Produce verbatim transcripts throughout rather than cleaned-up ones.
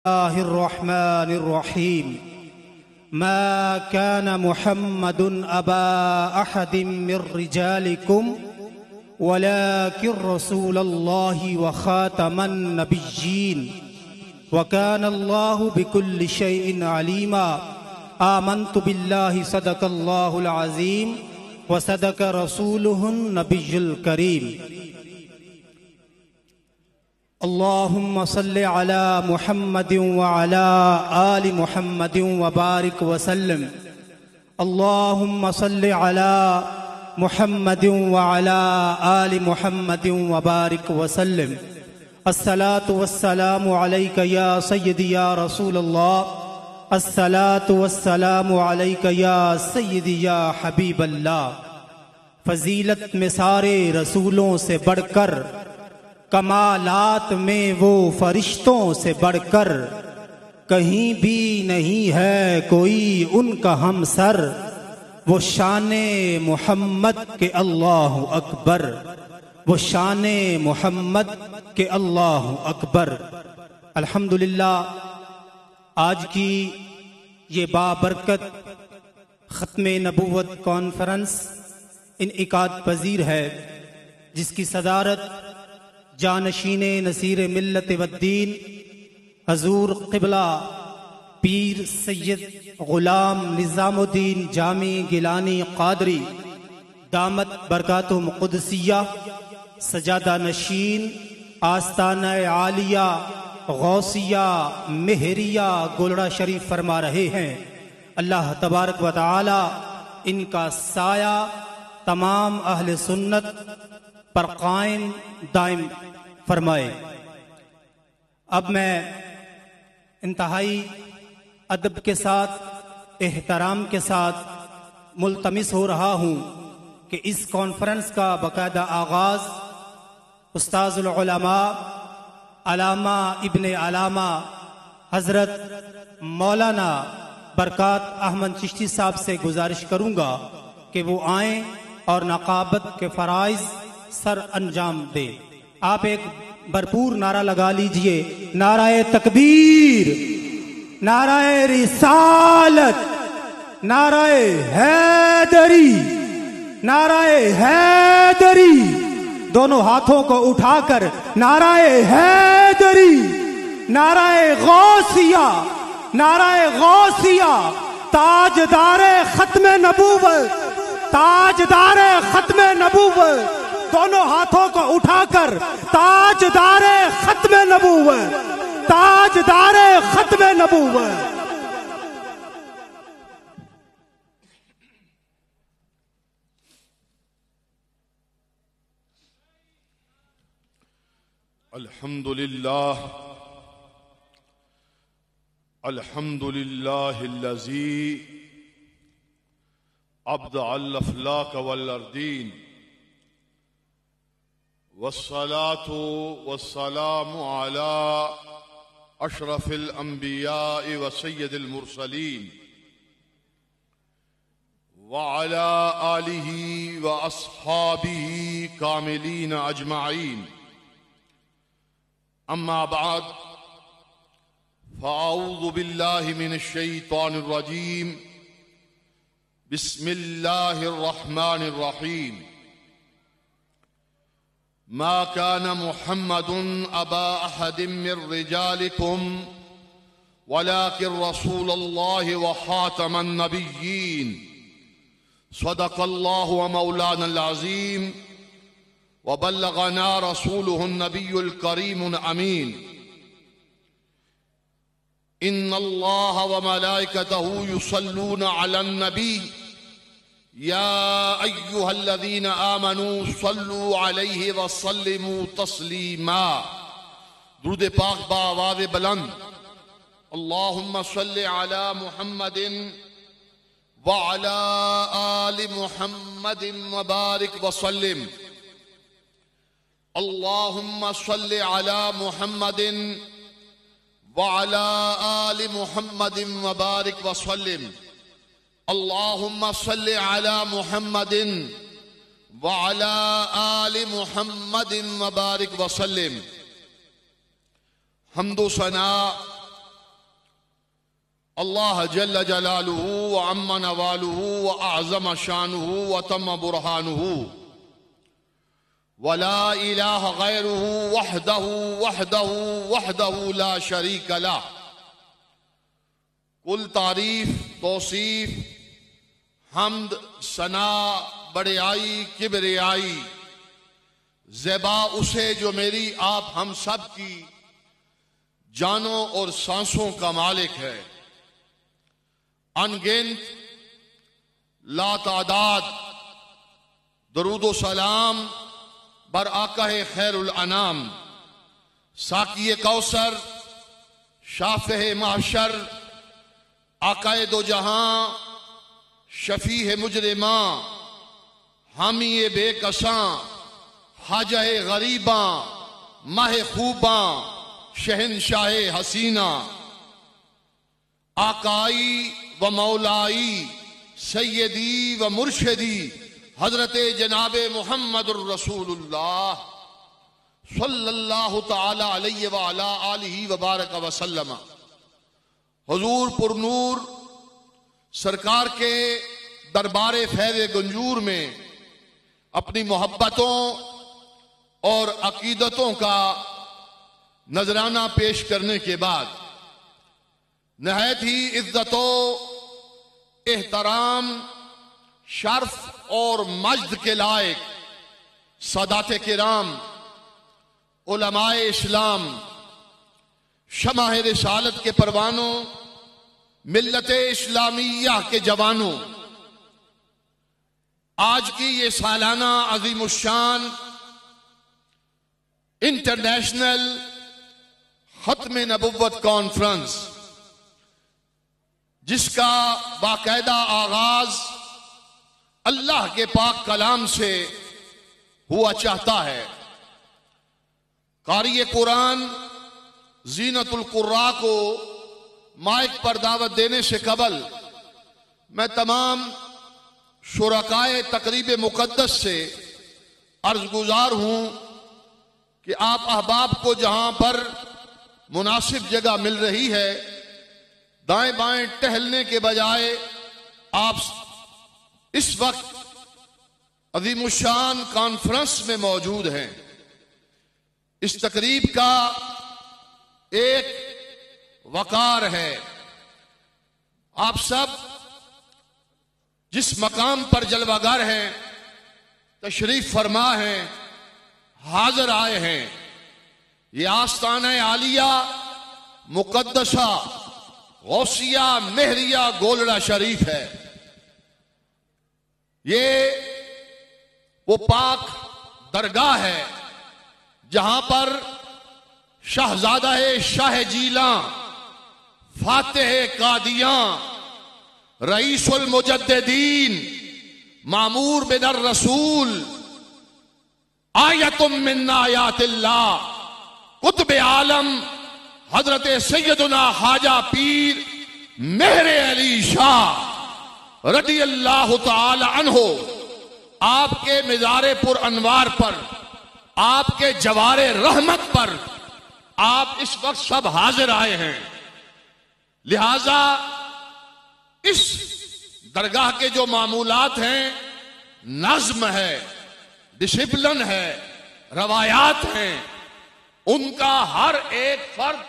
الله الرحمن الرحيم. ما كان محمد أبا أحد من رجالكم ولكن رسول الله وخاتم النبيين وكان الله بكل شيء عليما. آمنت بالله صدق الله العظيم وصدق رسوله النبي الكريم. اللهم صل على محمد وعلى آل محمد وبارك وسلم. اللهم صل على محمد وعلى آل محمد وبارك وسلم. الصلاة والسلام عليك يا سيدي يا رسول الله. الصلاة والسلام عليك يا سيدي يا حبیب اللہ. فضیلت میں سارے رسولوں سے بڑھ کر، کمالات میں وہ فرشتوں سے بڑھ کر، کہیں بھی نہیں ہے کوئی ان کا ہمسر. وہ شان محمد کے اللہ اکبر، وہ شان محمد کے اللہ اکبر. الحمدللہ آج کی یہ بابرکت ختم نبوت کانفرنس انعقاد پذیر ہے، جس کی صدارت جانشین نصیر ملت والدین حضور قبلہ پیر سید غلام نظام الدین جامی گیلانی قادری دامت برکاتہم قدسیہ سجادہ نشین آستانہ عالیہ غوثیہ مہریہ گولڑا شریف فرما رہے ہیں. اللہ تبارک و تعالی ان کا سایہ تمام اہل سنت پر قائم دائم فرمائے. اب میں انتہائی ادب کے ساتھ، احترام کے ساتھ ملتمس ہو رہا ہوں کہ اس کانفرنس کا باقاعدہ آغاز استاذ العلماء علامہ ابن علامہ حضرت مولانا برکات احمد چشتی صاحب سے گزارش کروں گا کہ وہ آئیں اور نقابت کے فرائض سر انجام دے. آپ ایک بھرپور نعرہ لگا لیجئے: نعرہ تکبیر، نعرہ رسالت، نعرہ حیدری، نعرہ حیدری. دونوں ہاتھوں کو اٹھا کر نعرہ حیدری، نعرہ غوثیہ، نعرہ غوثیہ. تاجدار ختم نبوت، تاجدار ختم نبوت. دونوں ہاتھوں کو اٹھا کر تاجدار ختم نبوت، تاجدار ختم نبوت. الحمدللہ الحمدللہ الذی ابدع الافلاک والاردین والصلاة والسلام على اشرف الانبیاء وسید المرسلین وعلى آلہ واصحابہ کاملین اجمعین. اما بعد فاعوذ باللہ من الشیطان الرجیم. بسم اللہ الرحمن الرحیم. ما كان محمد أبا أحد من رجالكم ولكن رسول الله وخاتم النبيين. صدق الله ومولانا العظيم وبلغنا رسوله النبي الكريم الأمين. إن الله وملائكته يصلون على النبي يا أيها الذين آمنوا صلوا عليه وسلموا تسليما. درود پاک بآواز بلند. اللهم صل على محمد وعلى آل محمد وبارك وسلم. اللهم صل على محمد وعلى آل محمد وبارك وسلم. اللهم صل على محمد وعلى آل محمد وبارك وسلم. حمد و ثنا اللہ جل جلالہ وعم نوالہ وأعظم شانہ وتم برہانہ ولا الہ غیرہ وحدہ وحدہ وحدہ لا شریک لہ. کل تعریف، توصیف، حمد، ثنا، بڑیائی، کبریائی زیبا اسے جو میری آپ ہم سب کی جانوں اور سانسوں کا مالک ہے. انگنت لا تعداد درود و سلام بر آقا خیر الانام، ساقی کوثر، شافع محشر، آقا دو جہاں، شفیع مجرماں، حامی بے کساں، خواجہ غریباں، ماہ خوباں، شہنشاہ حسینہ، آقائی و مولائی، سیدی و مرشدی حضرت جناب محمد الرسول اللہ صلی اللہ تعالی علیہ وعلا آلہ وبارک وسلم. حضور پر نور سرکار کے دربار فیض گنجور میں اپنی محبتوں اور عقیدتوں کا نذرانہ پیش کرنے کے بعد نہایت ہی عزت و احترام، شرف اور مجد کے لائق سادات کرام، علماء اسلام، شمع رسالت کے پروانوں، ملت اسلامیہ کے جوانوں، آج کی یہ سالانہ عظیم الشان انٹرنیشنل ختم نبوت کانفرنس، جس کا باقاعدہ آغاز اللہ کے پاک کلام سے ہوا چاہتا ہے. قاری قرآن زینت القراء کو مائک پر دعوت دینے سے قبل میں تمام شرکائے تقریب مقدس سے عرض گزار ہوں کہ آپ احباب کو جہاں پر مناسب جگہ مل رہی ہے دائیں بائیں ٹہلنے کے بجائے آپ اس وقت عظیم الشان کانفرنس میں موجود ہیں. اس تقریب کا ایک وقار ہے. آپ سب جس مقام پر جلوہ گر ہیں، تشریف فرما ہیں، حاضر آئے ہیں، یہ آستانہ عالیہ مقدسہ غوثیہ مہریہ گولڑا شریف ہے. یہ وہ پاک درگاہ ہے جہاں پر شہزادہ شاہ جیلاں، فاتح قادیاں، رئیس المجددین، مامور بن الرسول، آیت من آیات اللہ، قطب عالم حضرت سیدنا خواجہ پیر مہر علی شاہ رضی اللہ تعالی عنہ، آپ کے مزار پر انوار پر، آپ کے جوار رحمت پر آپ اس وقت سب حاضر آئے ہیں. لہذا اس درگاہ کے جو معمولات ہیں، نظم ہے، ڈسپلن ہے، روایات ہیں، ان کا ہر ایک فرد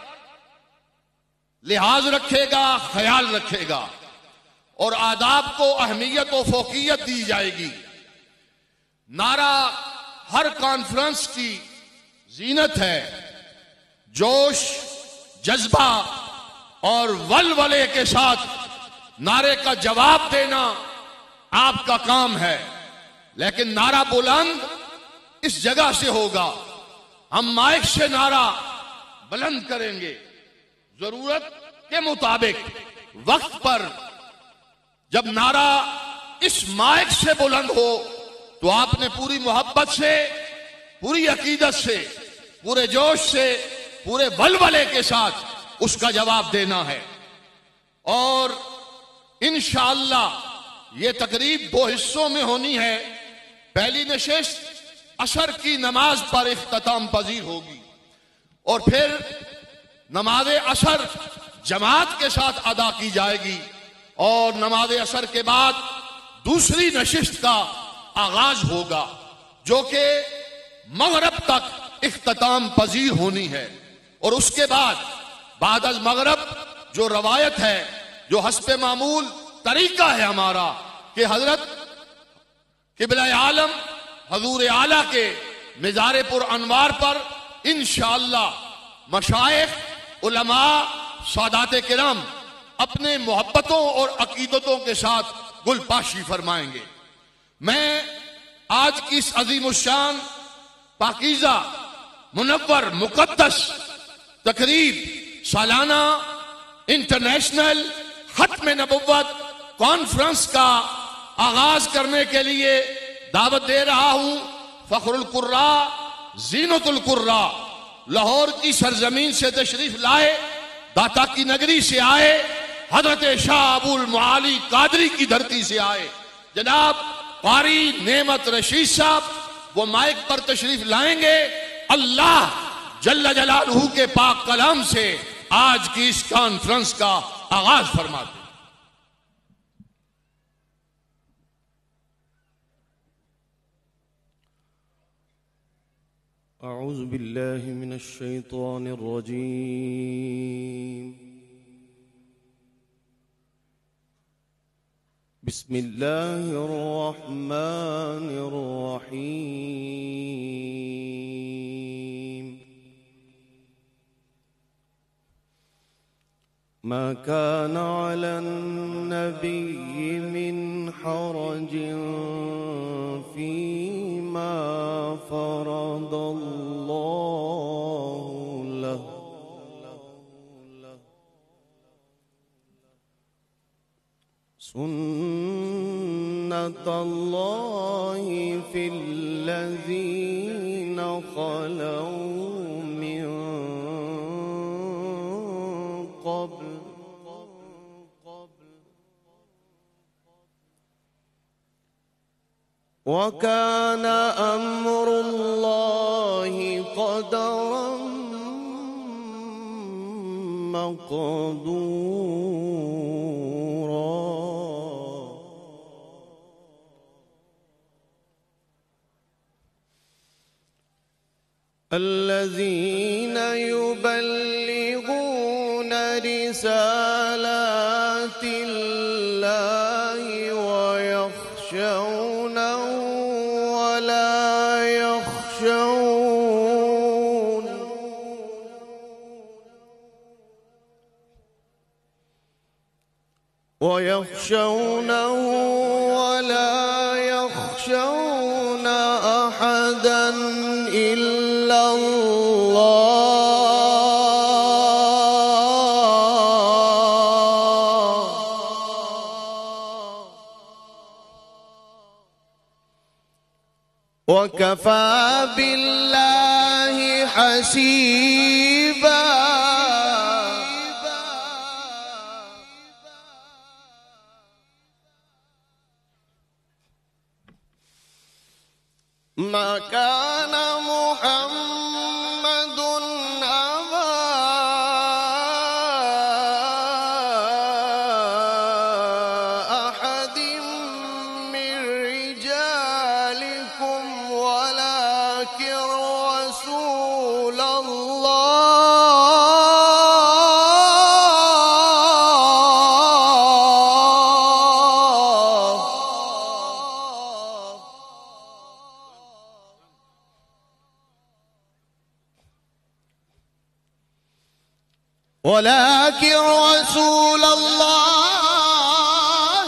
لحاظ رکھے گا، خیال رکھے گا اور آداب کو اہمیت و فوقیت دی جائے گی. نعرہ ہر کانفرنس کی زینت ہے. جوش، جذبہ اور ولولے کے ساتھ نعرے کا جواب دینا آپ کا کام ہے، لیکن نعرہ بلند اس جگہ سے ہوگا. ہم مائک سے نعرہ بلند کریں گے ضرورت کے مطابق. وقت پر جب نعرہ اس مائک سے بلند ہو تو آپ نے پوری محبت سے، پوری عقیدت سے، پورے جوش سے، پورے ولولے کے ساتھ اس کا جواب دینا ہے. اور انشاءاللہ یہ تقریب دو حصوں میں ہونی ہے. پہلی نشست عصر کی نماز پر اختتام پذیر ہوگی اور پھر نماز عصر जमात के साथ अदा की जाएगी और नमाज असर के बाद दूसरी नशिस्त का आगाज होगा जो कि मगरब तक इख्तिताम पजीर होनी है। और उसके बाद बादल मगरब जो रवायत है, जो हस्बे मामूल तरीका है हमारा कि हजरत किबला आलम हजूर आला के मिज़ार पुर अनवार पर इंशाअल्लाह मशाइख उलमा सादात किराम अपने मोहब्बतों और अकीदतों के साथ गुलपाशी फरमाएंगे। मैं आज की इस अजीमुशान पाकीज़ा मुनव्वर मुकद्दस तकरीब सालाना इंटरनेशनल खत्म नबुव्वत कॉन्फ्रेंस का आगाज करने के लिए दावत दे रहा हूं। फखरुल कुर्रा जीनतुल कुर्रा लाहौर की सरजमीन से तशरीफ लाए, दाता की नगरी से आए, हजरत शाह अबुल मुआली कादरी की धरती से आए जनाब कारी नेमत रशीद साहब, वो माइक पर तशरीफ लाएंगे। अल्लाह जल्ल जलालहू के पाक कलाम से आज की इस कॉन्फ्रेंस का आगाज फरमाते। अऊज़ु बिल्लाहि मिनश शैतानिर रजीम। बिस्मिल्लाहिर रहमानिर रहीम। मा काना अलन नबिय्यि मिन हरजिन फीमा फरदल्लाहु लहु सुन्नतल्लाहि फिल्लज़ीना खलौ मिन क़ब्ल वकान अम्रुल्लाहि क़दरन मक़दूरा। الذين يبلغون رسالات الله ويخشونه ولا يخشون ويخشونه ولا يخشون أحدا إلا الله وكفى بالله حسيبا ما كان محمد أبا أحد من رجالكم ولكن رسول ولكن رسول الله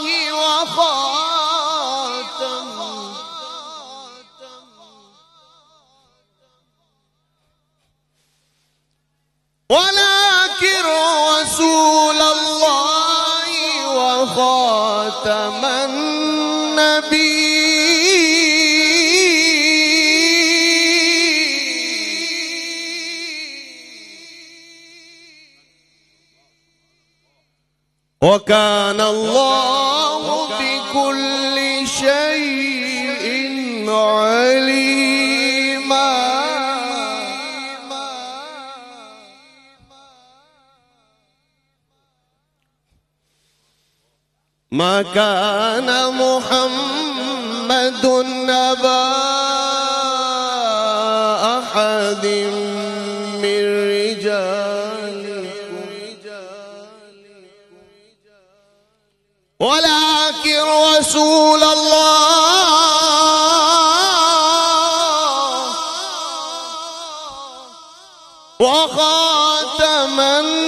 وخاتم ولكن رسول الله وخاتم النبي وكان الله بكل شيء عليما ما كان محمد أبا أحد من رجالكم ولكن رسول الله وخاتم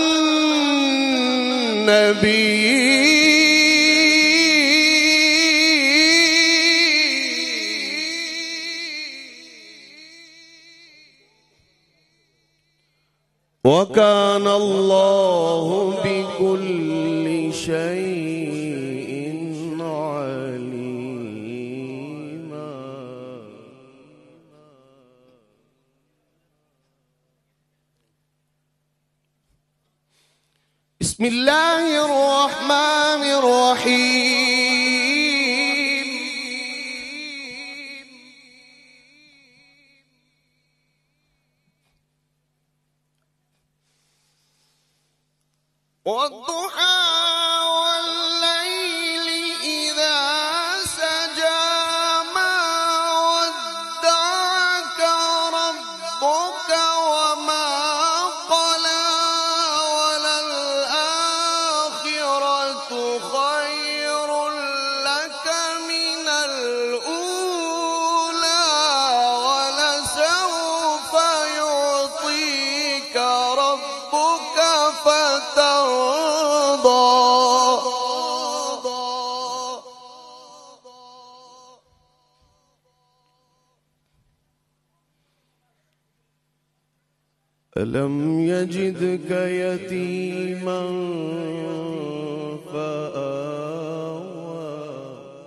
النبيين وكان الله بكل شيء عليما. بسم الله الرحمن الرحيم. والضحى والليل إذا سجى ما ودعك ربك وما قلى وللآخرة خير لك من الأولى ولسوف يعطيك ربك فترضى. ألم يجدك يتيما فآوى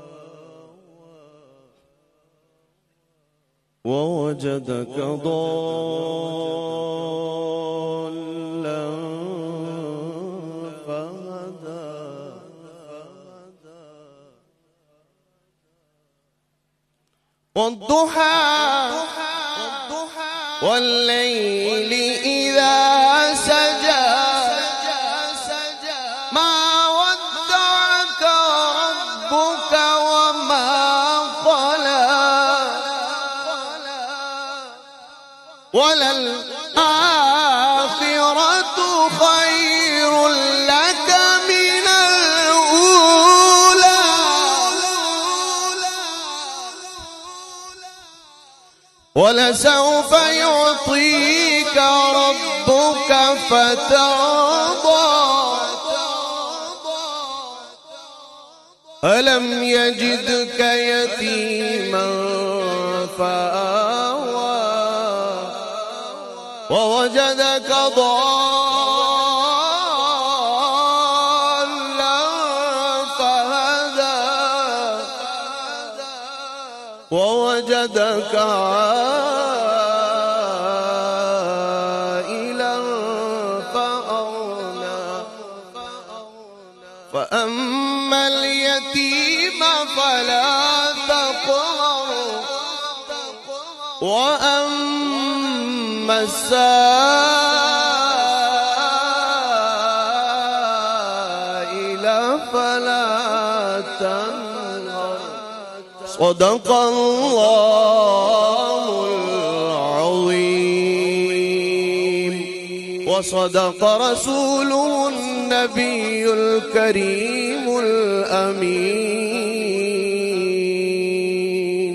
ووجدك ضالا فهدى والضحى والليل إذا سجى ما ودعك ربك وما قلى وللآخرة خير لك من الأولى ولسوف يعطيك ربك فترضى. ألم يجدك يتيما فآوى ووجدك ضالا فهدى ووجدك عائلا فأغنى فأما اليتيم فلا تقهر وأما السائل فلا تنهر. صدق الله العظيم وصدق رسوله النبي الكريم الأمين.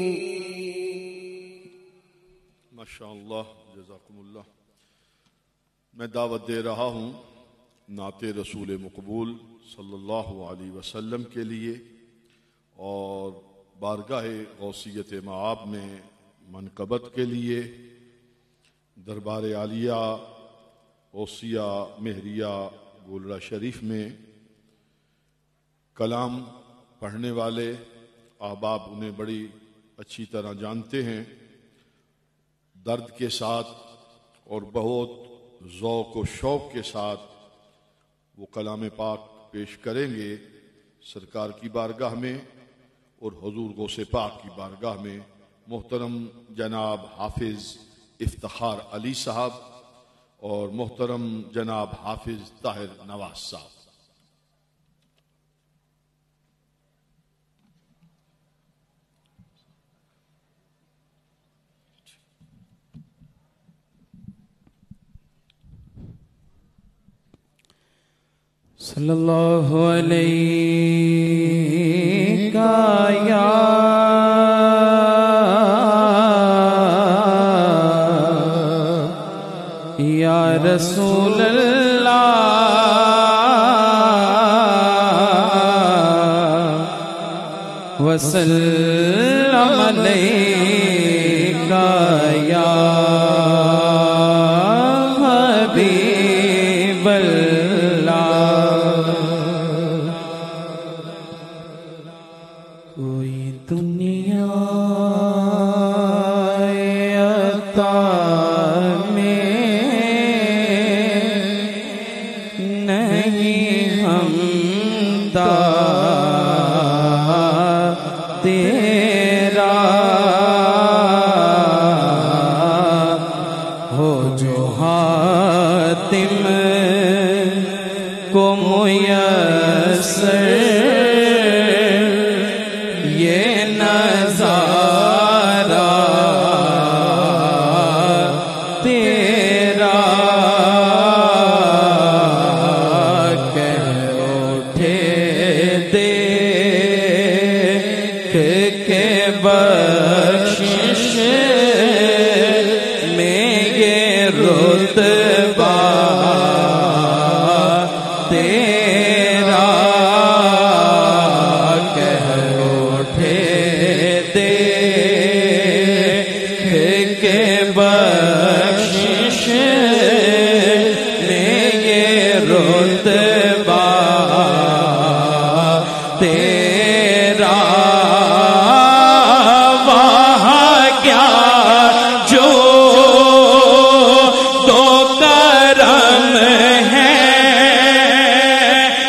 माशाअल्लाह, जज़ाकुमुल्लाह। मैं दावत दे रहा हूँ नाते रसूल मकबूल सल्लल्लाहु अलैहि वसल्लम के लिए और बारगाह गौसियत माब में मनकबत के लिए दरबार आलिया गौसिया मेहरिया गोलरा शरीफ में कलाम पढ़ने वाले अहबाब उन्हें बड़ी अच्छी तरह जानते हैं। दर्द के साथ और बहुत ज़ौक़ व शौक़ के साथ वो कलाम पाक पेश करेंगे सरकार की बारगाह में और हुजूर गौसे पाक की बारगाह में। मोहतरम जनाब हाफिज़ इफ्तिखार अली साहब और मोहतरम जनाब हाफिज़ ताहिर नवाज साहब। صلی اللہ علیہ یا یا رسول اللہ وسلم علیکا یا حبیب اللہ۔ کوئی دنیا عطا میں نہیں ہمدا تیرا ہو جو حاتم کو میسر یہ نظارہ تیرا کہہ اٹھے دیکھ کے بخشش میں یہ رتبہ تیرا کہہ اٹھے دیکھ کے بخشش میں یہ رتبہ تیرا وہاں کیا جو دو کرم ہے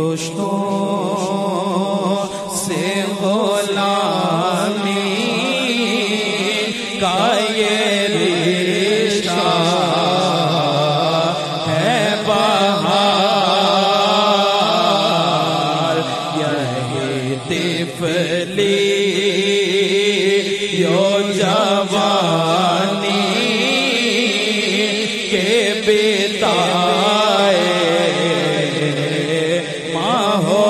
پشتوں سے غلامی کا یہ رشتہ ہے بہار، یہی طفلی یو جوانی کے بتائے ماہو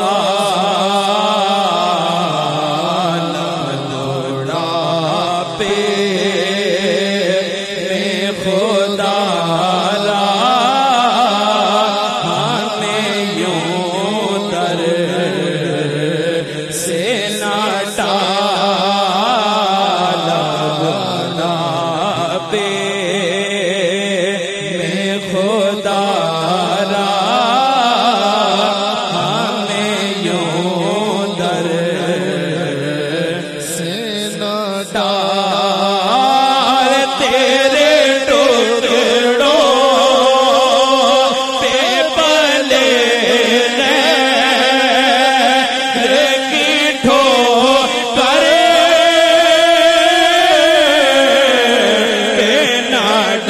سال لوڑا پہ میں خدا را ہمیں یوں در سے نہ ٹالا، لوڑا پہ میں خدا را ہمیں یوں در سے نہ ٹال، تیرے ٹکڑوں پہ پلے غیر کی ٹھوکر پہ نہ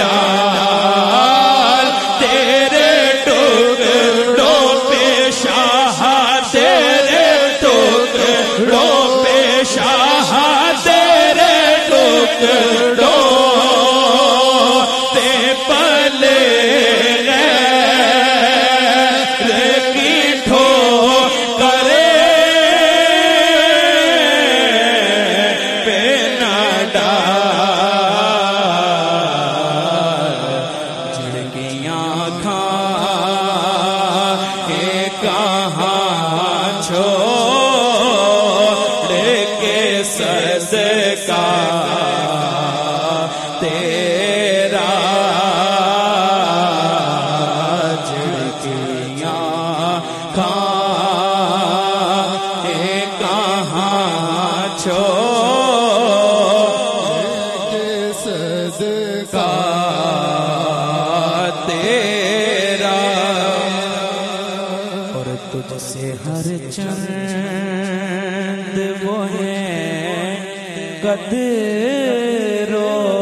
ڈال، تیرے ٹکڑوں پہ شاہ، تیرے ٹکڑوں پہ شاہ، تیرے ٹکڑوں پہ پلے غیر کی ٹھوکر پہ نہ ڈال، جھڑکیاں کھا کے کہاں چھوڑ کے صدقہ تیرا، جھڑکیاں کھا کے کہاں چھوڑ کے صدقہ تیرا، اور تجھ سے ہر چند وہ ہے قدر و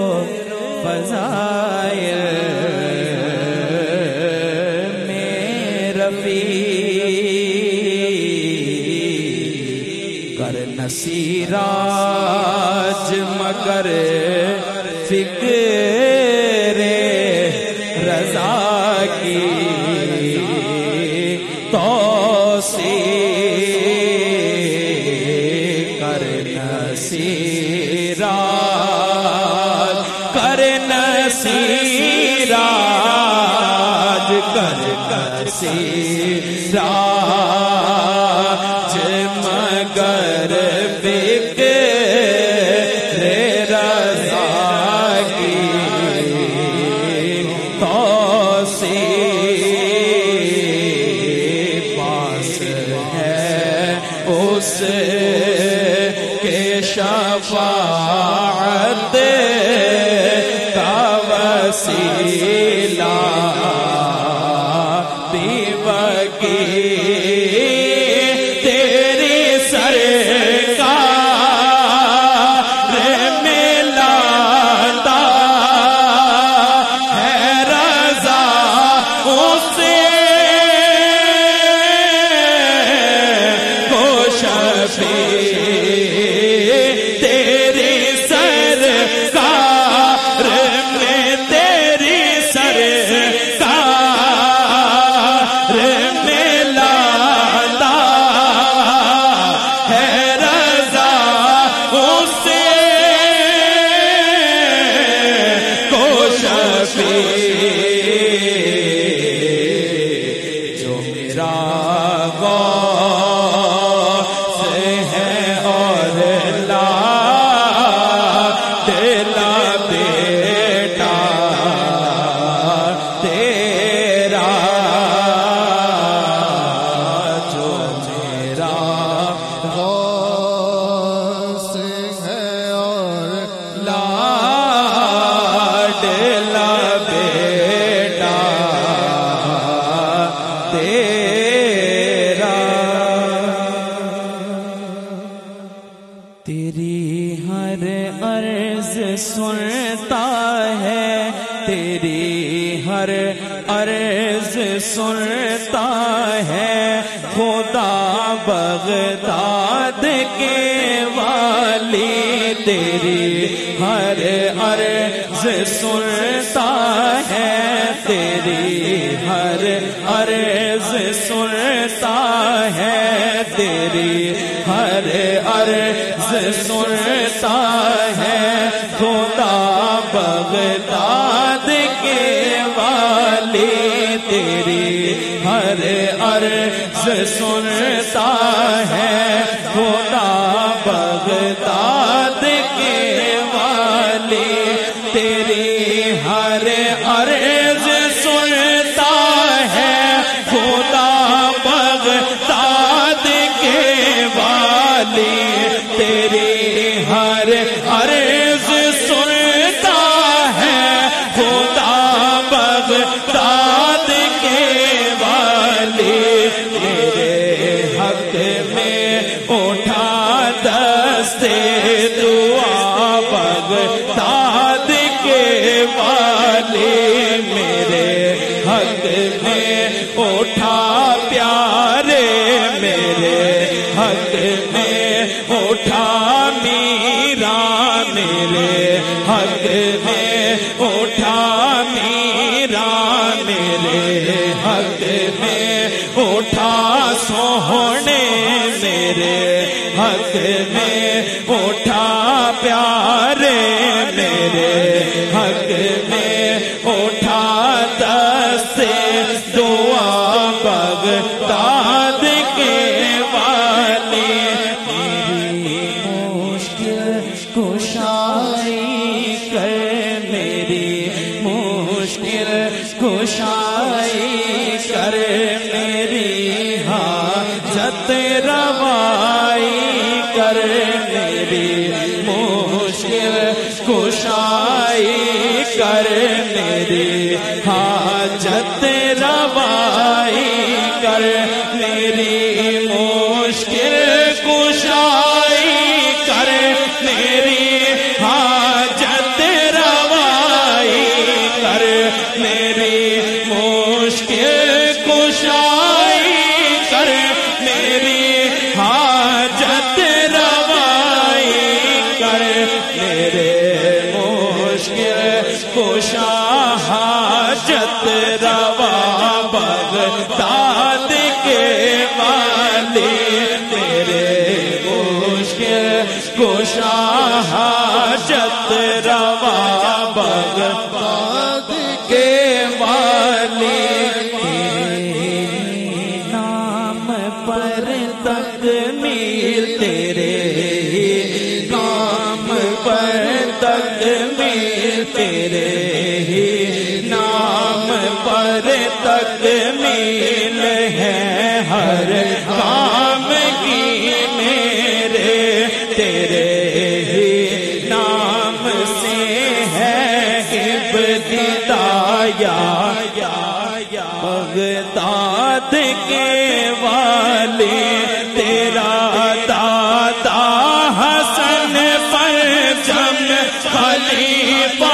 فضائل میں رفیع، کر نصیراج مگر فکر رضا کی توصیل، کر نصیراج، کر نصیراج، کر نصیراج مگر فکر رضا کی توصیل، پاس ہے اس کے شفاعت کا وسیلہ بھی وکیل، تیری سرکار میں لاتا ہے رضا اسے کو شفیع، تیری سرکار میں، تیری سرکار میں لاتا ہے رضا اسے کو شفیع، جو میرا غوث ہے اور لا تیرا بیٹا تیرا، جو میرا غوث ہے اور لاڈلا بیٹا تیرا، سنتا ہے تیری ہر عرض سنتا ہے خدا بغداد کے والی تیری ہر عرض سنتا ہے تیری ہر عرض سنتا ہے تیری ہر عرض سنتا ہے خدا بغداد کے والی تیری ہر عرض سنتا ہے خدا بغداد کے والی تیری ہر عرض سنتا ہے خدا بغداد کے والی تیری ہر عرض سنتا ہے خدا بغداد کے والی تیرے حق میں اٹھا دستے دعا بغداد کے والی میرے حق میں اٹھا پیارے میرے حق میں اٹھا میرا میرے حق میں اٹھا میرا میرے حق میں اٹھا سوہنے میرے حق میں اٹھا پیارے میرے حق میں اٹھا دستے دعا بغداد کے والی میری مشکل کشائی کر میری مشکل کشائی کر میری حاجت روائی کر میری مشکل کشائی کر میری حاجت روائی کر میری مشکل کشائی کر میری حاجت روائی کر میری مشکل کشائی کر میری حاجت روائی کر میرے مشکل کشا حاجت روا بغداد کے والی میرے مشکل کشا حاجت روا بغداد کے والی تیرے نام پر تکمیل تیرے نام پر تکمیل تیرے نام پر تکمیل ہے ہر کام کی میرے تیرے ہی نام سے ہے ابتدا یا بغداد کے والی تیرا دادا حسن پر جم خلیفہ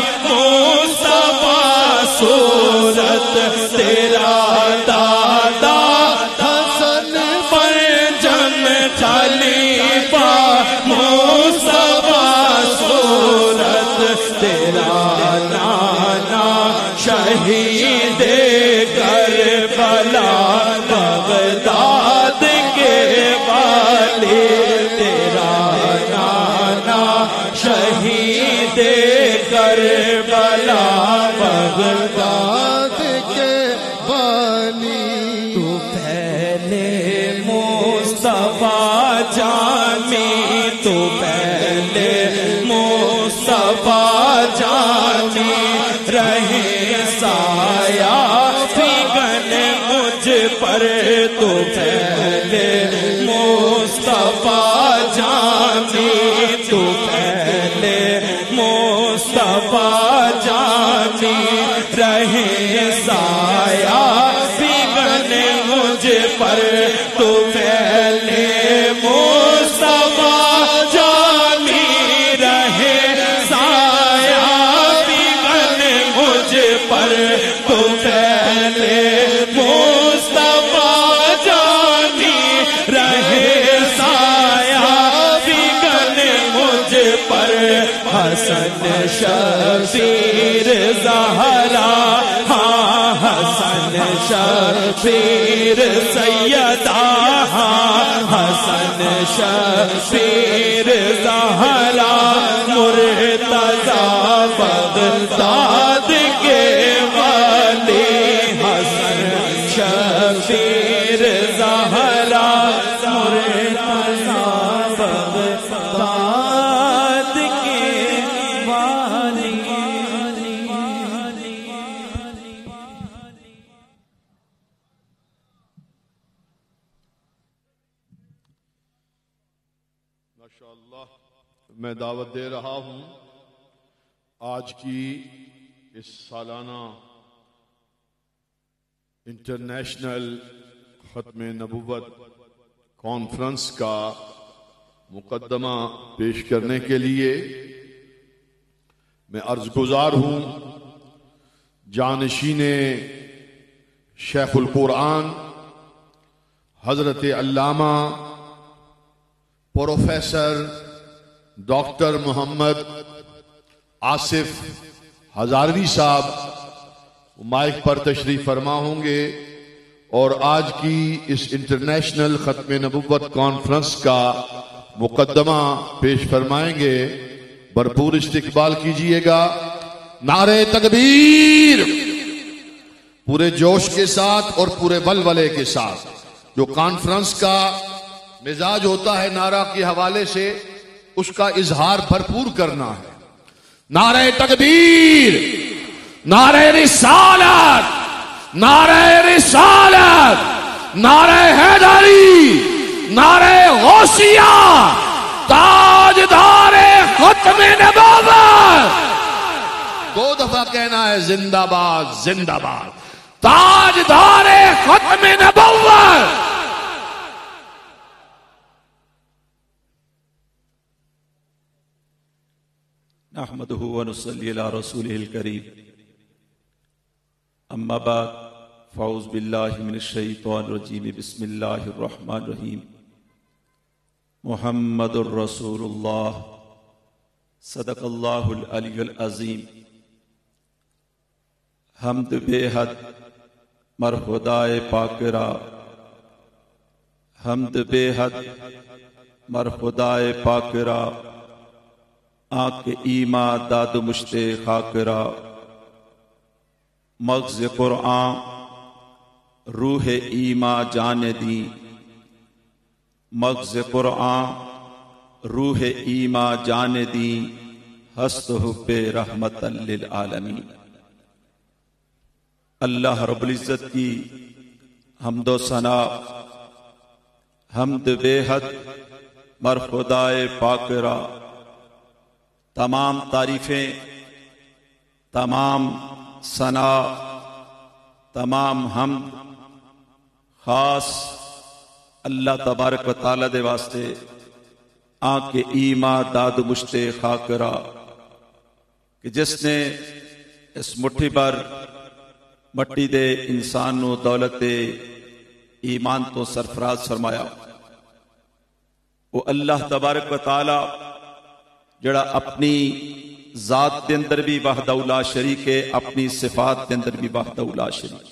مصطفیٰ صورت تیرا دادا حسن پر جم خلیفہ مصطفیٰ صورت تیرا نانا شہید کربلا بغداد کے والی تیرا نانا شہید کربلا بغداد کے والی تو پہلے مصطفیٰ جامی تو پہلے مصطفیٰ جامی رہے سایہ فگن مجھ پر تو پہلے مصطفیٰ جامی تو پہلے مصطفیٰ جامی رہے سایہ فگن مجھ پر تو پہلے مصطفیٰ جامی رہے سایہ شفیر زہرا ہاں حسن شفیر سیدہ ہاں حسن شفیر زہرا مرتضی بغداد کے والی حسن شفیر زہرا مرتضی بغداد کے والی. ماشاءاللہ میں دعوت دے رہا ہوں آج کی اس سالانہ انٹرنیشنل ختم نبوت کانفرنس کا مقدمہ پیش کرنے کے لیے میں عرض گزار ہوں جانشین شیخ القرآن حضرت علامہ professor doctor Muhammad Asif Hazarvi Sahib mic پر تشریف فرما ہوں گے اور آج کی اس انٹرنیشنل ختم نبوت کانفرنس کا مقدمہ پیش فرمائیں گے. بھرپور استقبال کیجئے گا. نعرہ تکبیر پورے جوش کے ساتھ اور پورے ولولے کے ساتھ. جو کانفرنس کا مزاج ہوتا ہے نعرہ کے حوالے سے اس کا اظہار بھرپور کرنا ہے. نعرہ تکبیر، نعرہ رسالت، نعرہ رسالت، نعرہ حیدری، نعرہ غوثیہ، تاجدار ختم نبوت. دو دفعہ کہنا ہے زندہ باد زندہ باد تاجدار ختم نبوت. نحمده ونصلي على رسوله الكريم. اما بعد فاعوذ بالله من الشيطان الرجيم. بسم الله الرحمن الرحيم. محمد رسول الله صدق الله العلي العظيم. حمد بے حد مر خدائے پاک را، حمد بے حد مر خدائے پاک را، آنکھ ایما داد مشت خاک را، مغز قرآن روح ایما جان دی، مغز قرآن روح ایما جان دی، ہست حب رحمت للعالمین. اللہ رب العزت کی حمد و ثنا، حمد بے حد مر خدائے پاک را، تمام تعریفیں، تمام ثنا، تمام حمد خاص اللہ تبارک و تعالی دے واسطے آنکھ ایما داد مشت خاک را کہ جس نے اس مٹھی پر مٹی دے انسان نو دولت ایمان تو سرفراز فرمایا. وہ اللہ تبارک و تعالی جڑا اپنی ذات دے اندر بھی وحدہ لا شریک ہے، اپنی صفات دے اندر بھی وحدہ لا شریک.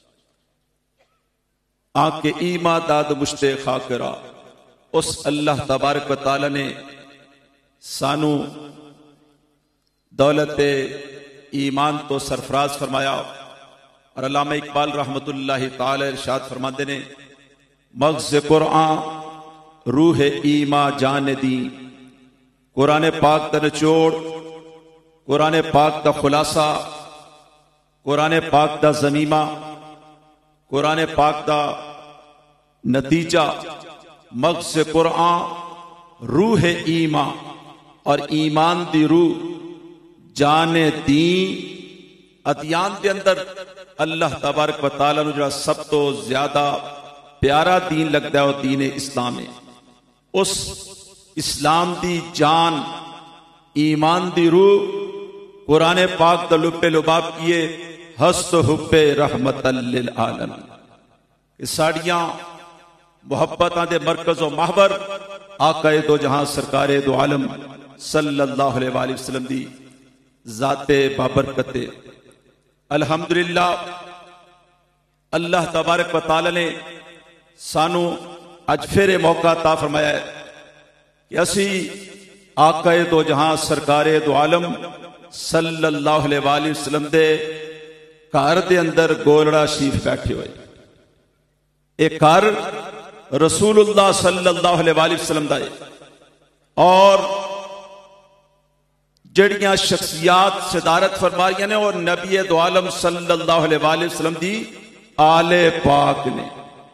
آنکھ ایما داد مشت خاک را، اس اللہ تبارک و تعالی نے سانو دولت ایمان تو سرفراز فرمایا. اور علامہ اقبال رحمت اللہ تعالی ارشاد فرماتے نے، مغز قرآن روح ایما جان دی. قرآن پاک دا نچوڑ، قرآن پاک دا خلاصہ، قرآن پاک دا ضمیمہ، قرآن پاک دا نتیجہ، مغز قرآن روح ایمان، اور ایمان دی روح جان دین. ادیان دے اندر اللہ تبارک و تعالیٰ نے جو سب تو زیادہ پیارا دین لگتا ہے وہ دین اسلام ہے. اس اسلام دی جان، ایمان دی روح قرآن پاک دا لب لباب کیے ہست حب رحمت للعالمین. کہ ساڑیاں محبتاں دے مرکز و محور آقا دو جہاں سرکار دو عالم صلی اللہ علیہ وآلہ وسلم دی ذات بابرکت۔ الحمدللہ اللہ تبارک و تعالی نے سانو اج پھر موقع عطا فرمایا ہے کہ اسی آقا دو جہاں سرکار دو عالم صلی اللہ علیہ وآلہ وسلم دے گھر دے اندر گولڑا شریف بیٹھے ہوئے۔ ایک گھر رسول اللہ صلی اللہ علیہ وآلہ وسلم دا ہے، اور جڑیاں شخصیات صدارت فرما رہی نے اور نبی دو عالم صلی اللہ علیہ وآلہ وسلم دی آل پاک نے۔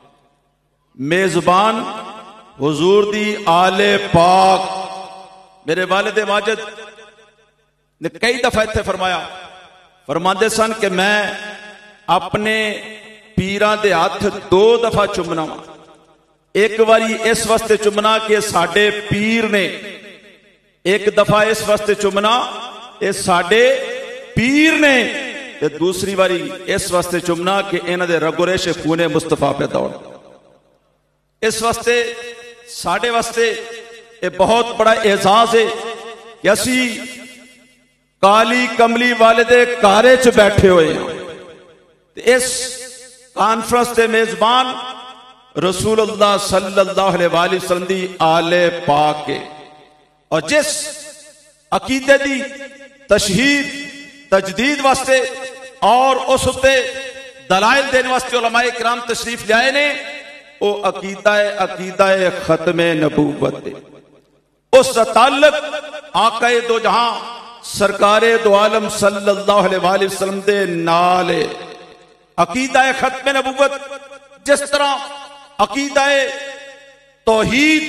میزبان حضور دی آل پاک میرے والد ماجد نے کئی دفعہ اتنے فرمایا، فرماندے سن کہ میں اپنے پیراں دے ہاتھ دو دفعہ چومنا وا، ایک باری اس واسطے چومنا کہ ساڈے پیر نے، ایک دفعہ اس واسطے چومنا یہ ساڈے پیر نے، تے دوسری باری اس واسطے چومنا کہ انہاں دے رگ و ریش خون مصطفیٰ پیدا ہون۔ اس واسطے ساڈے واسطے یہ بہت بڑا اعزاز ہے کہ اسی کالی کملی والے دے کارے چ بیٹھے ہوئے ہیں۔ اس کانفرنس دے میزبان رسول اللہ صلی اللہ علیہ وآلہ وسلم دی آل پاک کے، اور جس عقیدے دی تشہیر تجدید واسطے اور اس تے دلائل دینے واسطے علماء کرام تشریف لائے نے، وہ عقیدہ عقیدہ ختم نبوت ہے۔ اس کا تعلق آقا دو جہاں سرکار دو عالم صلی اللہ علیہ وآلہ وسلم دے نال ہے۔ عقیدہ ختم نبوت جس طرح عقیدہ توحید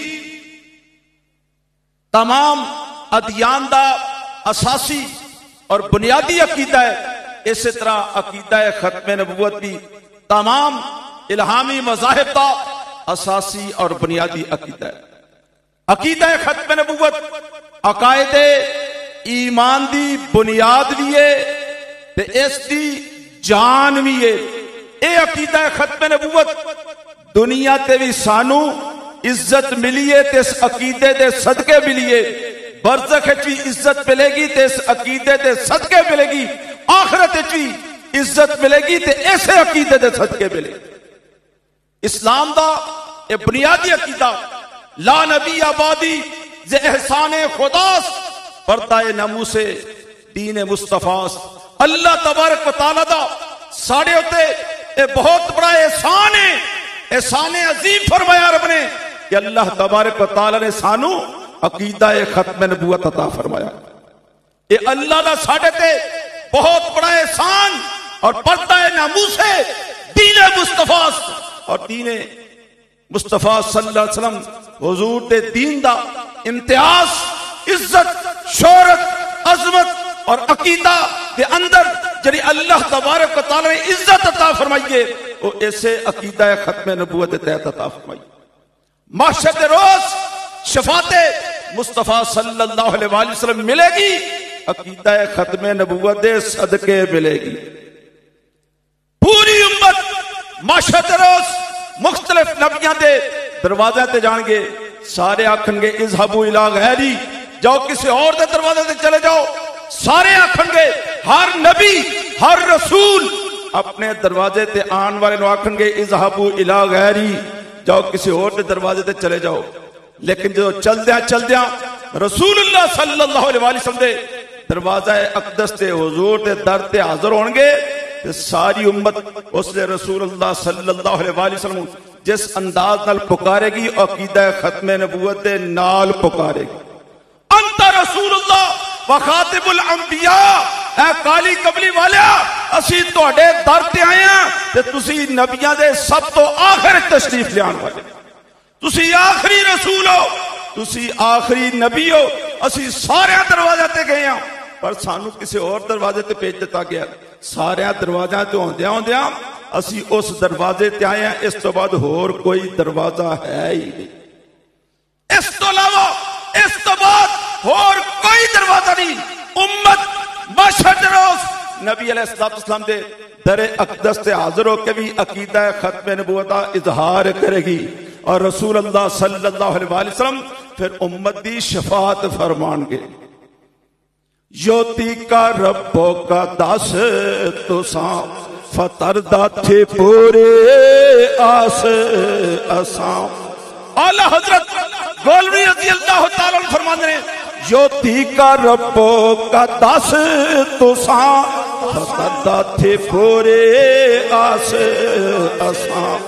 تمام ادیان دا اساسی اور بنیادی عقیدہ ہے، اسی طرح عقیدہ ختم نبوت بھی تمام الہامی مذاہب کا اساسی اور بنیادی عقیدہ ہے۔ عقیدہ ختم نبوت عقائد ایمان دی بنیاد بھی ہے تے اس دی جان بھی ہے۔ اے عقیدہ ختم نبوت دنیا تے بھی سانو عزت ملی ہے تے اس عقیدے دے صدقے ملی ہے، برزخ بھی عزت ملے گی تے اس عقیدے دے صدقے ملے گی، آخرت بھی عزت ملے گی تے ایسے عقیدے دے صدقے ملے گی۔ اسلام دا اے بنیادی عقیدہ لا نبی آبادی ز احسان خداس پردہ ناموس دین مصطفیٰ اللہ تبارک و تعالی دا ساڑے ہوتے اے بہت بڑا احسان ہے، احسان عظیم فرمایا رب نے کہ اللہ تبارک و تعالی نے سانو عقیدہ ختم نبوت عطا فرمایا۔ اے اللہ دا ساڑے تے بہت بڑا احسان اور پردہ ناموس ہے دین مصطفیٰ، اور دین مصطفیٰ صلی اللہ علیہ وسلم حضور دے دین دا امتیاز عزت شہرت عظمت اور عقیدہ دے اندر جڑی اللہ تبارک و تعالی نے عزت عطا فرمائیے وہ ایسے عقیدہ ختم نبوت تحت عطا فرمائیے۔ محشر دے روز شفاعت مصطفیٰ صلی اللہ علیہ وآلہ وسلم ملے گی، عقیدہ ختم نبوت دے صدقے ملے گی۔ پوری امت محشر دے روز مختلف نبیاں دے دروازے تے جان گے، سارے آکھن گے اذهبوا الی غیری، جاؤ کسی اور دے دروازے تے چلے جاؤ۔ سارے آکھن گے، ہر نبی ہر رسول اپنے دروازے تے آن والے نو آکھن گے اذهبوا الی غیری، جاؤ کسی اور دے دروازے تے چلے جاؤ۔ لیکن جو چل دیا چل دیا رسول اللہ صلی اللہ علیہ وسلم دے دروازہ اقدس تے حضور دے در تے حاضر ہون گے، ساری امت اس نے رسول اللہ صلی اللہ علیہ وآلہ وسلم جس انداز نال پکارے گی عقیدہ ختم نبوت دے نال پکارے گی۔ انت رسول اللہ و خاتم الانبیاء، اے کالی کملی والیا اسی تواڈے در تے آئے ہیں تے تسی نبیاں دے سب تو آخر تشریف لے آن والے، تسی آخری رسول ہو، تسی آخری نبی ہو۔ اسی سارے دروازے تے گئے ہیں پر سانو کسی اور دروازے تے بھیج دیتا گیا، سارے دروازے تے ہوندیاں ہوندیاں اسی اس دروازے تے آئے ہیں، اس تو بعد اور کوئی دروازہ ہے ہی نہیں، اس تو علاوہ اس تو بعد اور کوئی دروازہ نہیں۔ امت محشر روز نبی علیہ السلام دے در اقدس تے حاضر ہو کے بھی عقیدہ ختم نبوت کا اظہار کرے گی، اور رسول اللہ صلی اللہ علیہ وسلم پھر امت دی شفاعت فرمان گے۔ یوتی کا ربوں کا داس تو سام فتر دا تھے پورے آس اسام۔ اعلی حضرت گولوی رضی اللہ تعالیٰ عنہ فرماتے ہیں یوتی کا ربوں کا داس تو سام فتر دا تھے پورے آس اسام۔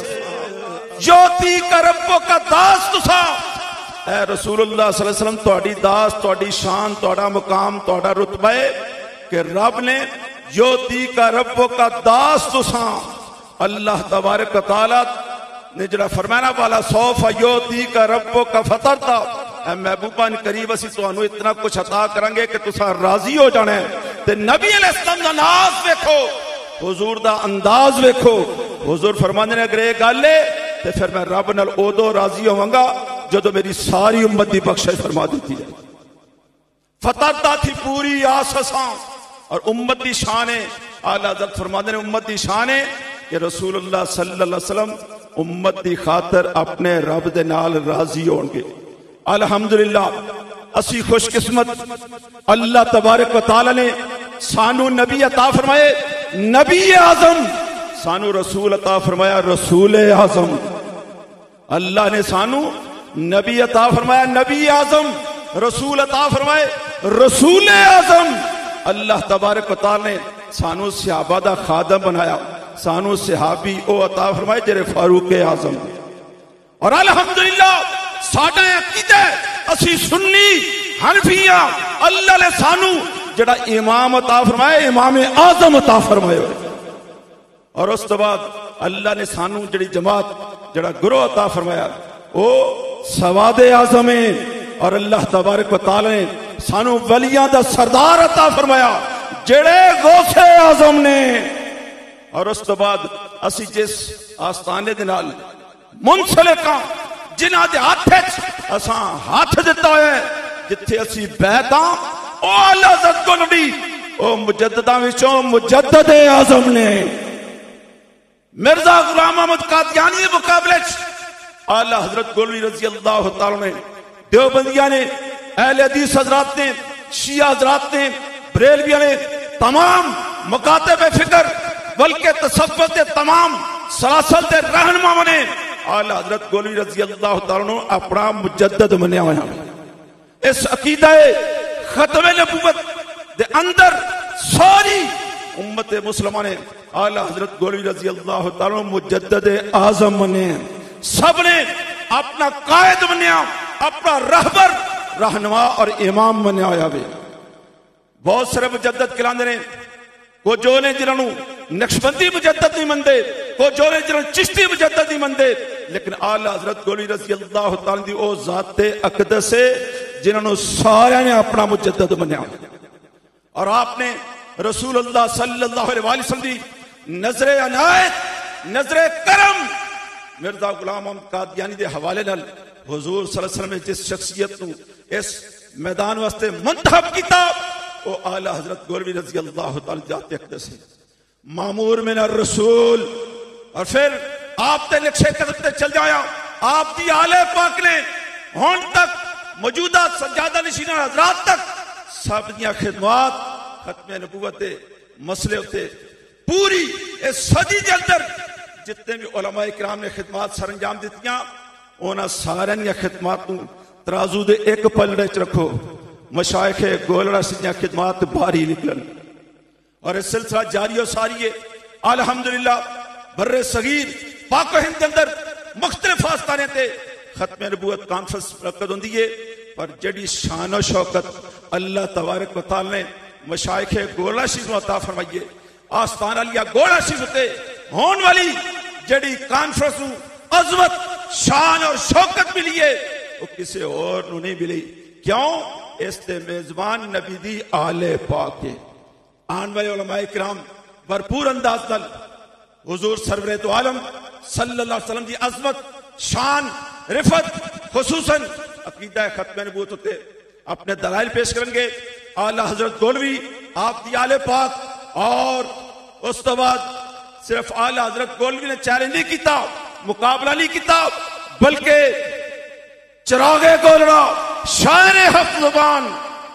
یوتی کا ربوں کا داس تو سام، اے رسول اللہ صلی اللہ علیہ وسلم تہاڈی داس، تہاڈی شان، تہاڈا مقام، تہاڈا رتبہ ہے کہ رب نے یوتی کا رب کا داس تساں، اللہ تبارک و تعالی نے جڑا فرمانا والا سوف یوتی کا رب کا فطر تھا، اے محبوبان قریب اسی تانوں اتنا کچھ عطا کریں گے کہ تساں راضی ہو جانا ہے۔ تے نبی علیہ السلام دا ناز ویکھو، حضور دا انداز ویکھو، حضور فرماندے نے اگر یہ گل ہے تے پھر میں رب نال اودوں راضی ہوواں گا جدو میری ساری امت دی بخشش فرما دیتی ہے۔ فتح دا تھی پوری آسساں، اور امت دی شان ہے، اعلیٰ حضرت فرماتے ہیں امت دی شان ہے کہ رسول اللہ صلی اللہ علیہ وسلم امت دی خاطر اپنے رب دے نال راضی ہون گے۔ الحمدللہ اسی خوش قسمت اللہ تبارک و تعالی نے سانو نبی عطا فرمائے، نبی اعظم، سانو رسول عطا فرمایا رسول اعظم۔ اللہ نے سانو نبی عطا فرمایا نبی اعظم، رسول عطا فرمائے رسول اعظم۔ اللہ تبارک و تعالی نے سانو صحابہ دا خادم بنایا، سانو صحابی او عطا فرمائے جڑے فاروق اعظم۔ اور الحمدللہ ساڈا عقیدہ اسی سنی حنفیہ، اللہ نے سانو جڑا امام عطا فرمائے امام اعظم عطا فرمائے۔ اور اس کے بعد اللہ نے سانو جڑی جماعت جڑا گروہ عطا فرمایا او سواد اعظم ہے۔ اور اللہ تبارک و تعالی نے سانو ولیاں دا سردار عطا فرمایا جڑے غوث اعظم نے۔ اور اس کے بعد اسی جس آستانے دے نال منسلکاں جنہاں دے ہاتھ اساں ہاتھ دتا ہے جتھے اسی بیعت ہاں او اللہ حضرت گولوی او مجدداں وچوں مجدد اعظم نے۔ مرزا غلام احمد قادیانی دے مقابلے اعلی حضرت گولوی رضی اللہ تعالی نے، دیوبندیاں نے، اہل حدیث حضرات نے، شیعہ حضرات نے، بریلویاں نے، تمام مکاتب فکر بلکہ تصوف کے تمام سلاسل کے رہنما نے اعلی حضرت گولوی رضی اللہ تعالی نے اپنا مجدد منیا ہوا۔ اس عقیدہ ختم نبوت دے اندر ساری امت مسلمہ نے اعلی حضرت گولوی رضی اللہ تعالی مجدد اعظم منے، سب نے اپنا قائد منیا، اپنا رہبر رہنما اور امام منیا ہوا ہے۔ بہت سارے مجدد کلاندے نے، کو جو نے جنہوں نقشبندی مجدد نہیں مندے، کو جو نے جنہوں چشتی مجدد نہیں مندے، لیکن اعلی حضرت گولوی رضی اللہ تعالی دی او ذات اقدس ہے جنہوں سارے نے اپنا مجدد منیا۔ اور آپ نے رسول اللہ صلی اللہ علیہ وسلم دی نظر عنایت، نظر کرم مرزا غلام احمد قادیانی دے حوالے نال حضور صلی اللہ علیہ وسلم نے جس شخصیت نو اس میدان واسطے منتخب کیتا وہ اعلی حضرت گولوی رضی اللہ تعالی ذات اقدس ہے، مامور من الرسول۔ اور پھر آپ تے نقشے قدم تے چل جایا، آپ دی آل پاک نے ہون تک موجودہ سجادہ نشینہ حضرات تک سب دیاں خدمات ختم نبوت دے مسئلے ہوتے پوری اس صدی دے اندر جتنے بھی علماء کرام نے خدمات سر انجام دیتیاں اونا سارے نے خدمات ترازو دے ایک پلڑے چ رکھو، مشائخ گولڑا سے خدمات باری نکلن۔ اور اس سلسلہ جاری و ساری ہے الحمدللہ بر صغیر پاک و ہند کے اندر مختلف آستانے تے ختم نبوت کانفرنس منعقد ہوندی ہے، پر جڑی شان و شوکت اللہ تبارک و تعالی نے مشائخ گولڑا شریف عطا فرمائیے، آستان علیہ گولڑا شریف تے ہون والی جڑی کانفرنس عظمت شان اور شوکت ملی ہے وہ کسی اور نو نہیں ملی۔ کیوں؟ اس تے میزبان نبی دی آل پاک ہے۔ آن والے علماء کرام بھرپور انداز نال حضور سرور تو عالم صلی اللہ علیہ وسلم دی عظمت شان رفت خصوصاً عقیدہ ختم نبوت ہوتے اپنے دلائل پیش کریں گے۔ اعلی حضرت گولوی آپ دی آل پاک، اور اس کے بعد صرف اعلی حضرت گولوی نے چیلنج نہیں کیتا، مقابلہ نہیں کیتا، بلکہ چراغ گولڑا شاعر حق زبان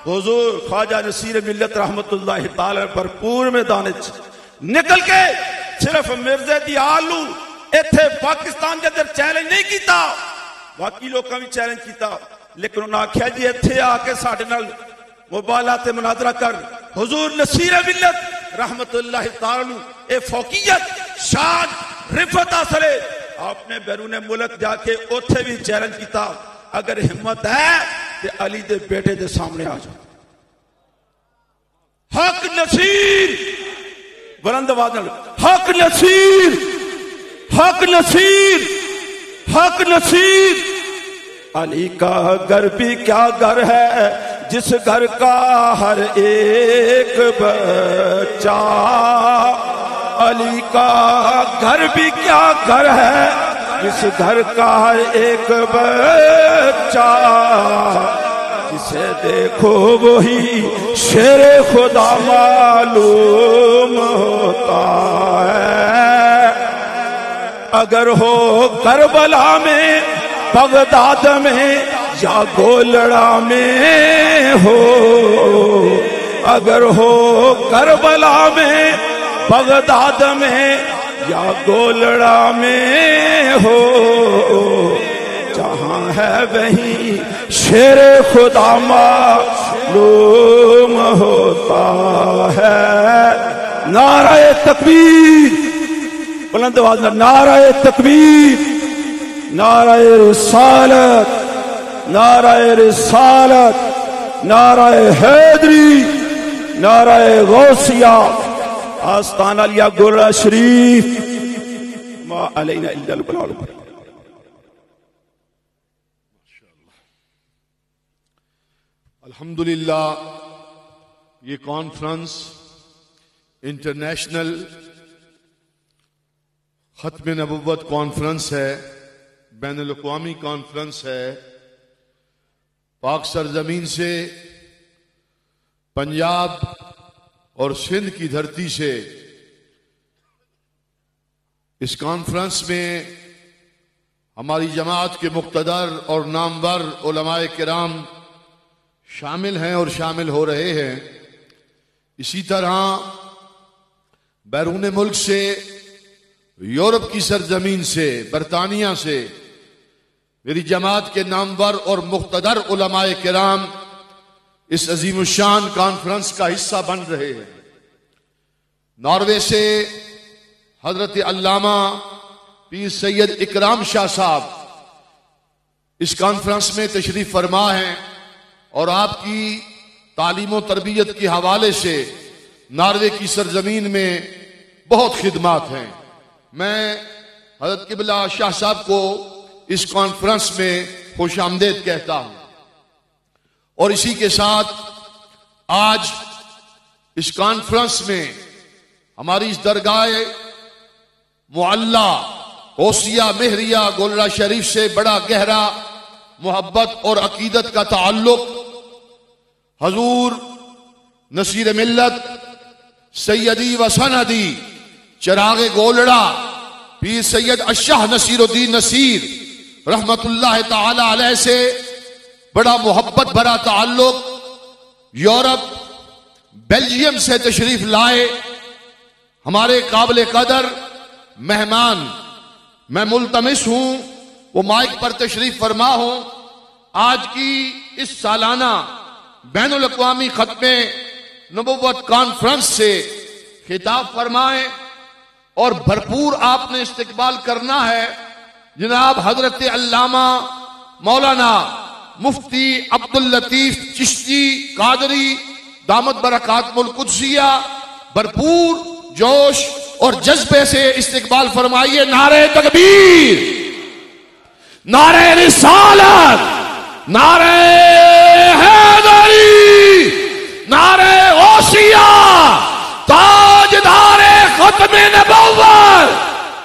حضور خواجہ نصیر ملت رحمت اللہ تعالی بھرپور میدان نکل کے صرف مرزے دی آلو ایتھے پاکستان کے اندر چیلنج نہیں کیتا، باقی لوگوں بھی چیلنج کیتا، لیکن انہوں نے آخیا جی ایتھے آ کے ساڈے نال مبالات مناظرہ کر۔ حضور نصیر ملت رحمت اللہ تعالی اے فوقیت شان رفت حاصل ہے، آپ نے بیرون ملک جا کے اوتھے بھی چیلنج کیتا، اگر ہمت ہے کہ علی دے بیٹے دے سامنے آ جاؤ۔ حق نصیر بلند آواز نال، حق نصیر، حق نصیر، حق نصیر۔ علی کا گھر بھی کیا گھر ہے جس گھر کا ہر ایک بچہ، علی کا گھر بھی کیا گھر ہے جس گھر کا ہر ایک بچہ، جسے دیکھو وہی شیر خدا معلوم ہوتا ہے۔ اگر ہو کربلا میں، بغداد میں یا گولڑا میں ہو، اگر ہو کربلا میں، بغداد میں یا گولڑا میں ہو، جہاں ہے وہیں شیر خدا معلوم ہوتا ہے۔ نعرہ تکبیر بلند آواز میں، نعرہ تکبیر، نعرہ رسالت، نعرہ رسالت، نعرہ حیدری، نعرہ غوثیہ، آستان علیہ گرہ شریف، ما علینا الا البلاغ۔ الحمدللہ یہ کانفرنس انٹرنیشنل ختم نبوت کانفرنس ہے، بین الاقوامی کانفرنس ہے۔ پاک سرزمین سے، پنجاب اور سندھ کی دھرتی سے اس کانفرنس میں ہماری جماعت کے مقتدر اور نامور علماء کرام شامل ہیں اور شامل ہو رہے ہیں۔ اسی طرح بیرون ملک سے، یورپ کی سرزمین سے، برطانیہ سے میری جماعت کے نامور اور مقتدر علماء کرام اس عظیم الشان کانفرنس کا حصہ بن رہے ہیں۔ ناروے سے حضرت علامہ پیر سید اکرام شاہ صاحب اس کانفرنس میں تشریف فرما ہیں، اور آپ کی تعلیم و تربیت کے حوالے سے ناروے کی سرزمین میں بہت خدمات ہیں۔ میں حضرت قبلہ شاہ صاحب کو اس کانفرنس میں خوش آمدید کہتا ہوں، اور اسی کے ساتھ آج اس کانفرنس میں ہماری اس درگاہ معلّہ غوثیہ مہریہ گولڑا شریف سے بڑا گہرا محبت اور عقیدت کا تعلق حضور نصیر ملت سیدی و سندی چراغ گولڑا پیر سید اشہ نصیر الدین نصیر رحمت اللہ تعالی علیہ سے بڑا محبت بھرا تعلق، یورپ بیلجیم سے تشریف لائے ہمارے قابل قدر مہمان، میں ملتمس ہوں وہ مائک پر تشریف فرما ہوں، آج کی اس سالانہ بین الاقوامی ختم نبوت کانفرنس سے خطاب فرمائیں، اور بھرپور آپ نے استقبال کرنا ہے جناب حضرت علامہ مولانا مفتی عبداللطیف چشتی قادری دامت برکاتہ القدسیہ، بھرپور جوش اور جذبے سے استقبال فرمائیے۔ نعرہ تکبیر، نعرہ رسالت، نعرہ حیدری، نعرہ غوثیہ، تاجدار ختم نبوت۔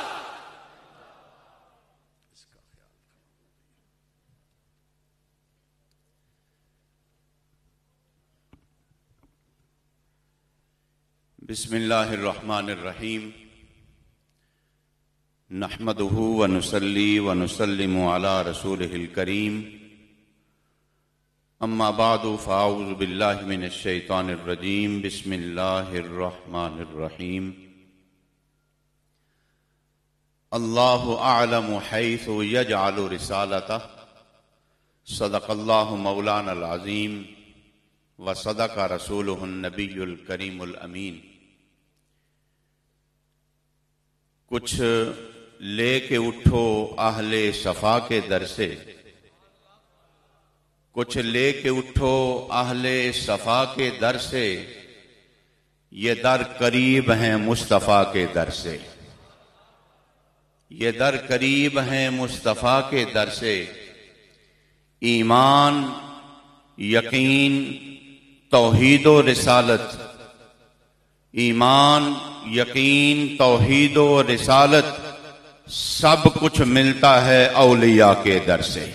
بسم اللہ الرحمن الرحیم، نحمدہ ونصلی ونسلم علی رسولہ الکریم، اما بعد فاعوذ باللہ من الشیطان الرجیم بسم اللہ الرحمن الرحیم اللہ اعلم حیث یجعل رسالتہ صدق اللہ مولانا العظیم وصدق رسولہ النبی الکریم الامین۔ کچھ لے کے اٹھو اہل صفا کے در سے، کچھ لے کے اٹھو اہل صفا کے در سے، یہ در قریب ہیں مصطفیٰ کے در سے، یہ در قریب ہیں مصطفیٰ کے در سے۔ ایمان، یقین، توحید و رسالت، ایمان، یقین، توحید و رسالت سب کچھ ملتا ہے اولیاء کے در سے۔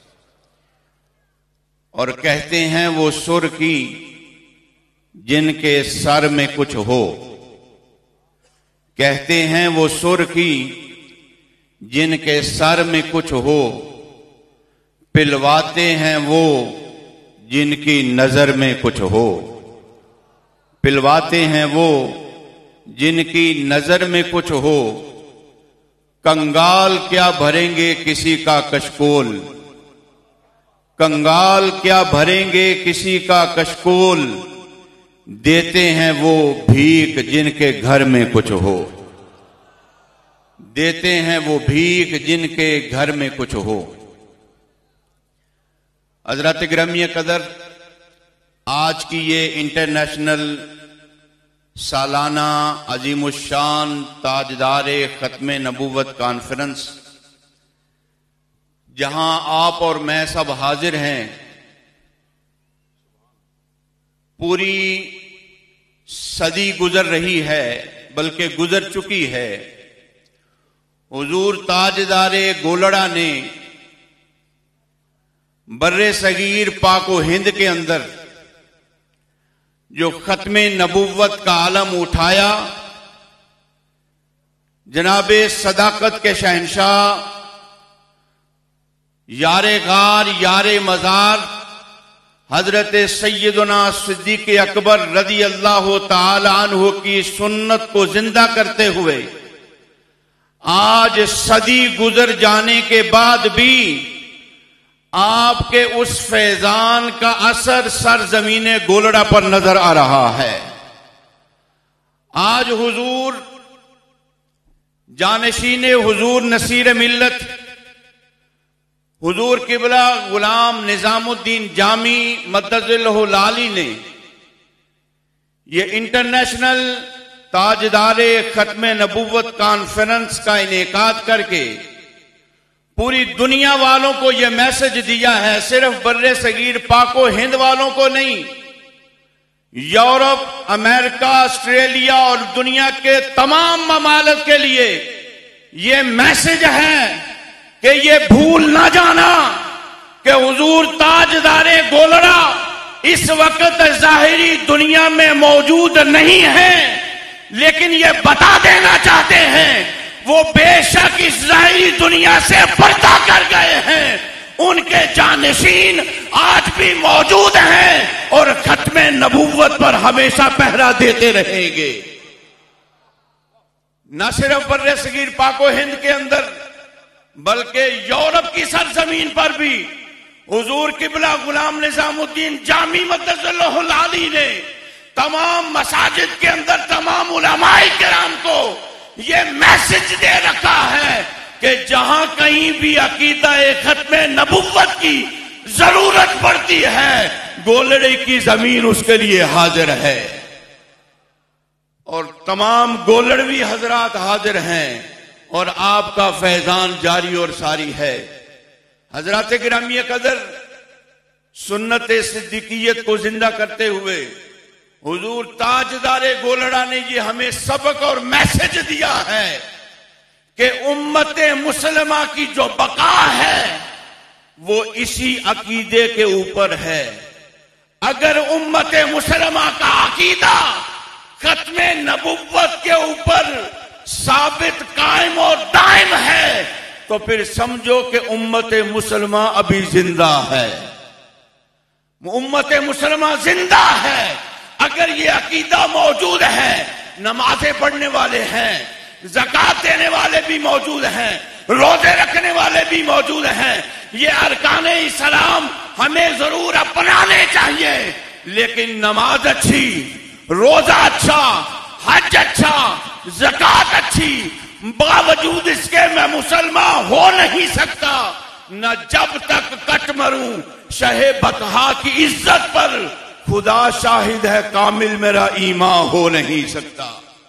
اور کہتے ہیں وہ سرخی جن کے سر میں کچھ ہو، کہتے ہیں وہ سرخی جن کے سر میں کچھ ہو، پلواتے ہیں وہ جن کی نظر میں کچھ ہو، پلواتے ہیں وہ جن کی نظر میں کچھ ہو۔ کنگال کیا بھریں گے کسی کا کشکول، کنگال کیا بھریں گے کسی کا کشکول، دیتے ہیں وہ بھیک جن کے گھر میں کچھ ہو، دیتے ہیں وہ بھیک جن کے گھر میں کچھ ہو۔ حضرات گرامی قدر، آج کی یہ انٹرنیشنل سالانہ عظیم الشان تاجدار ختم نبوت کانفرنس، جہاں آپ اور میں سب حاضر ہیں، پوری صدی گزر رہی ہے بلکہ گزر چکی ہے۔ حضور تاجدار گولڑا نے بر صغیر پاک و ہند کے اندر جو ختم نبوت کا علم اٹھایا، جناب صداقت کے شہنشاہ، یار غار، یار مزار، حضرت سیدنا صدیق اکبر رضی اللہ تعالی عنہ کی سنت کو زندہ کرتے ہوئے آج صدی گزر جانے کے بعد بھی آپ کے اس فیضان کا اثر سرزمین گولڑا پر نظر آ رہا ہے۔ آج حضور جانشین حضور نصیر ملت حضور قبلہ غلام نظام الدین جامی مدد اللہ العالی نے یہ انٹرنیشنل تاجدار ختم نبوت کانفرنس کا انعقاد کر کے پوری دنیا والوں کو یہ میسج دیا ہے، صرف بر صغیر پاک و ہند والوں کو نہیں، یورپ، امریکہ، آسٹریلیا اور دنیا کے تمام ممالک کے لیے یہ میسج ہے کہ یہ بھول نہ جانا کہ حضور تاجدار گولڑا اس وقت ظاہری دنیا میں موجود نہیں ہے، لیکن یہ بتا دینا چاہتے ہیں وہ بے شک اس ظاہری دنیا سے پردہ کر گئے ہیں، ان کے جانشین آج بھی موجود ہیں اور ختم نبوت پر ہمیشہ پہرا دیتے رہیں گے۔ نہ صرف بر صغیر پاک و ہند کے اندر بلکہ یورپ کی سرزمین پر بھی حضور قبلہ غلام نظام الدین جامی مدد اللہ العالی نے تمام مساجد کے اندر تمام علماء کرام کو یہ میسج دے رکھا ہے کہ جہاں کہیں بھی عقیدہ ختم نبوت کی ضرورت پڑتی ہے، گولڑے کی زمین اس کے لیے حاضر ہے، اور تمام گولڑوی حضرات حاضر ہیں اور آپ کا فیضان جاری اور ساری ہے۔ حضرات گرامی قدر، سنت صدیقیت کو زندہ کرتے ہوئے حضور تاجدار گولڑا نے یہ ہمیں سبق اور میسج دیا ہے کہ امت مسلمہ کی جو بقا ہے وہ اسی عقیدے کے اوپر ہے۔ اگر امت مسلمہ کا عقیدہ ختم نبوت کے اوپر ثابت، قائم اور دائم ہے تو پھر سمجھو کہ امت مسلمہ ابھی زندہ ہے۔ امت مسلمہ زندہ ہے اگر یہ عقیدہ موجود ہے. نمازیں پڑھنے والے ہیں, زکات دینے والے بھی موجود ہیں, روزے رکھنے والے بھی موجود ہیں. یہ ارکان اسلام ہمیں ضرور اپنانے چاہیے, لیکن نماز اچھی, روزہ اچھا, حج اچھا, زکات اچھی, باوجود اس کے میں مسلمان ہو نہیں سکتا. نہ جب تک کٹ مروں شہ بطحا کی عزت پر, خدا شاہد ہے کامل میرا ایمان ہو نہیں سکتا.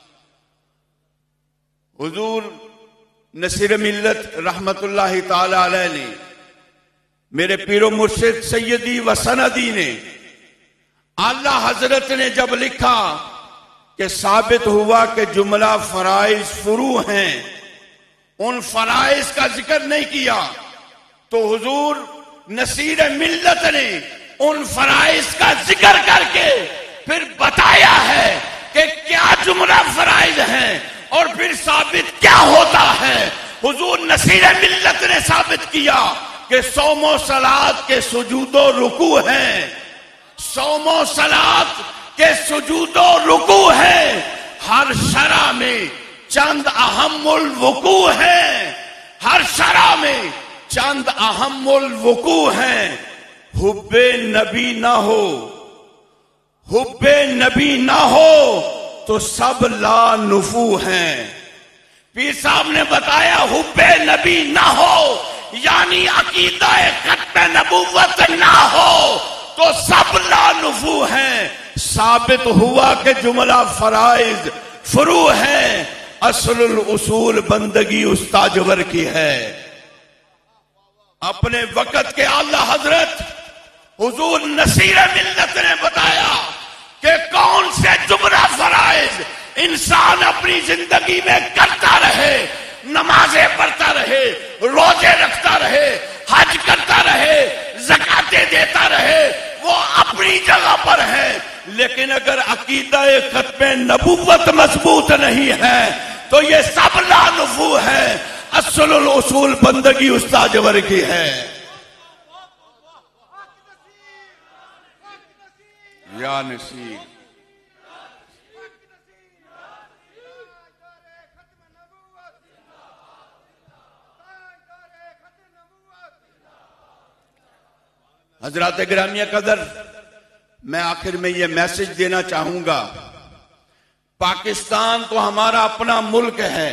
حضور نصیر ملت رحمت اللہ تعالی علیہ نے, میرے پیر و مرشد سیدی و سندی نے, اعلی حضرت نے جب لکھا کہ ثابت ہوا کہ جملہ فرائض فروع ہیں, ان فرائض کا ذکر نہیں کیا, تو حضور نصیر ملت نے ان فرائض کا ذکر کر کے پھر بتایا ہے کہ کیا جملہ فرائض ہیں اور پھر ثابت کیا ہوتا ہے. حضور نصیر ملت نے ثابت کیا کہ صوم و صلات کے سجود و رکوع ہیں, صوم و صلات کے سجود و رکوع ہیں. ہر شرع میں چند اہم الوقوع ہیں, ہر شرع میں چند اہم الوقوع ہیں. حب نبی نہ ہو, حب نبی نہ ہو تو سب لا نفو ہیں. پیر صاحب نے بتایا حب نبی نہ ہو یعنی عقیدہ ختم نبوت نہ ہو تو سب لا نفو ہیں. ثابت ہوا کہ جملہ فرائض فروع ہیں, اصل الاصول بندگی استاجور کی ہے. اپنے وقت کے اعلی حضرت حضور نصیر ملت نے بتایا کہ کون سے جملہ فرائض انسان اپنی زندگی میں کرتا رہے, نمازیں پڑھتا رہے, روزے رکھتا رہے, حج کرتا رہے, زکاتیں دیتا رہے, وہ اپنی جگہ پر ہے. لیکن اگر عقیدہ ختم نبوت مضبوط نہیں ہے تو یہ سب لا نفو ہے. اصل الاصول بندگی استاجور کی ہے. یا نصیر حضرات گرامیہ قدر, میں آخر میں یہ میسج دینا چاہوں گا, پاکستان تو ہمارا اپنا ملک ہے,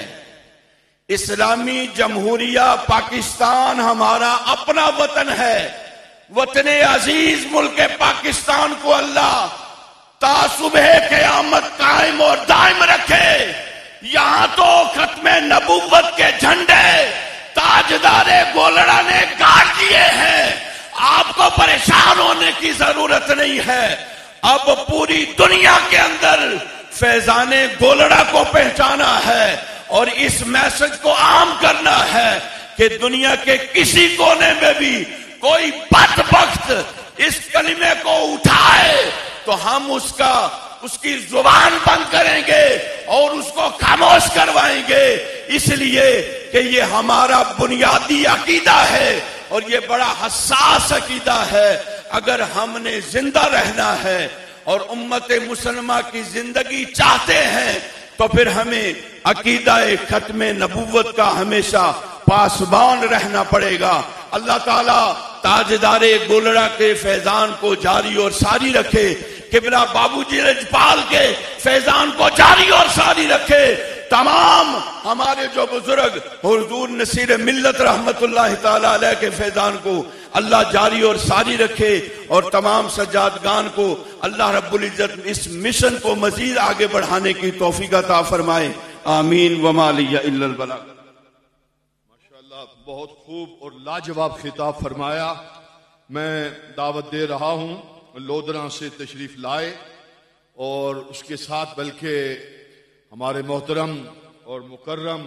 اسلامی جمہوریہ پاکستان ہمارا اپنا وطن ہے. وطن عزیز ملک پاکستان کو اللہ تا صبح قیامت قائم اور دائم رکھے. یہاں تو ختم نبوت کے جھنڈے تاجدار گولڑا نے گاڑ دیے ہیں. آپ کو پریشان ہونے کی ضرورت نہیں ہے. اب پوری دنیا کے اندر فیضان گولڑا کو پہچانا ہے اور اس میسج کو عام کرنا ہے کہ دنیا کے کسی کونے میں بھی کوئی بدبخت اس کلمے کو اٹھائے تو ہم اس کا اس کی زبان بند کریں گے اور اس کو خاموش کروائیں گے. اس لیے کہ یہ ہمارا بنیادی عقیدہ ہے اور یہ بڑا حساس عقیدہ ہے. اگر ہم نے زندہ رہنا ہے اور امت مسلمہ کی زندگی چاہتے ہیں تو پھر ہمیں عقیدہ ختم نبوت کا ہمیشہ پاسبان رہنا پڑے گا. اللہ تعالیٰ تاجدار گولڑا کے فیضان کو جاری اور ساری رکھے, قبلہ بابو جی رجپال کے فیضان کو جاری اور ساری رکھے. تمام ہمارے جو بزرگ حضور نصیر ملت رحمت اللہ تعالی علیہ کے فیضان کو اللہ جاری اور ساری رکھے اور تمام سجادگان کو اللہ رب العزت اس مشن کو مزید آگے بڑھانے کی توفیق عطا فرمائے. آمین. وما لی الا البلاغ. ماشاءاللہ, بہت خوب اور لاجواب خطاب فرمایا. میں دعوت دے رہا ہوں لودھراں سے تشریف لائے اور اس کے ساتھ بلکہ ہمارے محترم اور مکرم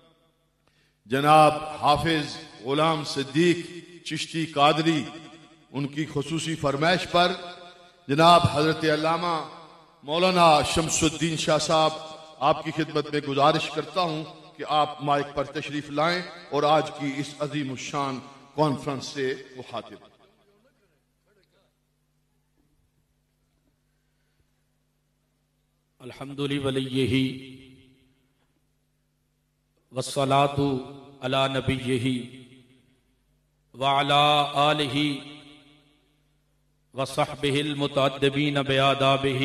جناب حافظ غلام صدیق چشتی قادری, ان کی خصوصی فرمائش پر جناب حضرت علامہ مولانا شمس الدین شاہ صاحب آپ کی خدمت میں گزارش کرتا ہوں کہ آپ مائک پر تشریف لائیں اور آج کی اس عظیم الشان کانفرنس سے مخاطب. الحمد لولیہ والصلاة علی نبیہ وعلی آلہ وصحبہ المتأدبین بآدابہ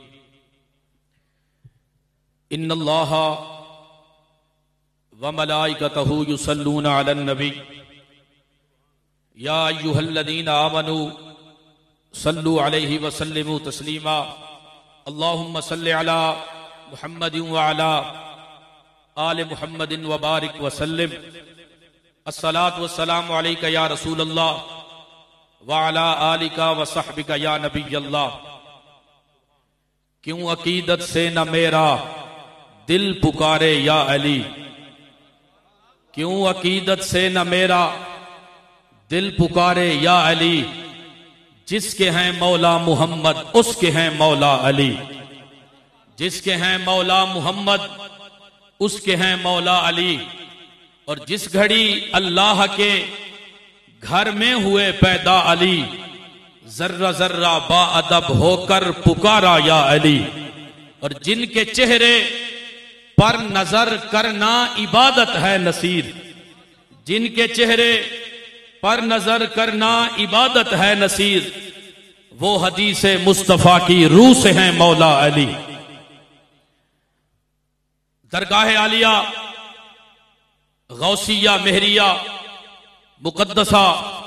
ان اللہ وملائکتہ یصلون علی النبی یا ایھا الذین آمنوا صلوا علیہ وسلموا تسلیما اللہم صل علی محمد وعلی آل محمد وبارک وسلم الصلاۃ والسلام علیک یا رسول اللہ وعلی آلک وصحبک یا نبی اللہ. کیوں عقیدت سے نہ میرا دل پکارے یا علی، کیوں عقیدت سے نہ میرا دل پکارے یا علی، جس کے ہیں مولا محمد اس کے ہیں مولا علی، جس کے ہیں مولا محمد اس کے ہیں مولا علی. اور جس گھڑی اللہ کے گھر میں ہوئے پیدا علی، ذرہ ذرہ با ادب ہو کر پکارا یا علی. اور جن کے چہرے پر نظر کرنا عبادت ہے نصیر، جن کے چہرے پر نظر کرنا عبادت ہے نصیر، وہ حدیث مصطفیٰ کی روح سے ہیں مولا علی. درگاہ عالیہ غوثیہ مہریہ مقدسہ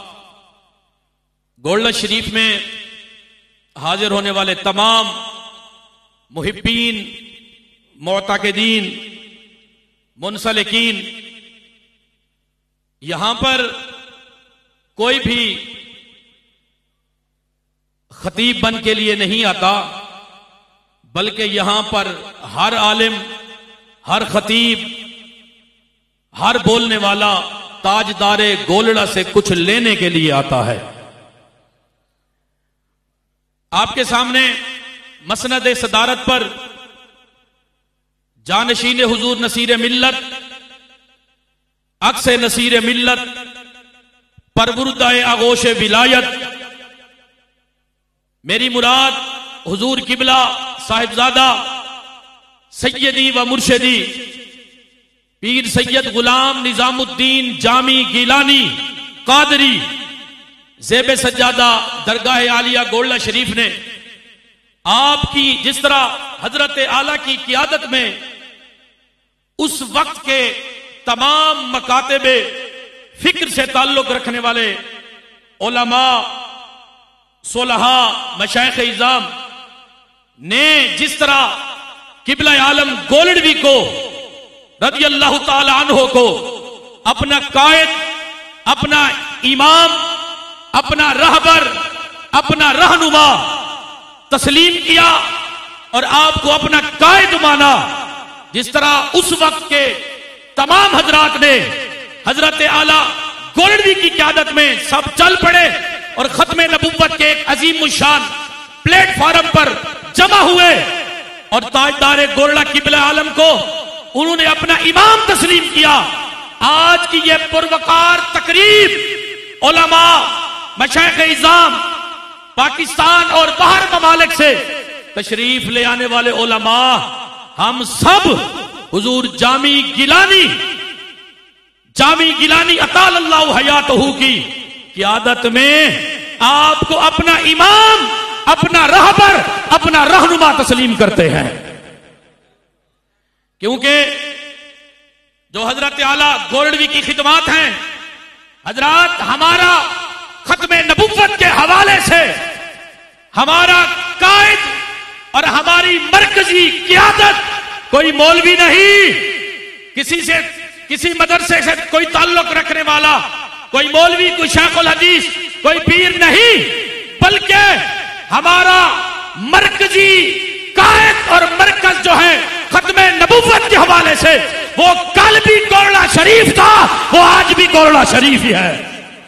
گولڈن شریف میں حاضر ہونے والے تمام محبین، معتقدین، منسلکین، یہاں پر کوئی بھی خطیب بن کے لیے نہیں آتا، بلکہ یہاں پر ہر عالم، ہر خطیب، ہر بولنے والا تاجدار گولڑا سے کچھ لینے کے لیے آتا ہے. آپ کے سامنے مسند صدارت پر جانشین حضور نصیر ملت، عکس نصیر ملت، پروردہ آغوش ولایت، میری مراد حضور قبلہ صاحبزادہ سیدی و مرشدی پیر سید غلام نظام الدین جامی گیلانی قادری زیب سجادہ درگاہ عالیہ گولڈن شریف نے آپ کی جس طرح حضرت اعلیٰ کی قیادت میں اس وقت کے تمام مکاتب فکر سے تعلق رکھنے والے علماء، صلحاء، مشائخ اعظام نے جس طرح قبلہ عالم گولڑوی کو رضی اللہ تعالی عنہ کو اپنا قائد، اپنا امام، اپنا رہبر، اپنا رہنما تسلیم کیا اور آپ کو اپنا قائد مانا، جس طرح اس وقت کے تمام حضرات نے حضرت اعلیٰ گولڑوی کی قیادت میں سب چل پڑے اور ختم نبوت کے ایک عظیم الشان پلیٹ فارم پر جمع ہوئے اور تاجدار گولڑا قبلہ عالم کو انہوں نے اپنا امام تسلیم کیا. آج کی یہ پروقار تقریب علماء، مشائخ اعظام، پاکستان اور باہر ممالک سے تشریف لے آنے والے علماء، ہم سب حضور جامی گیلانی جامی گیلانی اطال اللہ حیاتہ کی قیادت میں آپ کو اپنا امام، اپنا رہبر، اپنا رہنما تسلیم کرتے ہیں. کیونکہ جو حضرت اعلیٰ گولڑوی کی خدمات ہیں، حضرات ہمارا ختم نبوت کے حوالے سے ہمارا قائد اور ہماری مرکزی قیادت کوئی مولوی نہیں، کسی سے کسی مدرسے سے کوئی تعلق رکھنے والا، کوئی مولوی، کوئی شیخ الحدیث، کوئی پیر نہیں، بلکہ ہمارا مرکزی قائد اور مرکز جو ہے ختم نبوت کے حوالے سے وہ کل بھی گولڑا شریف تھا، وہ آج بھی گولڑا شریف ہی ہے.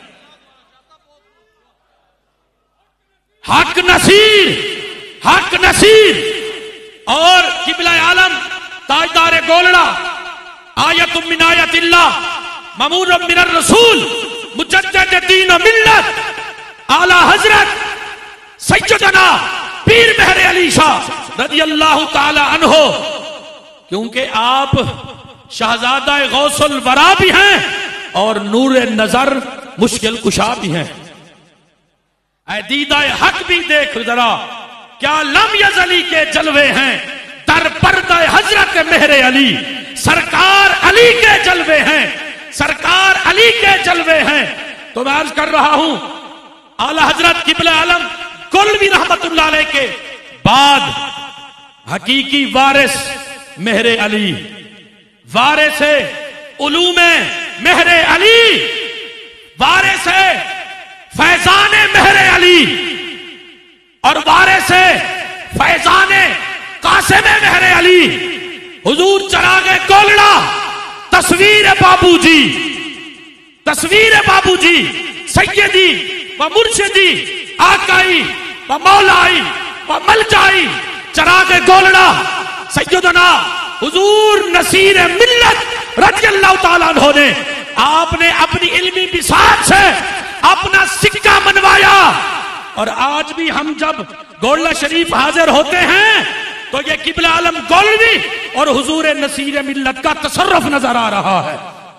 حق نصیر، حق نصیر اور قبلہ عالم تاجدار گولڑا، آیت من آیت اللہ، مامور من الرسول، مجدد دین و ملت، اعلی حضرت سیدنا پیر مہر علی شاہ رضی اللہ تعالی عنہ، کیونکہ آپ شہزادہ غوث الورا بھی ہیں اور نور نظر مشکل کشا بھی ہیں۔ اے دیدہ حق بھی دیکھ ذرا، کیا لم یزلی کے جلوے ہیں در پردہ حضرت مہر علی، سرکار علی کے جلوے ہیں، سرکار علی کے جلوے ہیں۔ تو میں عرض کر رہا ہوں اعلی حضرت قبلہ عالم کلوی رحمت اللہ علیہ کے بعد حقیقی وارث مہر علی، وارث علوم مہر علی، وارث فیضان مہر علی اور وارث فیضان قاسم مہر علی حضور چراغ گولڑا، تصویر بابو جی، تصویر بابو جی سیدی و مرشدی آقائی و مولائی و ملجائی چراغ گولڑا سیدنا حضور نصیر ملت رضی اللہ تعالیٰ عنہ نے، آپ نے اپنی علمی بساط سے اپنا سکہ منوایا، اور آج بھی ہم جب گولڑا شریف حاضر ہوتے ہیں تو یہ قبلہ عالم گولوی اور حضور نصیر ملت کا تصرف نظر آ رہا ہے۔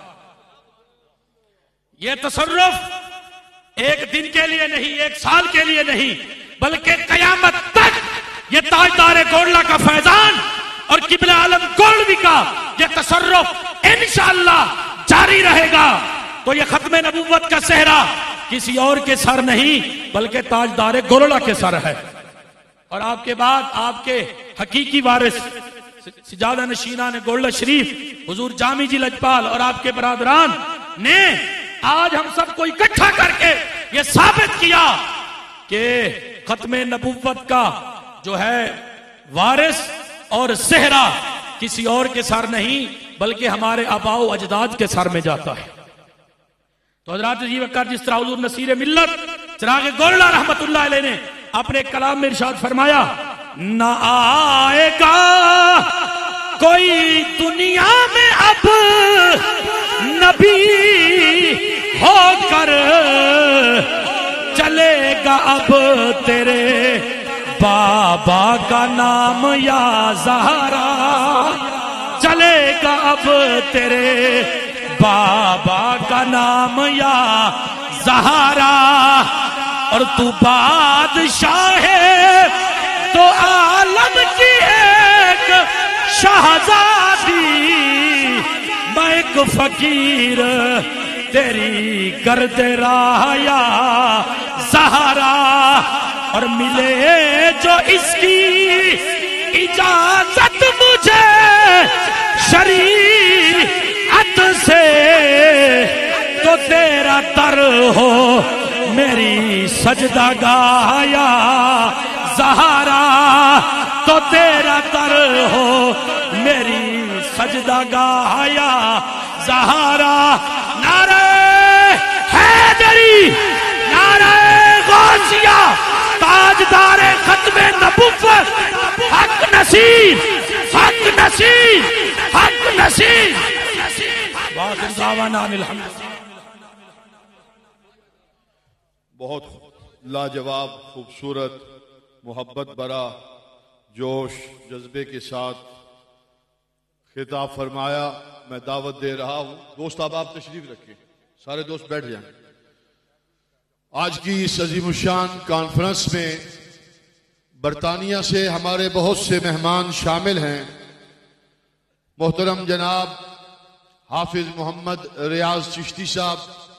یہ تصرف ایک دن کے لیے نہیں، ایک سال کے لیے نہیں، بلکہ قیامت تک یہ تاجدار گولڑا کا فیضان اور قبلہ عالم گولوی کا یہ تصرف انشاءاللہ جاری رہے گا۔ تو یہ ختم نبوت کا صحرا کسی اور کے سر نہیں بلکہ تاجدار گولڑا کے سر ہے، اور آپ کے بعد آپ کے حقیقی وارث سجادہ نشینان گولڑا شریف حضور جامی جی لجپال اور آپ کے برادران نے آج ہم سب کو اکٹھا کر کے یہ ثابت کیا کہ ختم نبوت کا جو ہے وارث اور صحرا کسی اور کے سر نہیں بلکہ ہمارے آباء و اجداد کے سر میں جاتا ہے۔ تو حضرات جی وقار جس طرح حضور نصیر ملت چراغ گولڑا رحمت اللہ علیہ نے اپنے کلام میں ارشاد فرمایا، نہ آئے گا کوئی دنیا میں اب نبی ہو کر، چلے گا اب تیرے بابا کا نام یا زہرا، چلے گا اب تیرے بابا کا نام یا زہرا، اور تو بادشاہ ہے تو عالم کی ایک شہزادی، میں ایک فقیر تیری گرد راہ یا زہرا، اور ملے جو اس کی اجازت مجھے شریعت سے، تو تیرا در ہو میری سجدہ گاہ یا زہرا، تو تیرا در ہو میری سجدہ گاہ یا زہرا۔ نعرہ حیدری، نعرہ غوثیہ، تاجدار ختم نبوت، حق نصیر، حق نصیر، حق نصیر۔ واخر دعوانا الحمد۔ بہت لاجواب، خوبصورت، محبت برا، جوش جذبے کے ساتھ خطاب فرمایا۔ میں دعوت دے رہا ہوں دوست، اب آپ تشریف رکھیں، سارے دوست بیٹھ جائیں۔ آج کی اس عظیم الشان کانفرنس میں برطانیہ سے ہمارے بہت سے مہمان شامل ہیں۔ محترم جناب حافظ محمد ریاض چشتی صاحب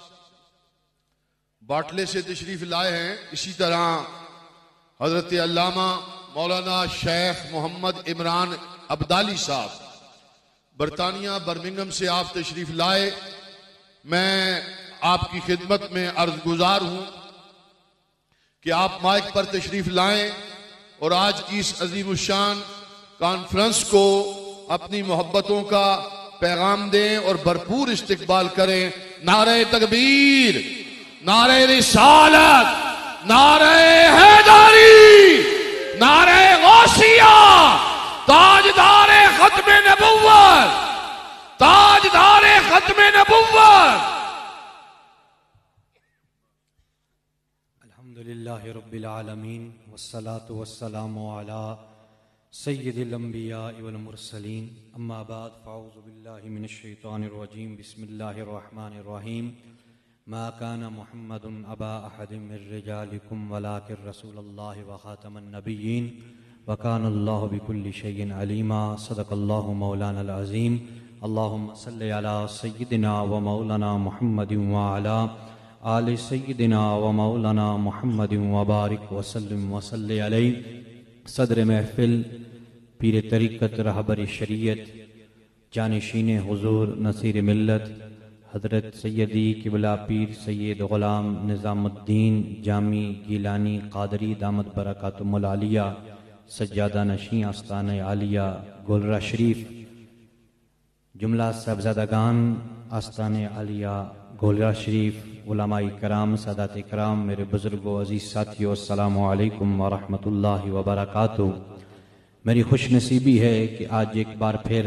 باٹلے سے تشریف لائے ہیں، اسی طرح حضرت علامہ مولانا شیخ محمد عمران عبدالی صاحب برطانیہ برمنگھم سے آپ تشریف لائے۔ میں آپ کی خدمت میں عرض گزار ہوں کہ آپ مائک پر تشریف لائیں اور آج کی اس عظیم الشان کانفرنس کو اپنی محبتوں کا پیغام دیں اور بھرپور استقبال کریں۔ نعرہ تکبیر، نعرہ رسالت، نعرہ حیدری، نعرہ غوثیہ، تاجدار ختم نبوت، تاجدار ختم نبوت۔ الحمدللہ رب العالمین والصلاة والسلام علی सय्यदुल अंबिया वल मुरसलीन अम्मा बाद फ़अऊज़ु बिल्लाहि मिनश शैतानिर रजीम बिस्मिल्लाहिर रहमानिर रहीम मा काना मुहम्मदुन अबा अहदिम मिर रिजालिकुम वलाकिन रसूलुल्लाहि व खातमन नबिय्यीन व काना अल्लाहु बिकुल्लि शैइन अलीमा सदक़ल्लाहु मौलानल अज़ीम अल्लाहुम्मा सल्लि अला सय्यिदिना व मौलाना मुहम्मदिन व अला आलि सय्यिदिना व मौलाना मुहम्मदिन व बारिक व सल्लिम व सल्लि अलैहि सदर महफिल पीर तरीक़त रहबर शरीयत जानशीन हुजूर नसीर मिल्लत हज़रत सैयदी किबला पीर सैयद ग़ुलाम निज़ामुद्दीन जामी गीलानी क़ादरी दामत बरकातुहुल आलिया सज्जादा नशीं आस्तान आलिया गोलरा शरीफ जुमला साहबज़ादागान आस्तान आलिया गोलरा शरीफ उलमाए कराम सादात कराम मेरे बुजुर्गों अजीज साथियों अस्सलामु अलैकुम व रहमतुल्लाहि व बरकातुहू। मेरी खुश नसीबी है कि आज एक बार फिर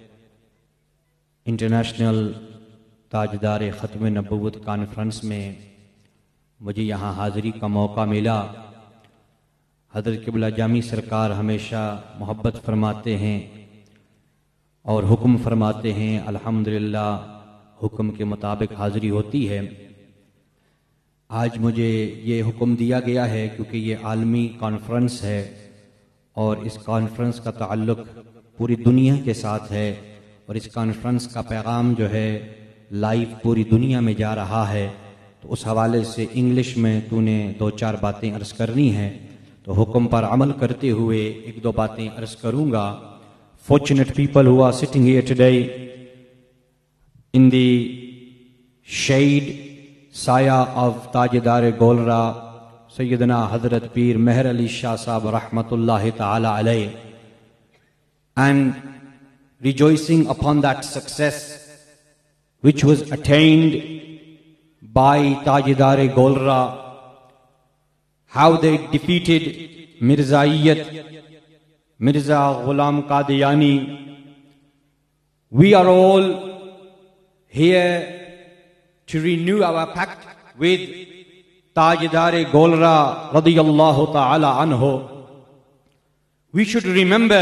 इंटरनेशनल ताजदार ख़त्म नबूवत कॉन्फ्रेंस में मुझे यहाँ हाज़िरी का मौका मिला। हज़रत क़िबला जामी सरकार हमेशा मोहब्बत फरमाते हैं और हुक्म फरमाते हैं, अल्हम्दुलिल्लाह हुक्म के मुताबिक हाज़िरी होती है। आज मुझे ये हुक्म दिया गया है क्योंकि ये आलमी कॉन्फ्रेंस है और इस कॉन्फ्रेंस का ताल्लुक़ पूरी दुनिया के साथ है और इस कॉन्फ्रेंस का पैगाम जो है लाइव पूरी दुनिया में जा रहा है। तो उस हवाले से इंग्लिश में तूने दो चार बातें अर्ज़ करनी हैं, तो हुक्म पर अमल करते हुए एक दो बातें अर्ज़ करूँगा। Fortunate people who are sitting here today in the shade साया of ताजदार गोलरा सैयदना हज़रत पीर मेहर अली शाह साहब रहमतुल्लाहि ताला अलैह, and rejoicing upon that success which was attained by Tajdar Golra, how they defeated Mirzaiyat, Mirza Ghulam Qadiani. We are all here to renew our pact with Tajdar Golra radiyallahu ta'ala anhu. We should remember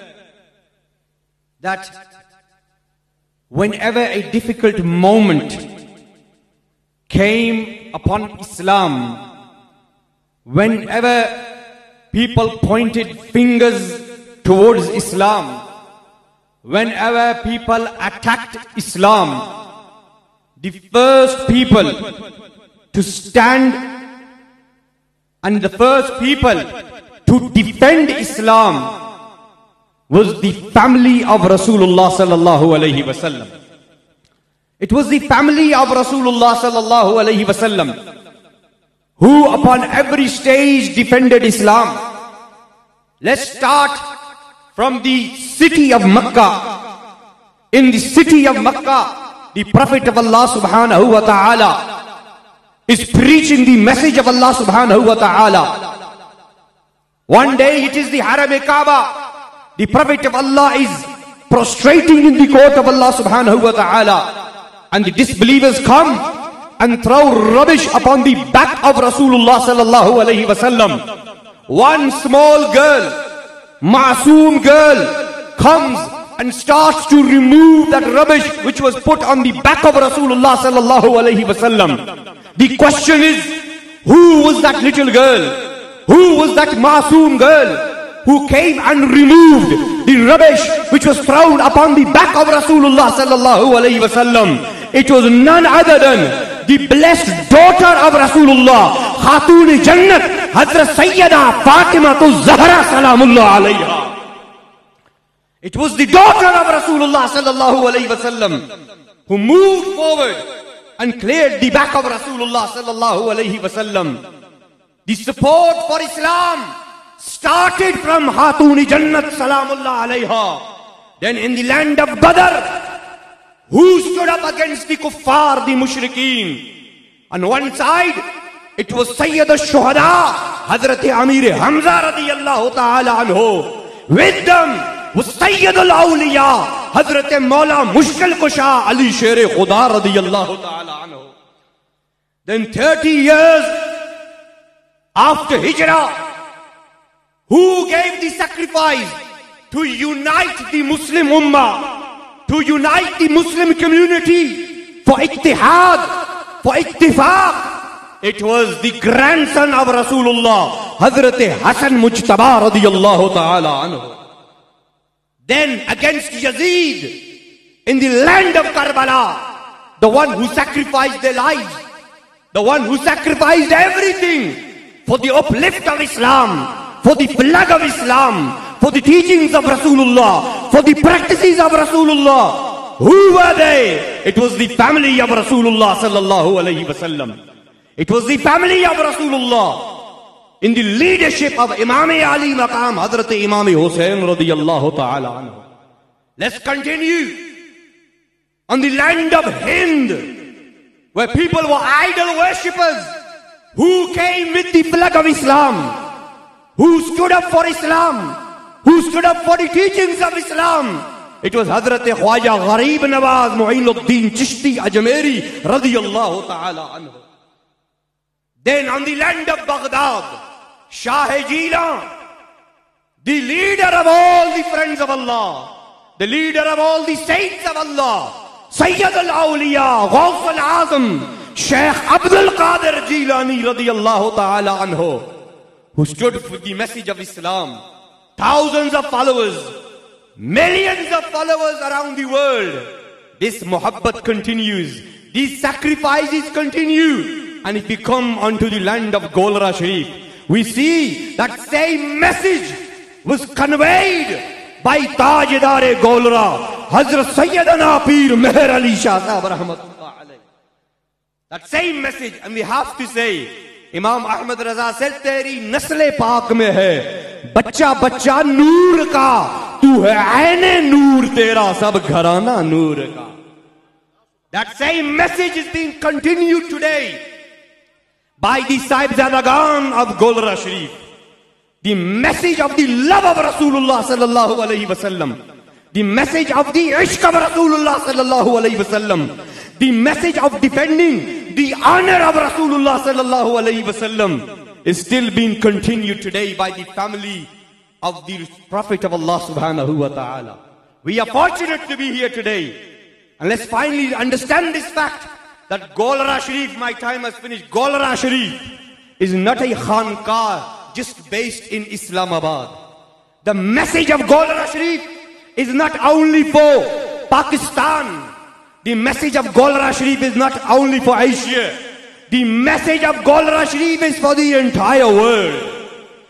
that whenever a difficult moment came upon Islam, whenever people pointed fingers towards Islam, whenever people attacked Islam, the first people to stand and the first people to defend Islam was the family of Rasulullah sallallahu alaihi wasallam. It was the family of Rasulullah sallallahu alaihi wasallam who upon every stage defended Islam. Let's start from the city of Makkah. In the city of Makkah, the Prophet of Allah subhanahu wa ta'ala is preaching the message of Allah subhanahu wa ta'ala. One day it is the Haram-e-Kaaba. The Prophet of Allah is prostrating in the court of Allah subhanahu wa ta'ala. And the disbelievers come and throw rubbish upon the back of Rasulullah sallallahu alayhi wasallam. One small girl, Masoom girl, comes and starts to remove that rubbish which was put on the back of Rasulullah sallallahu alayhi wasallam. The question is, who was that little girl? Who was that Masoom girl who came and removed the rubbish which was thrown upon the back of Rasulullah sallallahu alayhi wasallam? It was none other than the blessed daughter of Rasulullah, Khatun Jannat, Hazrat Sayyida Fatima Zahra Salamullah alayha. It was the daughter of Rasulullah sallallahu alayhi wasallam who moved forward and cleared the back of Rasulullah sallallahu alayhi wasallam. The support for Islam started from Khatun Jannat Salamullah alayha. Then in the land of Badr, who stood up against the kuffar, the mushrikeen? On one side, it was Sayyid al-Shuhada, Hazrat Amir Hamza radiyallahu ta'ala anhu. With them was Sayyid al-Awliya, Hazrat Mawla Mushkil Kusha Ali Sher Khuda radiyallahu ta'ala anhu. Then thirty years after Hijrah, who gave the sacrifice? to unite the Muslim Ummah, to unite the Muslim community for ittihad, for ittifaq. It was the grandson of Rasulullah, Hazrat Hasan Mujtaba radiyallahu ta'ala anhu. Then against Yazid in the land of Karbala, the one who sacrificed their lives, the one who sacrificed everything for the uplift of Islam, for the flag of Islam, for the teachings of Rasulullah, for the practices of Rasulullah. Who were they? It was the family of Rasulullah sallallahu alayhi wasallam. It was the family of Rasulullah in the leadership of Imam Ali Maqam, Hazrat Imam Hussain radiyallahu ta'ala anhu. Let's continue. On the land of Hind, where people were idol worshippers, who came with the flag of Islam, who stood up for Islam, who stood up for the teachings of Islam. It was Hazrat Khwaja Gharib Nawaz Mu'inuddin Chishti Ajmeri radiyallahu ta'ala anhu. Then on the land of Baghdad, Shah Jilan, the leader of all the friends of Allah, the leader of all the saints of Allah, Sayyid al-Awliya, Ghawth al-Azam, Shaykh Abdul Qadir Jilani radiyallahu ta'ala anhu, who stood for the message of Islam. Thousands of followers, millions of followers around the world. This muhabbat continues. These sacrifices continue. And if we come onto the land of Golra Sharif, we see that same message was conveyed by Tajdar Golra, Hazrat Sayyidana Pir Meher Ali Shah Sahab rahmatullah alayh. That same message, and we have to say, Imam Ahmad Raza said, Teri nasle paak mein hai, bachcha bachcha noor ka, tu hai aine noor tera, sab gharana noor ka. That same message is being continued today by the Sahibzadagan of Golra Sharif. The message of the love of Rasulullah sallallahu alayhi wasallam. The message of the ishq of Rasulullah sallallahu alayhi wasallam. The message of defending the honor of Rasulullah sallallahu alayhi wasallam is still being continued today by the family of the Prophet of Allah subhanahu wa ta'ala. We are fortunate to be here today. And let's finally understand this fact that Golra Sharif, my time has finished, Golra Sharif is not a khanqah just based in Islamabad. The message of Golra Sharif is not only for Pakistan. The message of Golra Sharif is not only for Asia. The message of Golra Sharif is for the entire world.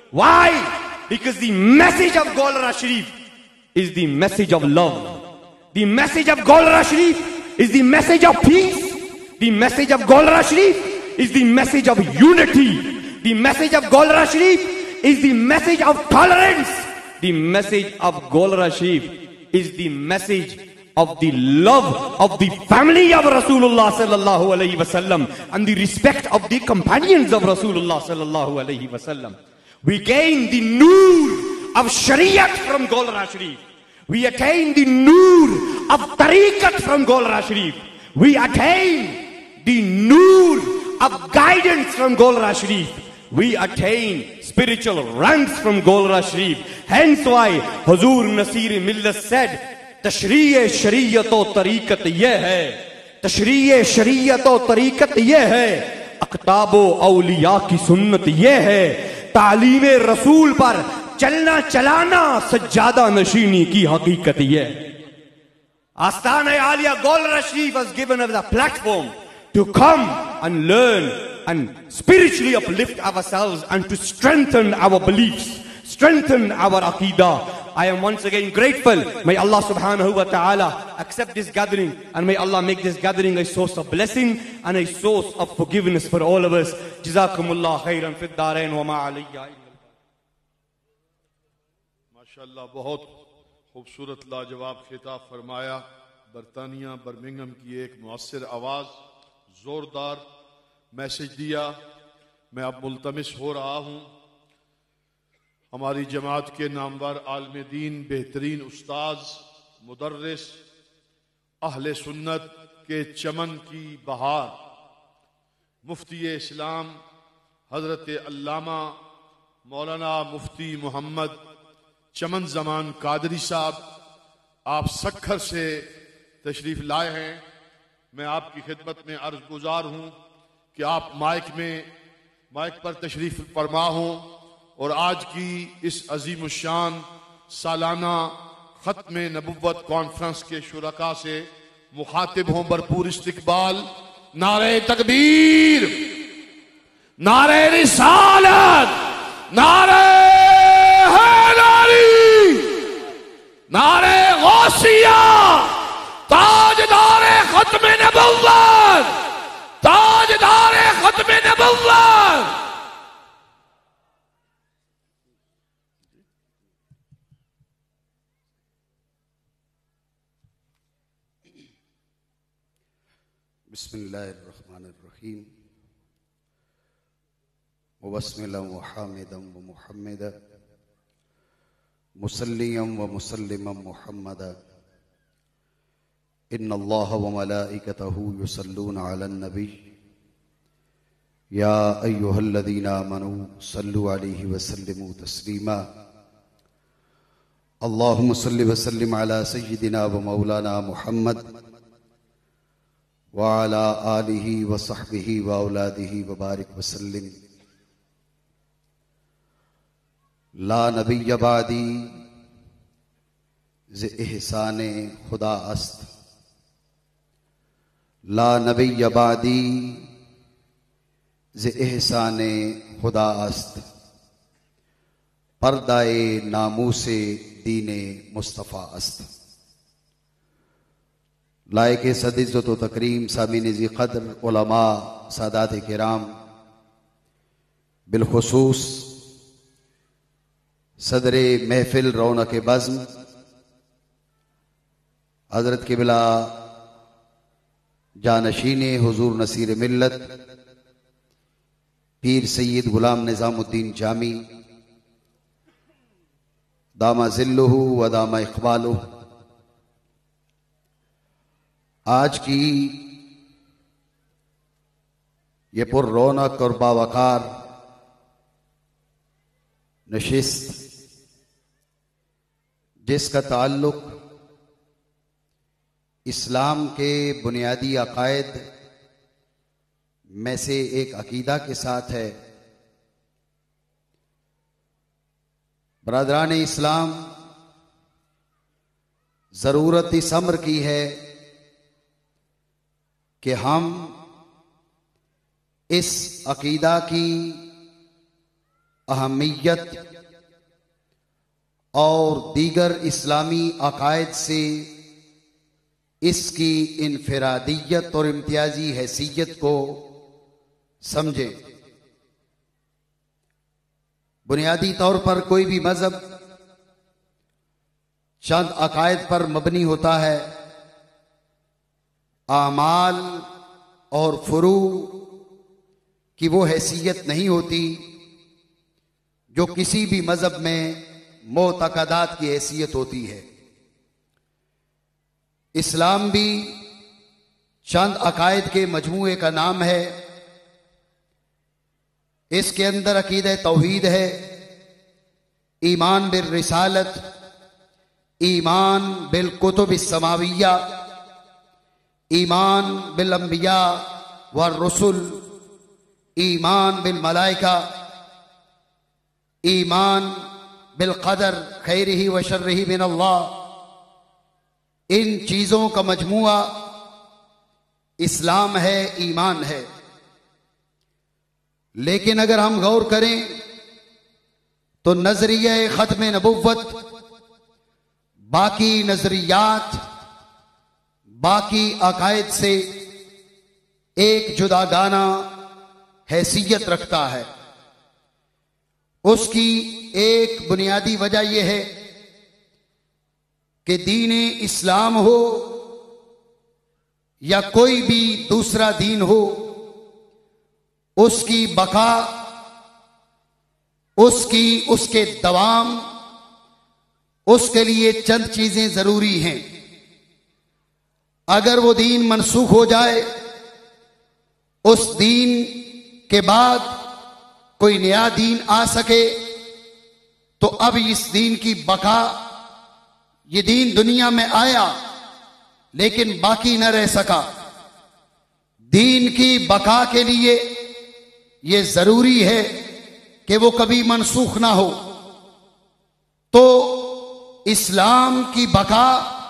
Why? Because the message of Golra Sharif is the message of love. The message of Golra Sharif is the message of peace. The message of Golra Sharif is the message of unity. The message of Golra Sharif is the message of tolerance. The message of Golra Sharif is the message of the love of the family of Rasulullah sallallahu alayhi wasallam and the respect of the companions of Rasulullah sallallahu alayhi wasallam. We gain the noor of Shariat from Golra Sharif. We attain the noor of Tariqat from Golra Sharif. We attain the noor of guidance from Golra Sharif. We attain spiritual ranks from Golra Sharif. Hence why Huzur Nasir Millat said, Tashriye Shariyat o Tariqat ye hai. Tashriye Shariyat o Tariqat ye hai. Aqtab-o awliya ki sunnat ye hai. Ta'lim-e Rasool par chalna chalana sajjada nashini ki haqiqat ye hai. Astana-e Aliya Golra Sharif was given as a platform to come and learn and spiritually uplift ourselves and to strengthen our beliefs, strengthen our aqidah. I am once again grateful. May Allah subhanahu wa ta'ala accept this gathering, and may Allah make this gathering a source of blessing and a source of forgiveness for all of us. Jazakumullah khairan fid darain wa ma alayya. माशाअल्लाह, बहुत खूबसूरत लाजवाब खिताब फरमाया। बरतानिया Birmingham की एक मुअस्सिर आवाज, जोरदार मैसेज दिया। मैं अब मुल्तमिस हो रहा हूँ हमारी जमात के नामवर आलम दीन, बेहतरीन उस्ताद, मुदर्रिस, अहले सुन्नत के चमन की बहार, मुफ्ती इस्लाम हजरत अल्लामा मौलाना मुफ्ती मोहम्मद چمن زمان قادری صاحب، آپ سکھر سے تشریف لائے ہیں. میں آپ کی خدمت میں عرض گزار ہوں کہ آپ مائک میں مائک پر تشریف فرما ہوں اور آج کی اس عظیم الشان سالانہ ختم نبوت کانفرنس کے شرکاء سے مخاطب ہوں. بھرپور استقبال. نعرہ تکبیر، نعرہ رسالت، نعرہ حیدری، نعرہ غوثیہ، تاجدار ختم نبوت، تاجدار ختم نبوت. بسم اللہ الرحمن الرحیم. وبسملا وحامدا ومحمدا مسلیا ومسلما محمدا. ان اللہ وملائکتہ یصلون علی النبی یا ایہا الذین آمنوا صلوا علیہ وسلموا تسلیما. اللہم صل وسلم علی سیدنا ومولانا محمد وعلى آلہ وصحبہ واولادہ وبارک وسلم. لا نبی بعدی ز احسان خدا است، لا نبی بعدی ز احسان خدا است. پردہ ناموس دین مصطفیٰ است. لائق صد عزت و تکریم سامعین ذی قدر علماء سادات کرام، بالخصوص صدر محفل رونق بزم حضرت قبلہ جانشین حضور نصیر ملت پیر سید غلام نظام الدین جامی دامہ ذلہ و دامہ اقبالہ. آج کی یہ پر رونق اور باوقار نشست جس کا تعلق اسلام کے بنیادی عقائد میں سے ایک عقیدہ کے ساتھ ہے. برادران اسلام، ضرورت اس امر کی ہے کہ ہم اس عقیدہ کی اہمیت اور دیگر اسلامی عقائد سے اس کی انفرادیت اور امتیازی حیثیت کو سمجھیں. بنیادی طور پر کوئی بھی مذہب چند عقائد پر مبنی ہوتا ہے. اعمال اور فروع کی وہ حیثیت نہیں ہوتی جو کسی بھی مذہب میں معتقدات کی حیثیت ہوتی ہے. اسلام بھی چند عقائد کے مجموعے کا نام ہے. اس کے اندر عقیدہ توحید ہے، ایمان بالرسالت، ایمان بالکتب السماویہ، ایمان بالانبیاء والرسل، ایمان بالملائکہ، ایمان بالقدر خیرہ و شرہ من اللہ. ان چیزوں کا مجموعہ اسلام ہے، ایمان ہے. لیکن اگر ہم غور کریں تو نظریہ ختم نبوت باقی نظریات، باقی عقائد سے ایک جداگانہ حیثیت رکھتا ہے. اس کی ایک بنیادی وجہ یہ ہے کہ دین اسلام ہو یا کوئی بھی دوسرا دین ہو، اس کی بقا، اس کی اس کے دوام، اس کے لیے چند چیزیں ضروری ہیں. اگر وہ دین منسوخ ہو جائے، اس دین کے بعد کوئی نیا دین آ سکے تو اب اس دین کی بقا، یہ دین دنیا میں آیا لیکن باقی نہ رہ سکا. دین کی بقا کے لیے یہ ضروری ہے کہ وہ کبھی منسوخ نہ ہو. تو اسلام کی بقا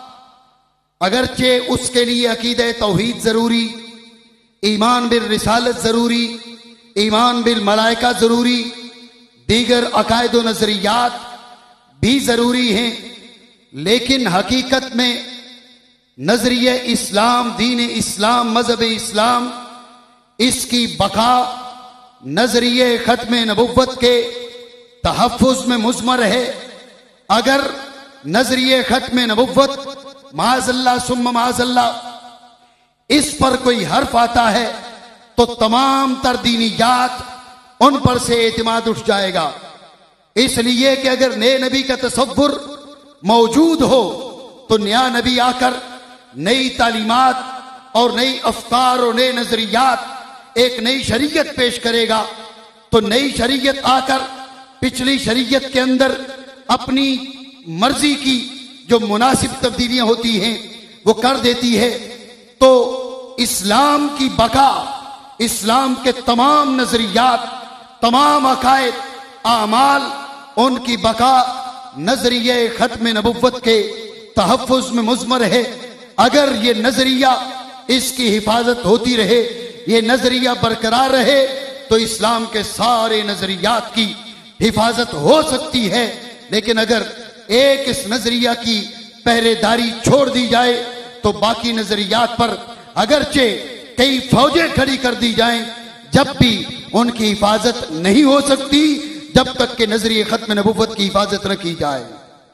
اگرچہ اس کے لیے عقیدہ توحید ضروری، ایمان بالرسالت ضروری، ایمان بالملائکہ ضروری، دیگر عقائد و نظریات بھی ضروری ہیں، لیکن حقیقت میں نظریہ اسلام، دین اسلام، مذہب اسلام، اس کی بقا نظریہ ختم نبوت کے تحفظ میں مضمر ہے. اگر نظریہ ختم نبوت معاذ اللہ ثم معاذ اللہ اس پر کوئی حرف آتا ہے تو تمام تر دینیات ان پر سے اعتماد اٹھ جائے گا. اس لیے کہ اگر نئے نبی کا تصور موجود ہو تو نیا نبی آ کر نئی تعلیمات اور نئی افکار اور نئے نظریات، ایک نئی شریعت پیش کرے گا. تو نئی شریعت آ کر پچھلی شریعت کے اندر اپنی مرضی کی جو مناسب تبدیلیاں ہوتی ہیں وہ کر دیتی ہے. تو اسلام کی بقا، اسلام کے تمام نظریات، تمام عقائد، اعمال، ان کی بقا نظریہ ختم نبوت کے تحفظ میں مضمر ہے. اگر یہ نظریہ، اس کی حفاظت ہوتی رہے، یہ نظریہ برقرار رہے تو اسلام کے سارے نظریات کی حفاظت ہو سکتی ہے. لیکن اگر ایک اس نظریہ کی پہرے داری چھوڑ دی جائے تو باقی نظریات پر اگرچہ کئی فوجیں کھڑی کر دی جائیں، جب بھی ان کی حفاظت نہیں ہو سکتی جب تک کہ نظریہ ختم نبوت کی حفاظت نہ کی جائے.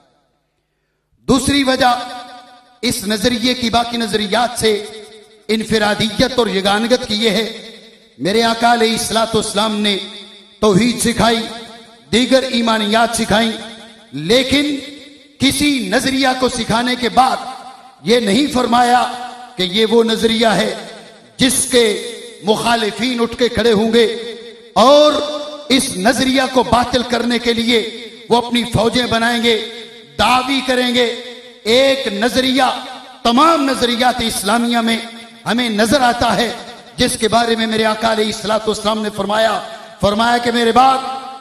دوسری وجہ اس نظریے کی باقی نظریات سے انفرادیت اور یگانگت کی یہ ہے. میرے آقا علیہ الصلوۃ والسلام نے توحید سکھائی، دیگر ایمانیات سکھائیں، لیکن کسی نظریہ کو سکھانے کے بعد یہ نہیں فرمایا کہ یہ وہ نظریہ ہے جس کے مخالفین اٹھ کے کھڑے ہوں گے اور اس نظریہ کو باطل کرنے کے لیے وہ اپنی فوجیں بنائیں گے، دعوی کریں گے. ایک نظریہ تمام نظریات اسلامیہ میں ہمیں نظر آتا ہے جس کے بارے میں میرے آقا علیہ الصلوۃ والسلام نے فرمایا فرمایا کہ میرے بعد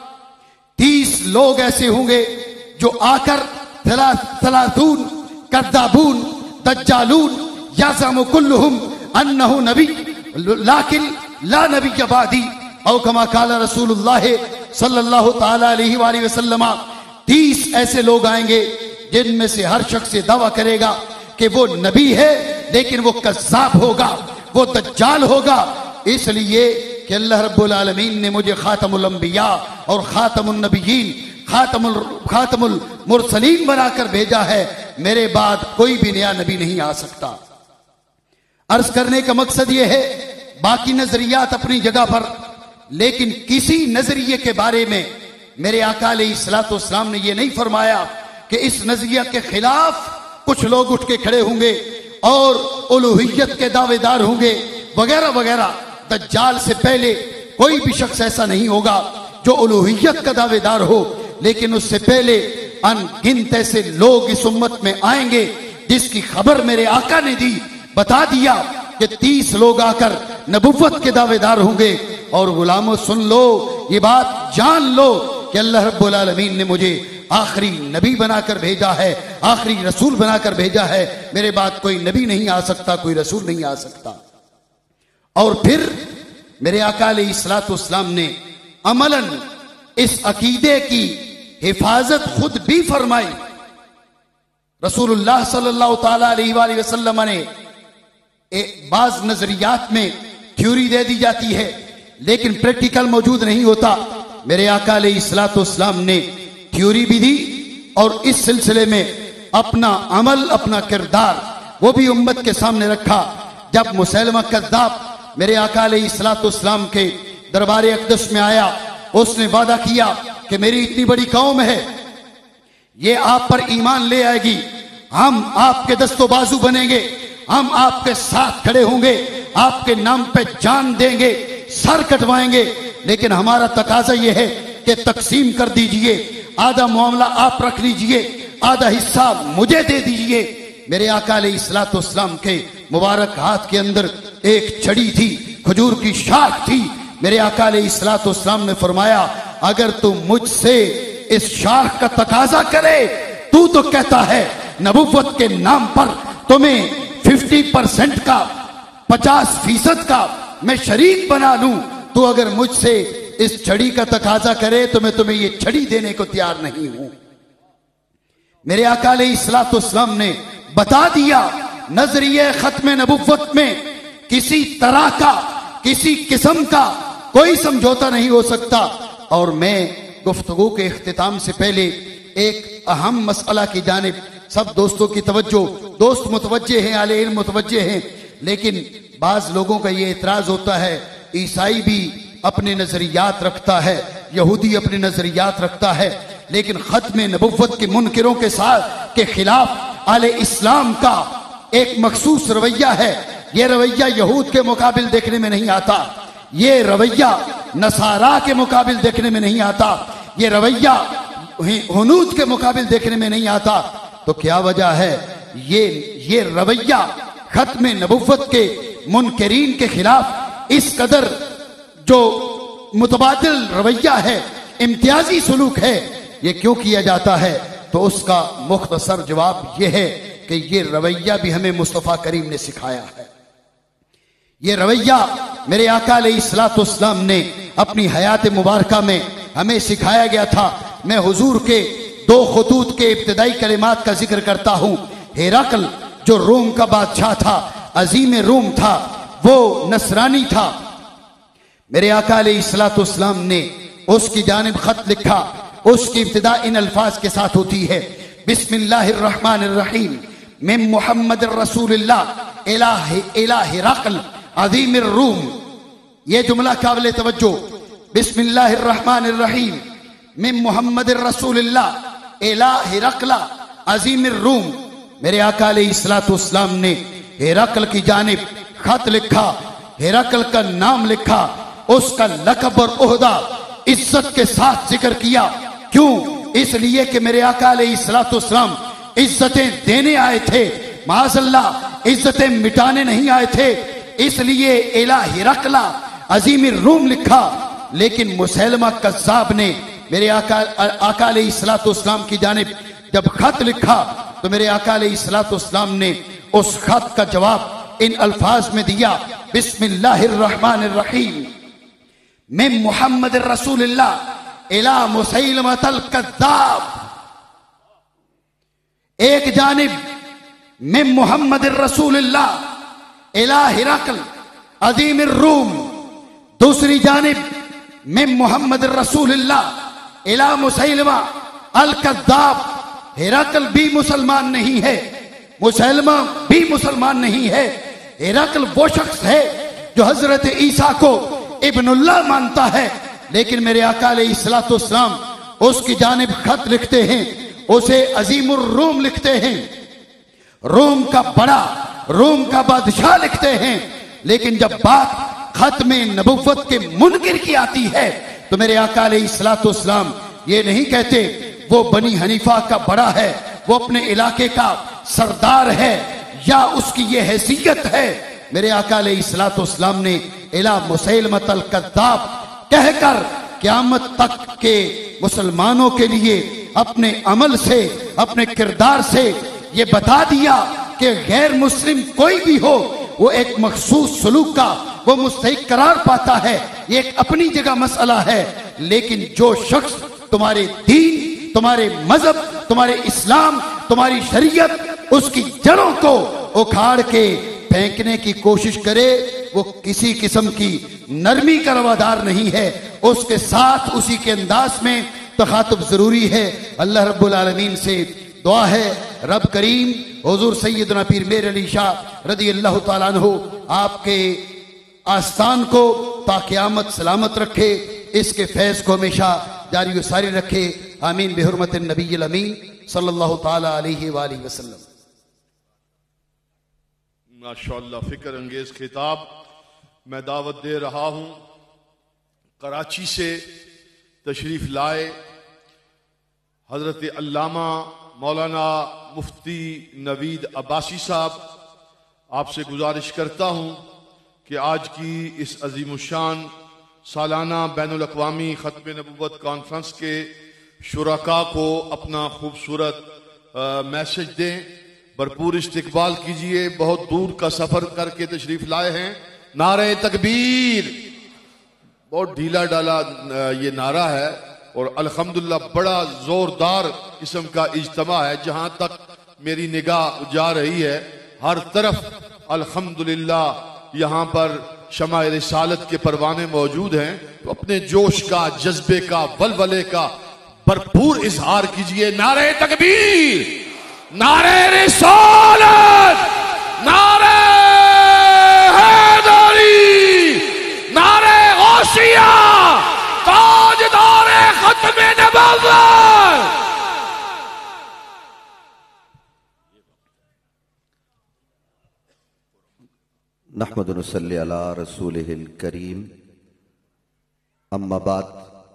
تیس لوگ ایسے ہوں گے جو آ کر ثلاثون کذابون دجالون یزعم کلہم انہ نبی لیکن لا نبی بعدی او کما قال رسول اللہ صلی اللہ تعالی علیہ وآلہ وسلم. تیس ایسے لوگ آئیں گے جن میں سے ہر شخص یہ دعویٰ کرے گا کہ وہ نبی ہے لیکن وہ کذاب ہوگا، وہ دجال ہوگا. اس لیے کہ اللہ رب العالمین نے مجھے خاتم الانبیاء اور خاتم النبیین، خاتم خاتم المرسلین بنا کر بھیجا ہے. میرے بعد کوئی بھی نیا نبی نہیں آ سکتا. عرض کرنے کا مقصد یہ ہے باقی نظریات اپنی جگہ پر، لیکن کسی نظریے کے بارے میں میرے آقا علیہ الصلوۃ والسلام نے یہ نہیں فرمایا کہ اس نظریہ کے خلاف کچھ لوگ اٹھ کے کھڑے ہوں گے اور الوہیت کے دعوے دار ہوں گے وغیرہ وغیرہ. دجال سے پہلے کوئی بھی شخص ایسا نہیں ہوگا جو الوہیت کا دعوے دار ہو، لیکن اس سے پہلے ان گنت ایسے لوگ اس امت میں آئیں گے جس کی خبر میرے آقا نے دی، بتا دیا کہ تیس لوگ آ کر نبوت کے دعوے دار ہوں گے. اور غلاموں سن لو، یہ بات جان لو کہ اللہ رب العالمین نے مجھے آخری نبی بنا کر بھیجا ہے، آخری رسول بنا کر بھیجا ہے. میرے بعد کوئی نبی نہیں آ سکتا، کوئی رسول نہیں آ سکتا. اور پھر میرے آقا علیہ الصلوۃ والسلام نے عملاً اس عقیدے کی حفاظت خود بھی فرمائی. رسول اللہ صلی اللہ تعالی علیہ وآلہ وسلم نے بعض نظریات میں تھیوری دے دی جاتی ہے لیکن پریکٹیکل موجود نہیں ہوتا. میرے آقا علیہ الصلوۃ والسلام نے تھیوری بھی دی اور اس سلسلے میں اپنا عمل، اپنا کردار وہ بھی امت کے سامنے رکھا. جب مسیلمہ کذاب میرے آقا علیہ الصلوۃ والسلام کے دربار اقدس میں آیا، اس نے وعدہ کیا کہ میری اتنی بڑی قوم ہے، یہ آپ پر ایمان لے آئے گی، ہم آپ کے دست و بازو بنیں گے، ہم آپ کے ساتھ کھڑے ہوں گے، آپ کے نام پہ جان دیں گے، سر کٹوائیں گے، لیکن ہمارا تقاضا یہ ہے کہ تقسیم کر دیجئے آدھا معاملہ آپ رکھ لیجئے، آدھا حصہ مجھے دے دیجئے۔ میرے آقا علیہ الصلوۃ والسلام کے مبارک ہاتھ کے اندر ایک چھڑی تھی، کھجور کی شاخ تھی۔ میرے آقا علیہ الصلوۃ والسلام نے فرمایا اگر تو مجھ سے اس شاخ کا تقاضا کرے، تو تو کہتا ہے نبوت کے نام پر تمہیں ففٹی پرسنٹ کا، پچاس فیصد کا میں شریک بنا لوں، تو اگر مجھ سے اس چھڑی کا تقاضا کرے تو میں تمہیں یہ چھڑی دینے کو تیار نہیں ہوں۔ میرے آقا علیہ الصلوۃ والسلام نے بتا دیا نظریہ ختم نبوت میں کسی طرح کا، کسی قسم کا کوئی سمجھوتا نہیں ہو سکتا۔ اور میں گفتگو کے اختتام سے پہلے ایک اہم مسئلہ کی جانب سب دوستوں کی توجہ، دوست متوجہ ہیں، اہل علم متوجہ ہیں، لیکن بعض لوگوں کا یہ اعتراض ہوتا ہے عیسائی بھی اپنے نظریات رکھتا ہے، یہودی اپنے نظریات رکھتا ہے، لیکن ختم نبوت کے منکروں کے ساتھ کے خلاف اہل اسلام کا ایک مخصوص رویہ ہے۔ یہ رویہ یہود کے مقابل دیکھنے میں نہیں آتا، یہ رویہ نصارا کے مقابل دیکھنے میں نہیں آتا، یہ رویہ ہنود کے مقابل دیکھنے میں نہیں آتا۔ تو کیا وجہ ہے؟ یہ یہ رویہ ختم نبوت کے منکرین کے خلاف اس قدر جو متبادل رویہ ہے، امتیازی سلوک ہے، یہ کیوں کیا جاتا ہے؟ تو اس کا مختصر جواب یہ ہے کہ یہ رویہ بھی ہمیں مصطفیٰ کریم نے سکھایا ہے۔ یہ رویہ میرے آقا علیہ الصلوۃ والسلام نے اپنی حیات مبارکہ میں ہمیں سکھایا گیا تھا۔ میں حضور کے دو خطوط کے ابتدائی کلمات کا ذکر کرتا ہوں۔ ہرقل جو روم کا بادشاہ تھا، عظیم روم تھا، وہ نصرانی تھا۔ میرے آقا علیہ الصلوۃ والسلام نے اس کی جانب خط لکھا، اس کی ابتدا ان الفاظ کے ساتھ ہوتی ہے، بسم اللہ الرحمن الرحیم من محمد الرسول اللہ الہ الہ ہرقل عظیم الروم۔ یہ جملہ قابل توجہ، بسم اللہ الرحمن الرحیم من محمد الرسول اللہ الہ ہرقل عظیم الروم۔ میرے آقا علیہ الصلوۃ والسلام نے ہرقل کی جانب خط لکھا، ہرقل کا نام لکھا، اس کا لقب اور عہدہ عزت کے ساتھ ذکر کیا۔ کیوں؟ اس لیے کہ میرے آقا علیہ الصلوۃ والسلام عزتیں دینے آئے تھے، معاذ اللہ عزتیں مٹانے نہیں آئے تھے، اس لیے الہ ہرقل عظیم الروم لکھا۔ لیکن مسیلمہ کذاب نے میرے آقا آقا علیہ الصلوۃ والسلام کی جانب جب خط لکھا تو میرے آقا علیہ الصلوۃ والسلام نے اس خط کا جواب ان الفاظ میں دیا، بسم اللہ الرحمن الرحیم من محمد الرسول اللہ الہ مسیلمہ الکذاب۔ ایک جانب من محمد الرسول اللہ الہ ہرقل عظیم الروم، دوسری جانب من محمد الرسول اللہ الہ مسیلمہ الکذاب۔ ہرقل بھی مسلمان نہیں ہے، مسیلمہ بھی مسلمان نہیں ہے۔ ہرقل وہ شخص ہے جو حضرت عیسیٰ کو ابن اللہ مانتا ہے، لیکن میرے آقا علیہ الصلوۃ والسلام اس کی جانب خط لکھتے ہیں، اسے عظیم الروم لکھتے ہیں، روم کا بڑا، روم کا بادشاہ لکھتے ہیں۔ لیکن جب بات ختم نبوت کے منکر کی آتی ہے تو میرے آقا علیہ الصلوۃ والسلام یہ نہیں کہتے وہ بنی حنیفہ کا بڑا ہے، وہ اپنے علاقے کا سردار ہے یا اس کی یہ حیثیت ہے۔ میرے آقا علیہ الصلوۃ والسلام نے الہ مسیلمہ الکذاب کہہ کر قیامت تک کے مسلمانوں کے لیے اپنے عمل سے، اپنے کردار سے یہ بتا دیا کہ غیر مسلم کوئی بھی ہو وہ ایک مخصوص سلوک کا وہ مستحق قرار پاتا ہے، یہ ایک اپنی جگہ مسئلہ ہے۔ لیکن جو شخص تمہارے دین، تمہارے مذہب، تمہارے اسلام، تمہاری شریعت، اس کی جڑوں کو اکھاڑ کے پھینکنے کی کوشش کرے، وہ کسی قسم کی نرمی کا روادار نہیں ہے، اس کے ساتھ اسی کے انداز میں تخاطب ضروری ہے۔ اللہ رب العالمین سے دعا ہے رب کریم حضور سیدنا پیر میر علی شاہ رضی اللہ تعالیٰ عنہ آپ کے آستان کو تا قیامت سلامت رکھے، اس کے فیض کو ہمیشہ جاری و ساری رکھے، آمین بحرمت النبی الامین صلی اللہ تعالیٰ علیہ وآلہ وسلم۔ ماشاءاللہ فکر انگیز خطاب میں دعوت دے رہا ہوں، کراچی سے تشریف لائے حضرت علامہ مولانا مفتی نوید عباسی صاحب، آپ سے گزارش کرتا ہوں کہ آج کی اس عظیم الشان سالانہ بین الاقوامی ختم نبوت کانفرنس کے شرکاء کو اپنا خوبصورت میسج دیں، بھرپور استقبال کیجئے۔ بہت دور کا سفر کر کے تشریف لائے ہیں۔ نعرہ تکبیر، بہت ڈھیلا ڈالا یہ نعرہ ہے اور الحمدللہ بڑا زوردار قسم کا اجتماع ہے۔ جہاں تک میری نگاہ جا رہی ہے ہر طرف الحمدللہ یہاں پر شمع رسالت کے پروانے موجود ہیں، تو اپنے جوش کا، جذبے کا، ولولے کا بھرپور اظہار کیجئے۔ نعرہ تکبیر، نعرہ رسالت، نعرہ حیدری، نعرہ غوثیہ، تاجدار ختم نبوت۔ نحمد و نصلی علی رسولہ الکریم، اما بعد،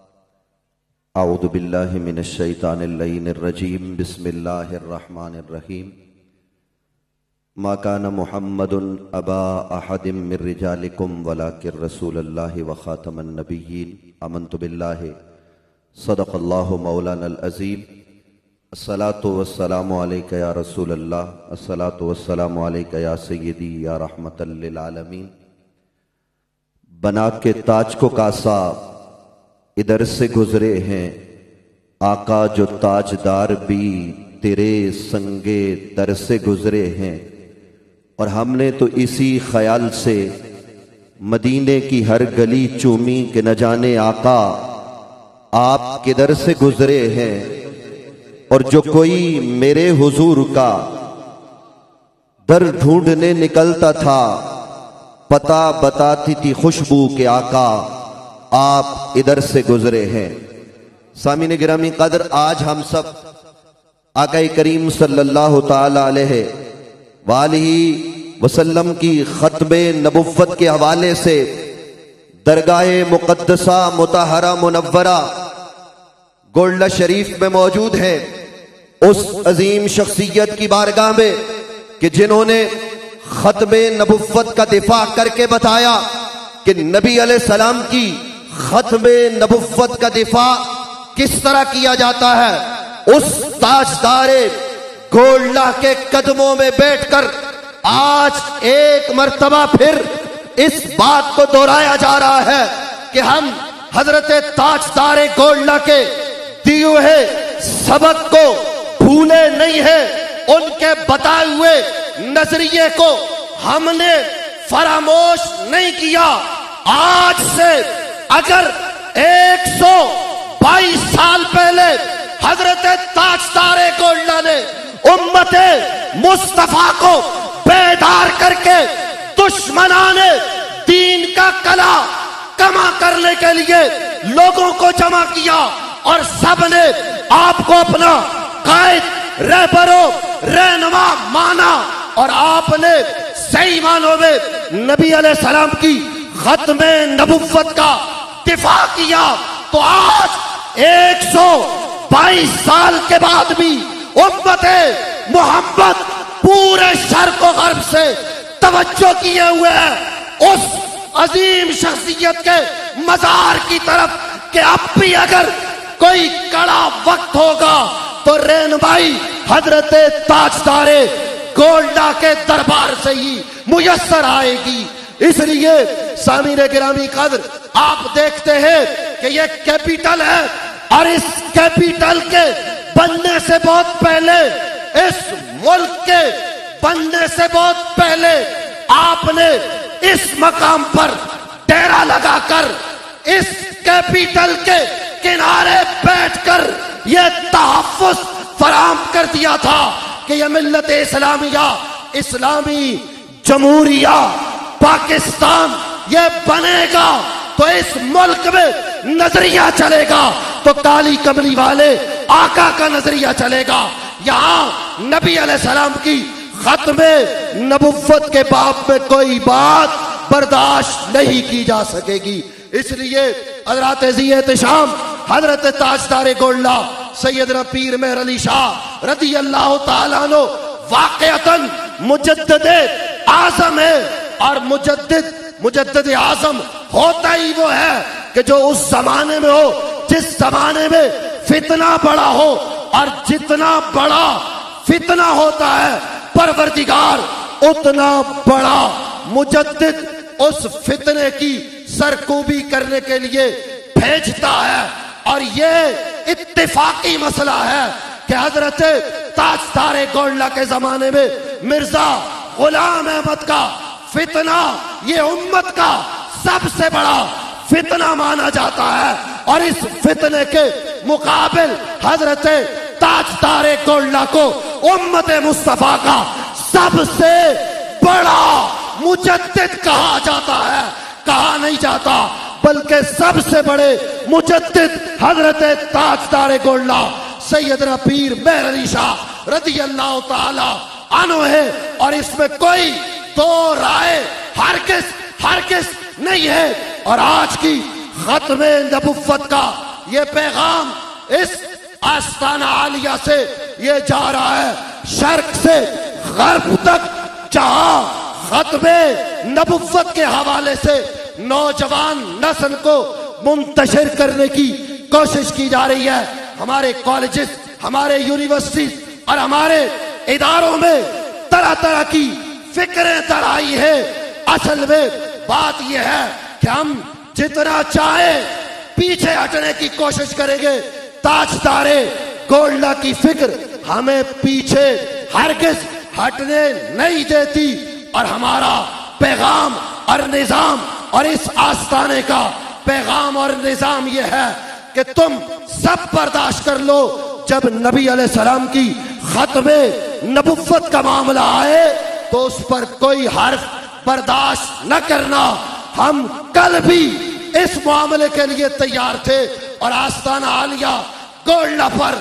اعوذ باللہ من الشیطان اللعین الرجیم، بسم اللہ الرحمن الرحیم۔ ما کان محمد ابا احد من رجالکم ولکن رسول اللہ وخاتم النبیین، آمنت باللہ، صدق اللہ مولانا العظیم۔ الصلاۃ والسلام علیک یا رسول اللہ، الصلاۃ والسلام علیک یا سیدی یا رحمت للعالمین۔ بنا کے تاج کو کاسا ادھر سے گزرے ہیں، آقا جو تاجدار بھی تیرے سنگے در سے گزرے ہیں، اور ہم نے تو اسی خیال سے مدینے کی ہر گلی چومی کہ نہ جانے آقا آپ کدھر سے گزرے ہیں۔ اور جو کوئی میرے حضور کا در ڈھونڈنے نکلتا تھا، پتہ بتاتی تھی خوشبو کہ آقا آپ ادھر سے گزرے ہیں۔ سامعین گرامی قدر، آج ہم سب آقا کریم صلی اللہ تعالی علیہ وآلہ وسلم کی ختم نبوت کے حوالے سے درگاہ مقدسہ مطہرہ منورہ گولڈا شریف میں موجود ہیں، اس عظیم شخصیت کی بارگاہ میں کہ جنہوں نے ختم نبوت کا دفاع کر کے بتایا کہ نبی علیہ السلام کی ختم نبوت کا دفاع کس طرح کیا جاتا ہے۔ اس تاجدار گولڈا کے قدموں میں بیٹھ کر آج ایک مرتبہ پھر اس بات کو دہرایا جا رہا ہے کہ ہم حضرت تاجدار گولڈا کے دیے ہوئے سبق کو بھولے نہیں ہیں، ان کے بتائے ہوئے نظریے کو ہم نے فراموش نہیں کیا۔ آج سے اگر ایک سو بائیس سال پہلے حضرت تاجدار گولڈا نے امت مصطفیٰ کو بیدار کر کے دشمنان دین کا کلا کما کرنے کے لیے لوگوں کو جمع کیا اور سب نے آپ کو اپنا قائد، رہبر و رہنما مانا، اور آپ نے صحیح معنوں میں نبی علیہ السلام کی ختم نبوت کا دفاع کیا، تو آج ایک سو بائیس سال کے بعد بھی امت محمد پورے شرق و غرب سے توجہ کیے ہوئے ہے اس عظیم شخصیت کے مزار کی طرف کہ اب بھی اگر کوئی کڑا وقت ہوگا تو رہنمائی حضرت تاجدار گولڈا کے دربار سے ہی میسر آئے گی۔ اس لیے سامعین گرامی قدر، آپ دیکھتے ہیں کہ یہ کیپیٹل ہے، اور اس کیپیٹل کے بننے سے بہت پہلے، اس ملک کے بننے سے بہت پہلے آپ نے اس مقام پر ڈیرا لگا کر اس کیپیٹل کے کنارے بیٹھ کر یہ تحفظ فراہم کر دیا تھا کہ یہ ملت اسلامیہ، اسلامی جمہوریہ پاکستان یہ بنے گا تو اس ملک میں نظریہ چلے گا، تو کالی کملی والے آقا کا نظریہ چلے گا۔ یہاں نبی علیہ السلام کی ختم نبوت کے باب میں کوئی بات برداشت نہیں کی جا سکے گی۔ اس لیے حضرات ذی احتشام حضرت تاجدار گولڈا سیدنا پیر مہر علی شاہ رضی اللہ تعالیٰ عنہ واقعتاً مجدد اعظم ہے، اور مجدد مجدد اعظم ہوتا ہی وہ ہے کہ جو اس زمانے میں ہو جس زمانے میں فتنہ بڑا ہو، اور جتنا بڑا فتنہ ہوتا ہے پروردگار اتنا بڑا مجدد اس فتنے کی سرکوبی کرنے کے لیے بھیجتا ہے۔ اور یہ اتفاقی مسئلہ ہے کہ حضرت تاجدار گولڈا کے زمانے میں مرزا غلام احمد کا فتنہ یہ امت کا سب سے بڑا فتنہ مانا جاتا ہے، اور اس فتنے کے مقابل حضرت تاجدار گولڈا کو امت مصطفیٰ کا سب سے بڑا مجدد کہا جاتا ہے۔ کہا نہیں جاتا بلکہ سب سے بڑے مجدد حضرت تاجدار گولڈا سیدنا پیر مہر علی شاہ رضی اللہ تعالی عنہ ہے، اور اس میں کوئی دو رائے ہرگز ہرگز نہیں ہے۔ اور آج کی ختم نبوت کا یہ پیغام اس آستانہ عالیہ سے یہ جا رہا ہے شرق سے غرب تک، جہاں ختم نبوت کے حوالے سے نوجوان نسل کو منتشر کرنے کی کوشش کی جا رہی ہے۔ ہمارے کالجز، ہمارے یونیورسٹی اور ہمارے اداروں میں طرح طرح کی فکریں در آئی ہے۔ اصل میں بات یہ ہے کہ ہم جتنا چاہے پیچھے ہٹنے کی کوشش کریں گے، تاجدار گولڈا کی فکر ہمیں پیچھے ہرگز ہٹنے نہیں دیتی، اور ہمارا پیغام اور نظام اور اس آستانے کا پیغام اور نظام یہ ہے کہ تم سب برداشت کر لو، جب نبی علیہ السلام کی ختم نبوت کا معاملہ آئے تو اس پر کوئی حرف برداشت نہ کرنا۔ ہم کل بھی اس معاملے کے لیے تیار تھے، اور آستانہ عالیہ گولڈا پر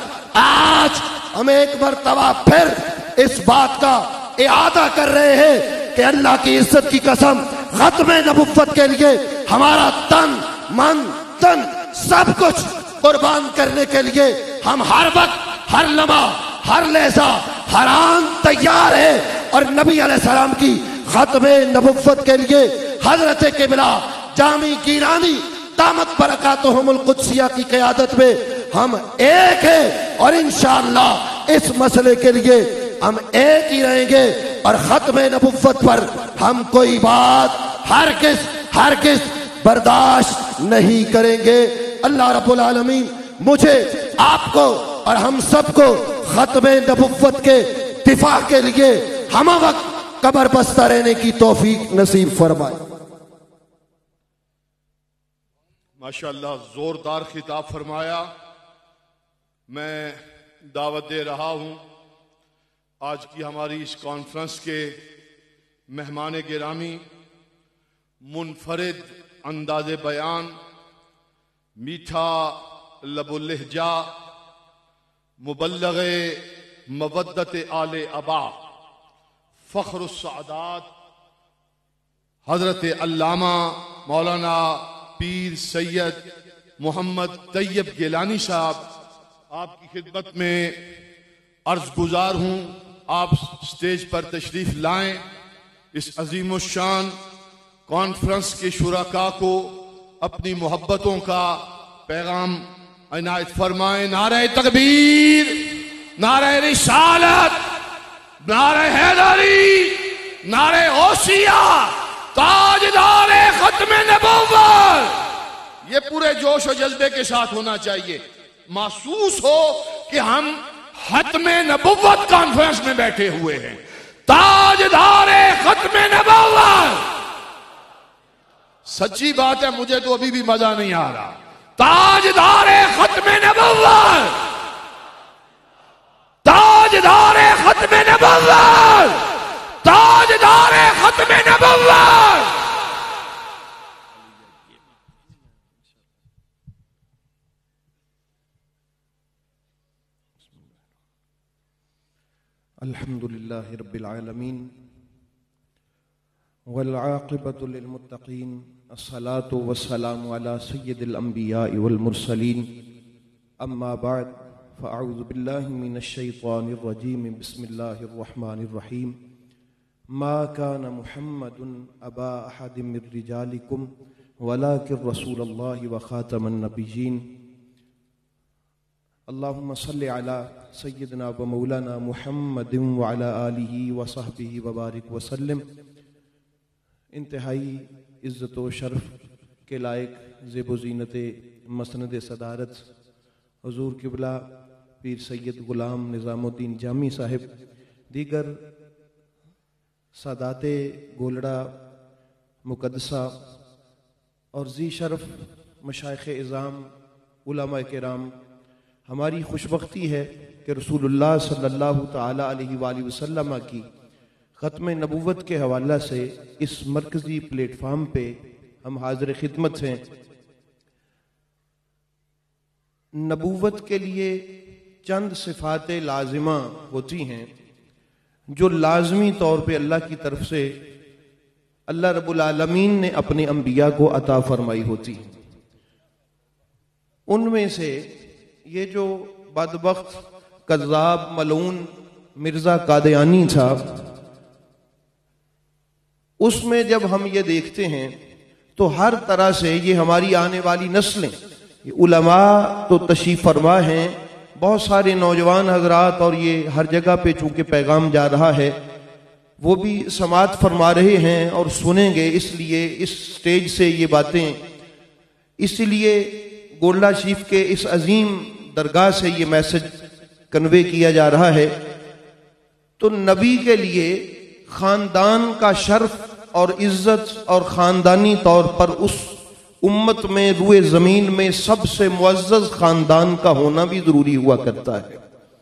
آج ہم ایک مرتبہ پھر اس بات کا اعادہ کر رہے ہیں کہ اللہ کی عزت کی قسم ختم نبوت کے لیے ہمارا تن من تن سب کچھ قربان کرنے کے لیے ہم ہر وقت ہر لمحہ ہر لحظہ ہر آن تیار ہے۔ اور نبی علیہ السلام کی ختم نبوت کے لیے حضرت قبلہ جامی گیلانی دامت برکاتہم القدسیہ کی قیادت میں ہم ایک ہیں، اور انشاءاللہ اس مسئلے کے لیے ہم ایک ہی رہیں گے، اور ختم نبوت پر ہم کوئی بات ہرگز ہرگز برداشت نہیں کریں گے۔ اللہ رب العالمین مجھے، آپ کو اور ہم سب کو ختم نبوت کے دفاع کے لیے ہم وقت قبر بستہ رہنے کی توفیق نصیب فرمائے۔ ماشاءاللہ زوردار خطاب فرمایا۔ میں دعوت دے رہا ہوں آج کی ہماری اس کانفرنس کے مہمان گرامی، منفرد انداز بیان، میٹھا لب و لہجہ، مبلغ مودت آل ابا، فخر السعادات، حضرت علامہ مولانا پیر سید محمد طیب گیلانی صاحب، آپ کی خدمت میں عرض گزار ہوں آپ سٹیج پر تشریف لائیں، اس عظیم الشان کانفرنس کے شرکاء کو اپنی محبتوں کا پیغام عنایت فرمائیں۔ نعرہ تکبیر، نعرہ رسالت، نعرہ حیدری، نعرہ غوثیہ، تاجدار ختم نبوت، یہ پورے جوش و جذبے کے ساتھ ہونا چاہیے۔ محسوس ہو کہ ہم ختم نبوت کانفرنس میں بیٹھے ہوئے ہیں۔ تاجدار ختم نبوت، سچی بات ہے، مجھے تو ابھی بھی مزہ نہیں آ رہا۔ تاجدار ختم نبوت، تاجدار ختم نبوت، تاجدار ختم نبوت۔ الحمد للہ رب العالمین والعاقبۃ للمتقین، الصلاۃ والسلام علی سید الانبیاء والمرسلین، اما بعد فأعوذ بالله من الشيطان الرجيم بسم الله الرحمن الرحيم ما كان محمد أبا أحد من رجالكم ولكن رسول الله وخاتم النبيين اللهم صل على سيدنا ومولانا محمد وعلى آله وصحبه وبارك وسلم. انتہائی عزت و شرف کے لائق زیب و زینت مسند صدارت حضور قبلہ پیر سید غلام نظام الدین جامی صاحب، دیگر سادات گولڑا مقدسہ اور ذی شرف مشائخ اعظام علماء کرام، ہماری خوشبختی ہے کہ رسول اللہ صلی اللہ تعالی علیہ وآلہ وسلم کی ختم نبوت کے حوالہ سے اس مرکزی پلیٹ فارم پہ ہم حاضر خدمت ہیں. نبوت کے لیے چند صفات لازمہ ہوتی ہیں جو لازمی طور پہ اللہ کی طرف سے اللہ رب العالمین نے اپنے انبیاء کو عطا فرمائی ہوتی ہیں. ان میں سے یہ جو بدبخت کذاب ملعون مرزا قادیانی تھا، اس میں جب ہم یہ دیکھتے ہیں تو ہر طرح سے یہ ہماری آنے والی نسلیں، علماء تو تشریف فرما ہیں، بہت سارے نوجوان حضرات، اور یہ ہر جگہ پہ چونکہ پیغام جا رہا ہے وہ بھی سماعت فرما رہے ہیں اور سنیں گے، اس لیے اس سٹیج سے یہ باتیں، اس لیے گولڈا شریف کے اس عظیم درگاہ سے یہ میسج کنوے کیا جا رہا ہے. تو نبی کے لیے خاندان کا شرف اور عزت اور خاندانی طور پر اس امت میں روئے زمین میں سب سے معزز خاندان کا ہونا بھی ضروری ہوا کرتا ہے.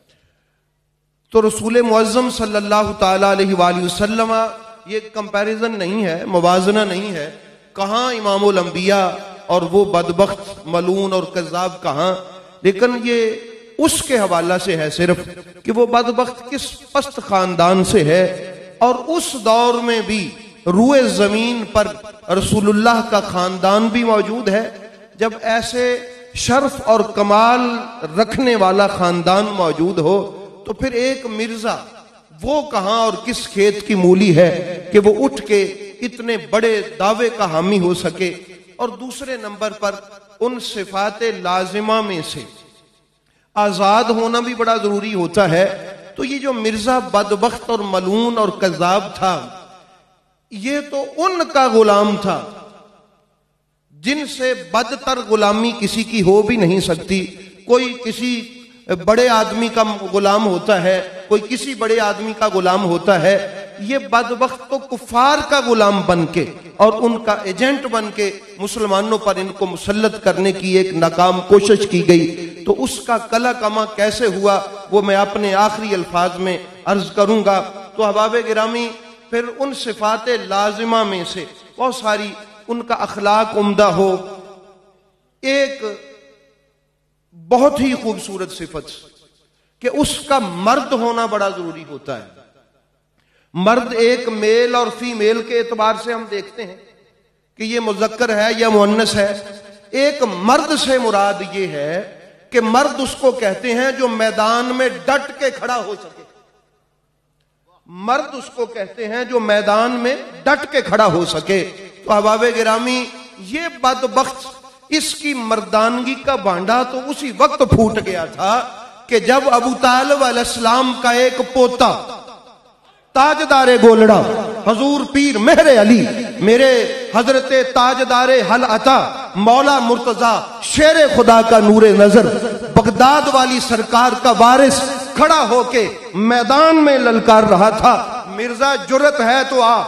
تو رسول معظم صلی اللہ تعالی علیہ وآلہ وسلم، یہ کمپیریزن نہیں ہے، موازنہ نہیں ہے، کہاں امام الانبیاء اور وہ بدبخت ملعون اور کذاب کہاں، لیکن یہ اس کے حوالہ سے ہے صرف کہ وہ بدبخت کس پست خاندان سے ہے. اور اس دور میں بھی روئے زمین پر رسول اللہ کا خاندان بھی موجود ہے. جب ایسے شرف اور کمال رکھنے والا خاندان موجود ہو تو پھر ایک مرزا وہ کہاں اور کس کھیت کی مولی ہے کہ وہ اٹھ کے اتنے بڑے دعوے کا حامی ہو سکے. اور دوسرے نمبر پر ان صفات لازمہ میں سے آزاد ہونا بھی بڑا ضروری ہوتا ہے. تو یہ جو مرزا بدبخت اور ملعون اور کذاب تھا، یہ تو ان کا غلام تھا جن سے بدتر غلامی کسی کی ہو بھی نہیں سکتی. کوئی کسی بڑے آدمی کا غلام ہوتا ہے، کوئی کسی بڑے آدمی کا غلام ہوتا ہے، یہ بدبخت تو کفار کا غلام بن کے اور ان کا ایجنٹ بن کے مسلمانوں پر ان کو مسلط کرنے کی ایک ناکام کوشش کی گئی. تو اس کا کلا کما کیسے ہوا وہ میں اپنے آخری الفاظ میں عرض کروں گا. تو احباب گرامی، پھر ان صفات لازمہ میں سے بہت ساری، ان کا اخلاق عمدہ ہو. ایک بہت ہی خوبصورت صفت کہ اس کا مرد ہونا بڑا ضروری ہوتا ہے. مرد ایک میل اور فیمیل کے اعتبار سے ہم دیکھتے ہیں کہ یہ مذکر ہے یا مؤنث ہے. ایک مرد سے مراد یہ ہے کہ مرد اس کو کہتے ہیں جو میدان میں ڈٹ کے کھڑا ہو سکے. مرد اس کو کہتے ہیں جو میدان میں ڈٹ کے کھڑا ہو سکے. تو احباب گرامی، یہ بدبخت، اس کی مردانگی کا بانڈا تو اسی وقت پھوٹ گیا تھا کہ جب ابو طالب علیہ السلام کا ایک پوتا تاجدار گولڑا حضور پیر مہر علی، میرے حضرت تاجدار حل عطا مولا مرتضی شیر خدا کا نور نظر بغداد والی سرکار کا وارث کھڑا ہو کے میدان میں للکار رہا تھا، مرزا جرت ہے تو آ.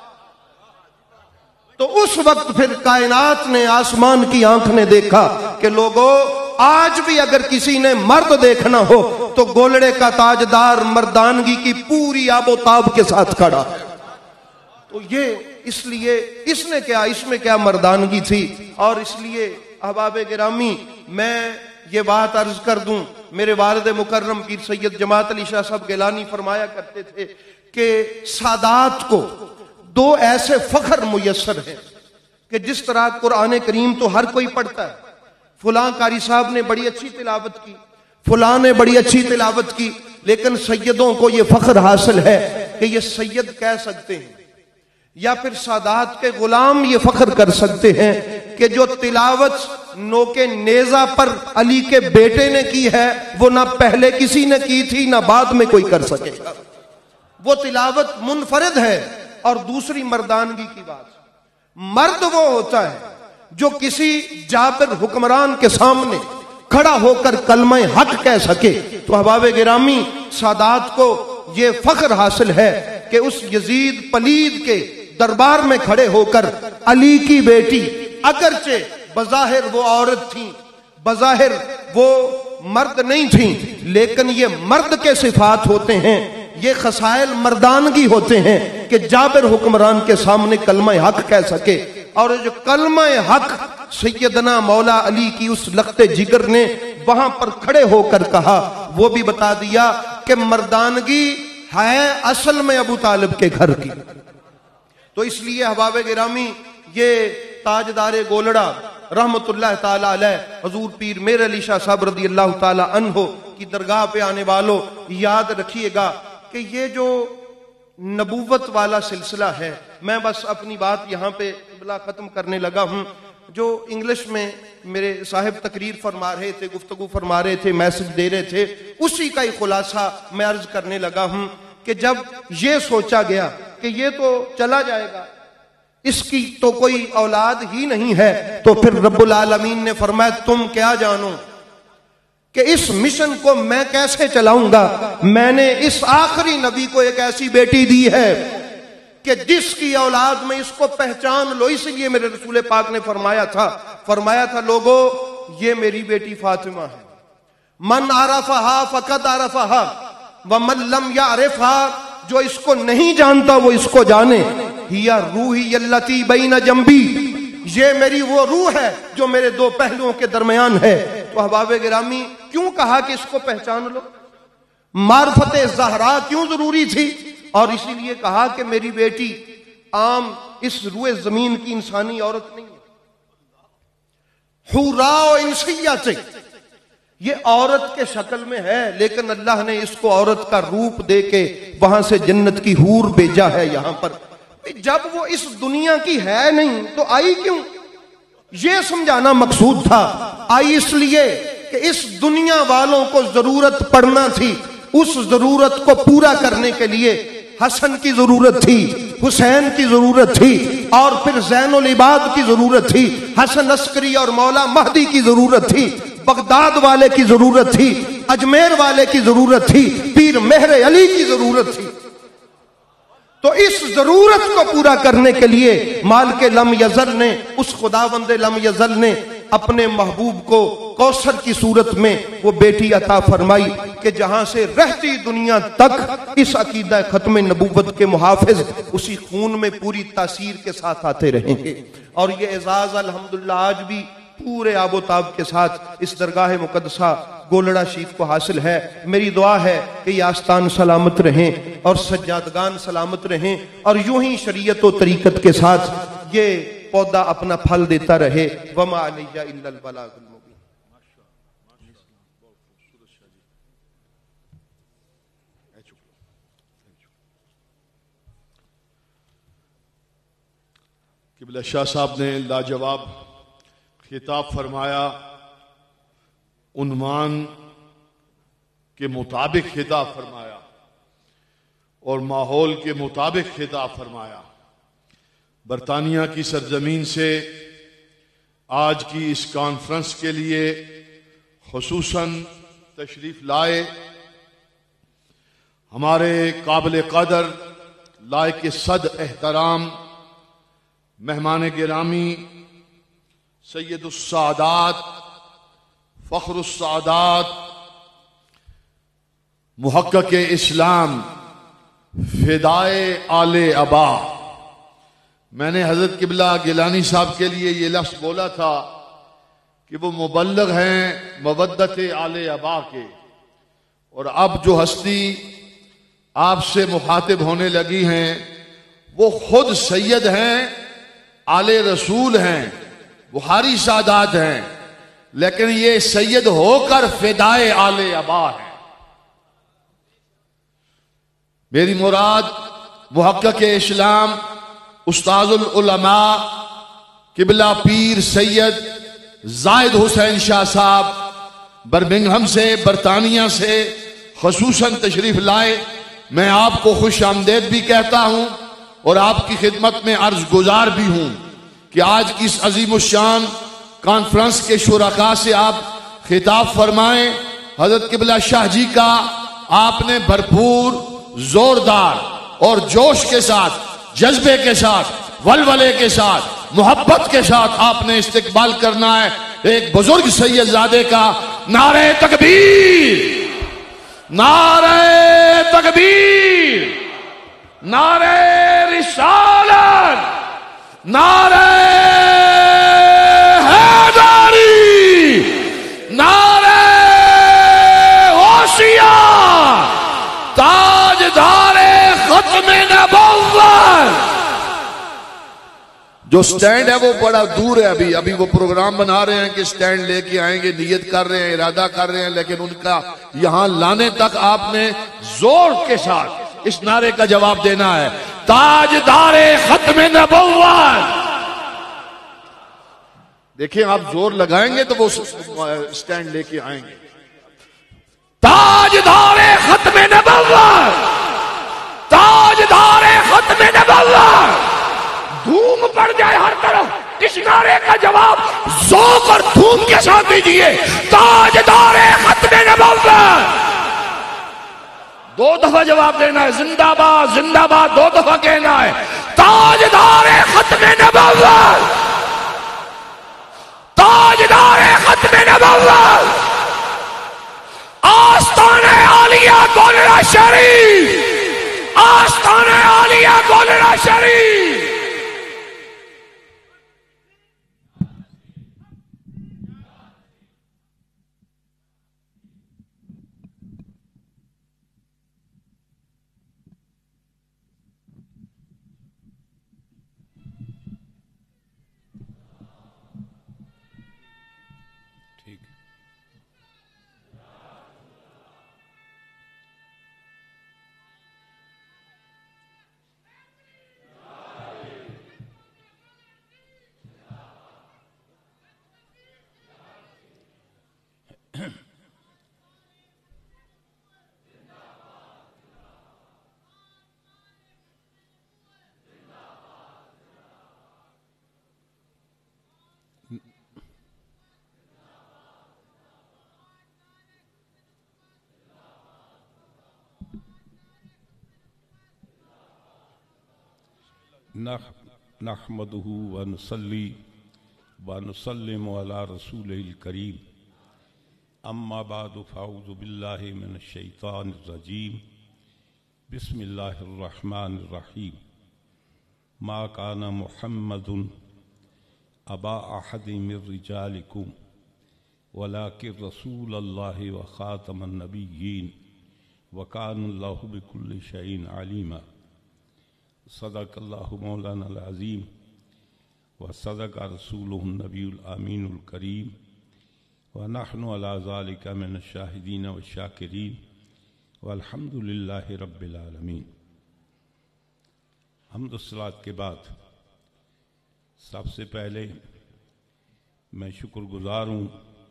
تو اس وقت پھر کائنات نے، آسمان کی آنکھ نے دیکھا کہ لوگوں، آج بھی اگر کسی نے مرد دیکھنا ہو تو گولڑے کا تاجدار مردانگی کی پوری آب و تاب کے ساتھ کھڑا ہے. تو یہ اس لیے اس نے کیا، اس میں کیا مردانگی تھی. اور اس لیے احباب گرامی، میں یہ بات عرض کر دوں، میرے والد مکرم پیر سید جماعت علی شاہ صاحب گیلانی فرمایا کرتے تھے کہ سادات کو دو ایسے فخر میسر ہیں کہ جس طرح قرآن کریم تو ہر کوئی پڑھتا ہے، فلاں قاری صاحب نے بڑی اچھی تلاوت کی، فلاں نے بڑی اچھی تلاوت کی، لیکن سیدوں کو یہ فخر حاصل ہے کہ یہ سید کہہ سکتے ہیں، یا پھر سادات کے غلام یہ فخر کر سکتے ہیں کہ جو تلاوت نوکے نیزہ پر علی کے بیٹے نے کی ہے وہ نہ پہلے کسی نے کی تھی نہ بعد میں کوئی کر سکے گا، وہ تلاوت منفرد ہے۔ اور دوسری مردانگی کی بات، مرد وہ ہوتا ہے جو کسی جابر حکمران کے سامنے کھڑا ہو کر کلمہ حق کہہ سکے۔ تو احباب گرامی، سادات کو یہ فخر حاصل ہے کہ اس یزید پلید کے دربار میں کھڑے ہو کر علی کی بیٹی، اگرچہ بظاہر وہ عورت تھیں، بظاہر وہ مرد نہیں تھیں، لیکن یہ مرد کے صفات ہوتے ہیں، یہ خصائل مردانگی ہوتے ہیں کہ جابر حکمران کے سامنے کلمہ حق کہہ سکے۔ اور جو کلمہ حق سیدنا مولا علی کی اس لخت جگر نے وہاں پر کھڑے ہو کر کہا، وہ بھی بتا دیا کہ مردانگی ہے اصل میں ابو طالب کے گھر کی۔ تو اس لیے احباب گرامی، یہ تاجدار گولڑا رحمت اللہ تعالی علیہ حضور پیر میر علی شاہ صاحب رضی اللہ تعالی عنہ کی درگاہ پہ آنے والوں یاد رکھیے گا کہ یہ جو نبوت والا سلسلہ ہے، میں بس اپنی بات یہاں پہ بلا ختم کرنے لگا ہوں۔ جو انگلش میں میرے صاحب تقریر فرما رہے تھے، گفتگو فرما رہے تھے، میسج دے رہے تھے، اسی کا ہی خلاصہ میں عرض کرنے لگا ہوں کہ جب یہ سوچا گیا کہ یہ تو چلا جائے گا، اس کی تو کوئی اولاد ہی نہیں ہے، تو پھر رب العالمین نے فرمایا تم کیا جانو کہ اس مشن کو میں کیسے چلاؤں گا؟ میں نے اس آخری نبی کو ایک ایسی بیٹی دی ہے کہ جس کی اولاد میں اس کو پہچان لو۔ اس لیے میرے رسول پاک نے فرمایا تھا فرمایا تھا لوگو یہ میری بیٹی فاطمہ ہے، من عرفہا فقد عرفہا ومن لم یعرفہا، جو اس کو نہیں جانتا وہ اس کو جانے، ہیا روحی التی بین جنبی، یہ میری وہ روح ہے جو میرے دو پہلوؤں کے درمیان ہے۔ تو احباب گرامی، کیوں کہا کہ اس کو پہچان لو؟ معرفت زہرا کیوں ضروری تھی؟ اور اسی لیے کہا کہ میری بیٹی عام اس روئے زمین کی انسانی عورت نہیں ہے، حورا و انسیت، یہ عورت کے شکل میں ہے، لیکن اللہ نے اس کو عورت کا روپ دے کے وہاں سے جنت کی حور بھیجا ہے یہاں پر۔ جب وہ اس دنیا کی ہے نہیں تو آئی کیوں؟ یہ سمجھانا مقصود تھا۔ آئی اس لیے کہ اس دنیا والوں کو ضرورت پڑنا تھی، اس ضرورت کو پورا کرنے کے لیے حسن کی ضرورت تھی، حسین کی ضرورت تھی، اور پھر زین العباد کی ضرورت تھی، حسن عسکری اور مولا مہدی کی ضرورت تھی، بغداد والے کی ضرورت تھی، اجمیر والے کی ضرورت تھی، پیر مہر علی کی ضرورت تھی۔ تو اس ضرورت کو پورا کرنے کے لیے مالک لم یزل نے، اس خداوند لم یزل نے اپنے محبوب کو کوثر کی صورت میں وہ بیٹی عطا فرمائی کہ جہاں سے رہتی دنیا تک اس عقیدہ ختم نبوت کے محافظ اسی خون میں پوری تاثیر کے ساتھ آتے رہیں گے۔ اور یہ اعزاز الحمدللہ آج بھی پورے آب و تاب کے ساتھ اس درگاہ مقدسہ گولڑا شریف کو حاصل ہے۔ میری دعا ہے کہ یہ آستان سلامت رہیں اور سجادگان سلامت رہیں، اور یوں ہی شریعت و طریقت کے ساتھ یہ پودا اپنا پھل دیتا رہے۔ وما علی الا البلاغ المبین۔ قبلہ شاہ صاحب نے لاجواب خطاب فرمایا، عنوان کے مطابق خطاب فرمایا اور ماحول کے مطابق خطاب فرمایا۔ برطانیہ کی سرزمین سے آج کی اس کانفرنس کے لیے خصوصاً تشریف لائے ہمارے قابل قدر لائق صد احترام مہمان گرامی سید السادات فخر السادات محقق اسلام فدائے آل ابا۔ میں نے حضرت قبلہ گیلانی صاحب کے لیے یہ لفظ بولا تھا کہ وہ مبلغ ہیں مودت آل ابا کے، اور اب جو ہستی آپ سے مخاطب ہونے لگی ہیں وہ خود سید ہیں، آل رسول ہیں، بخاری سادات ہیں، لیکن یہ سید ہو کر فدائے آل ابا ہے. میری مراد محقق اسلام استاذ العلماء قبلہ پیر سید زاہد حسین شاہ صاحب برمنگھم سے برطانیہ سے خصوصاً تشریف لائے. میں آپ کو خوش آمدید بھی کہتا ہوں اور آپ کی خدمت میں عرض گزار بھی ہوں کہ آج کی اس عظیم الشان کانفرنس کے شرکاء سے آپ خطاب فرمائیں. حضرت قبلہ شاہ جی کا آپ نے بھرپور زوردار اور جوش کے ساتھ جذبے کے ساتھ ولولے کے ساتھ محبت کے ساتھ آپ نے استقبال کرنا ہے ایک بزرگ سید زادے کا. نعرہ تکبیر، نعرہ تکبیر، نعرہ رسالت، نعرہ حیدری، نعرہ غوثیہ، تاجدار ختم نبوت. جو سٹینڈ ہے وہ بڑا دور ہے. ابھی ابھی وہ پروگرام بنا رہے ہیں کہ سٹینڈ لے کے آئیں گے، نیت کر رہے ہیں، ارادہ کر رہے ہیں، لیکن ان کا یہاں لانے تک آپ نے زور کے ساتھ اس نعرے کا جواب دینا ہے. تاجدار ختم نبوت. دیکھیں آپ زور لگائیں گے تو وہ سٹینڈ لے کے آئیں گے. تاجدار ختم نبوت، تاجدار ختم نبوت. دھوم پڑ جائے ہر طرف اس نعرے کا جواب ذوق اور دھوم کے ساتھ دیجیے. تاجدار ختم نبوت. دو دفعہ جواب دینا ہے. زندہ باد، زندہ باد دو دفعہ کہنا ہے. تاجدار ختم نبوت، تاجدار ختم نبوت. آستانہ عالیہ گولڑا شریف، آستانہ عالیہ گولڑا شریف. نحمده ونصلي ونسلم على رسوله الكريم. اما بعد فاعوذ بالله من الشيطان الرجيم. بسم الله الرحمن الرحيم. ما كان محمد ابا احد من رجالكم ولكن رسول الله وخاتم النبيين وكان الله بكل شيء عليما. صدق اللہ مولانا العظیم وصدق رسولہ النبی الامین الکریم ونحن علی ذالک من الشاہدین والشاکرین والحمد للہ رب العالمین. حمد و صلوات کے بعد سب سے پہلے میں شکر گزار ہوں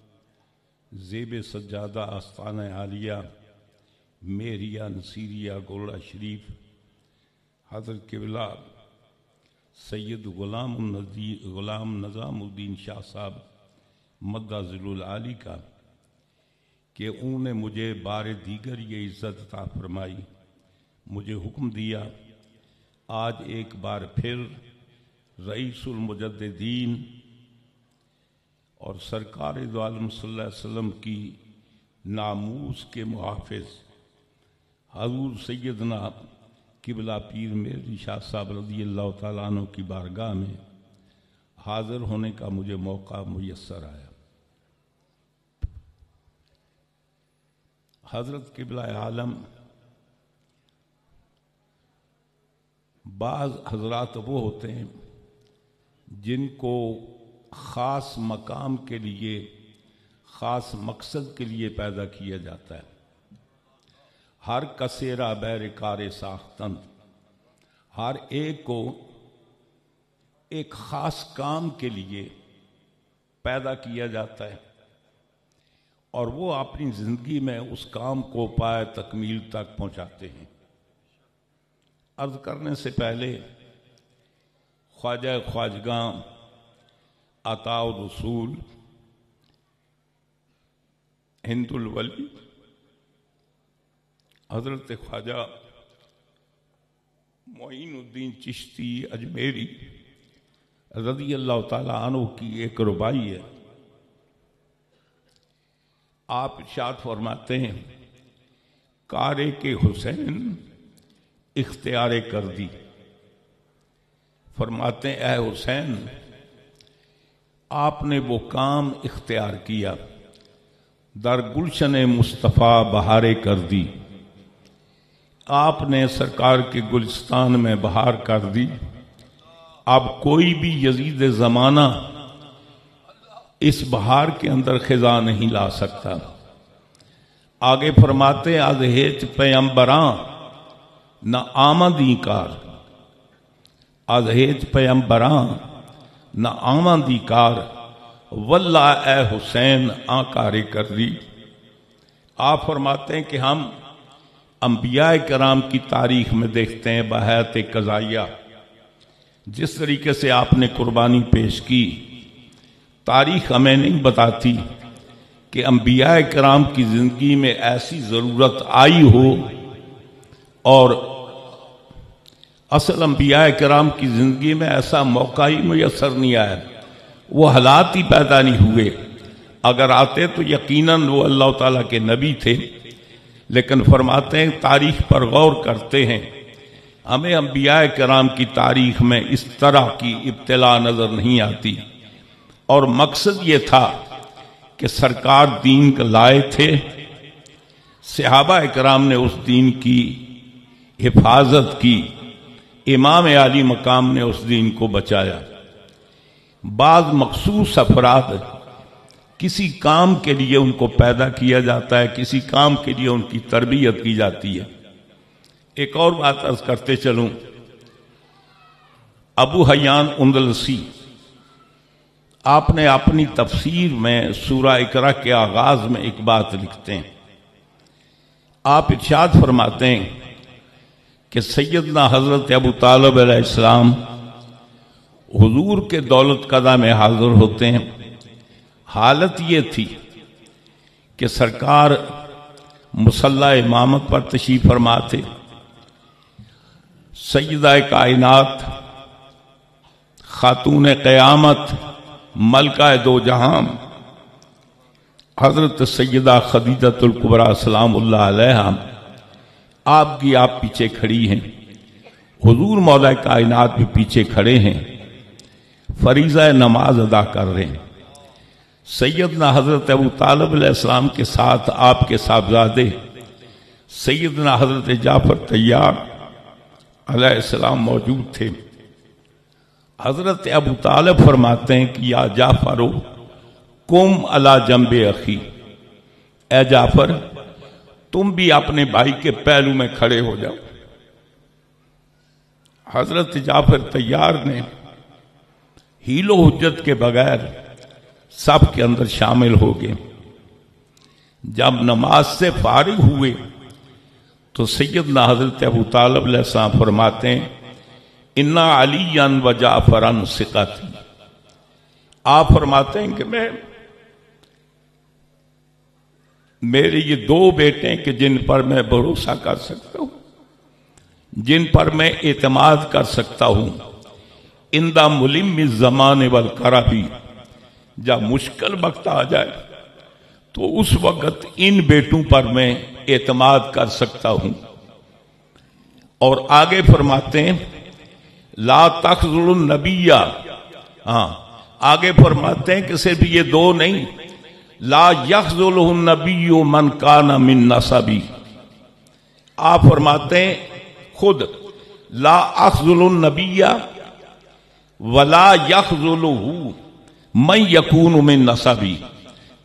زیب سجادہ آستانہ عالیہ میریہ نصیریہ گولڑا شریف حضرت قبلہ سید غلام غلام نظام الدین شاہ صاحب مدہ ذل العالی کا کہ انہوں نے مجھے بار دیگر یہ عزت عطا فرمائی، مجھے حکم دیا آج ایک بار پھر رئیس المجددین اور سرکار دو عالم صلی اللہ علیہ وسلم کی ناموس کے محافظ حضور سیدنا قبلہ پیر میری شاہ صاحب رضی اللہ تعالیٰ عنہ کی بارگاہ میں حاضر ہونے کا مجھے موقع میسر آیا. حضرت قبلہ عالم بعض حضرات وہ ہوتے ہیں جن کو خاص مقام کے لیے خاص مقصد کے لیے پیدا کیا جاتا ہے. ہر کسیرا بیر کار ساختن، ہر ایک کو ایک خاص کام کے لیے پیدا کیا جاتا ہے اور وہ اپنی زندگی میں اس کام کو پائے تکمیل تک پہنچاتے ہیں. عرض کرنے سے پہلے خواجہ خواجگاں عطاء الرسول ہند الولی حضرت خواجہ معین الدین چشتی اجمیری رضی اللہ تعالی عنہ کی ایک ربائی ہے. آپ ارشاد فرماتے ہیں کارے کے حسین اختیار کر دی. فرماتے ہیں اے حسین آپ نے وہ کام اختیار کیا، در گلشن مصطفیٰ بہارے کر دی. آپ نے سرکار کے گلستان میں بہار کر دی. اب کوئی بھی یزید زمانہ اس بہار کے اندر خزاں نہیں لا سکتا. آگے فرماتے از ہیچ پیمبراں نہ آمدی کار، از ہیچ پیمبراں نہ آمدی کار، واللہ اے حسین آکارے کر دی. آپ فرماتے ہیں کہ ہم انبیاء کرام کی تاریخ میں دیکھتے ہیں بحیث قضائیہ جس طریقے سے آپ نے قربانی پیش کی. تاریخ ہمیں نہیں بتاتی کہ انبیاء کرام کی زندگی میں ایسی ضرورت آئی ہو، اور اصل انبیاء کرام کی زندگی میں ایسا موقع ہی میسر نہیں آیا، وہ حالات ہی پیدا نہیں ہوئے. اگر آتے تو یقیناً وہ اللہ تعالیٰ کے نبی تھے. لیکن فرماتے ہیں تاریخ پر غور کرتے ہیں، ہمیں انبیاء کرام کی تاریخ میں اس طرح کی ابتلا نظر نہیں آتی. اور مقصد یہ تھا کہ سرکار دین کا لائے تھے، صحابہ کرام نے اس دین کی حفاظت کی، امام عالی مقام نے اس دین کو بچایا. بعض مخصوص افراد کسی کام کے لیے ان کو پیدا کیا جاتا ہے، کسی کام کے لیے ان کی تربیت کی جاتی ہے. ایک اور بات عرض کرتے چلوں، ابو حیان اندلسی آپ نے اپنی تفسیر میں سورہ اقرا کے آغاز میں ایک بات لکھتے ہیں. آپ ارشاد فرماتے ہیں کہ سیدنا حضرت ابو طالب علیہ السلام حضور کے دولت قدہ میں حاضر ہوتے ہیں. حالت یہ تھی کہ سرکار مصلی امامت پر تشریف فرما تھے. سیدہ کائنات، خاتون قیامت، ملکہ دو جہاں حضرت سیدہ خدیجۃ الکبریٰ سلام اللہ علیہا آپ کی آپ پیچھے کھڑی ہیں، حضور مولا کائنات بھی پیچھے کھڑے ہیں، فریضہ نماز ادا کر رہے ہیں. سیدنا حضرت ابو طالب علیہ السلام کے ساتھ آپ کے صاحبزادے سیدنا حضرت جعفر طیار علیہ السلام موجود تھے. حضرت ابو طالب فرماتے ہیں کہ یا جعفر قم علی جنب اخی، اے جعفر تم بھی اپنے بھائی کے پہلو میں کھڑے ہو جاؤ. حضرت جعفر طیار نے حیل و حجت کے بغیر سب کے اندر شامل ہو گئے. جب نماز سے فارغ ہوئے تو سیدنا حضرت ابو طالب علیہ السلام فرماتے ہیں انا علیٰ و جعفرن ثقتی. آپ فرماتے ہیں کہ میں میرے یہ دو بیٹے کہ جن پر میں بھروسہ کر سکتا ہوں، جن پر میں اعتماد کر سکتا ہوں. اندہ ملم الزمان والکربی، جب مشکل وقت آ جائے تو اس وقت ان بیٹوں پر میں اعتماد کر سکتا ہوں. اور آگے فرماتے ہیں لا تخذل النبی، ہاں آگے فرماتے ہیں کہ صرف یہ دو نہیں، لا یخذلہ النبی من کان من نسبی. آپ فرماتے ہیں خود لا اخذل النبی ولا یخذلہ من یکون من نسبی.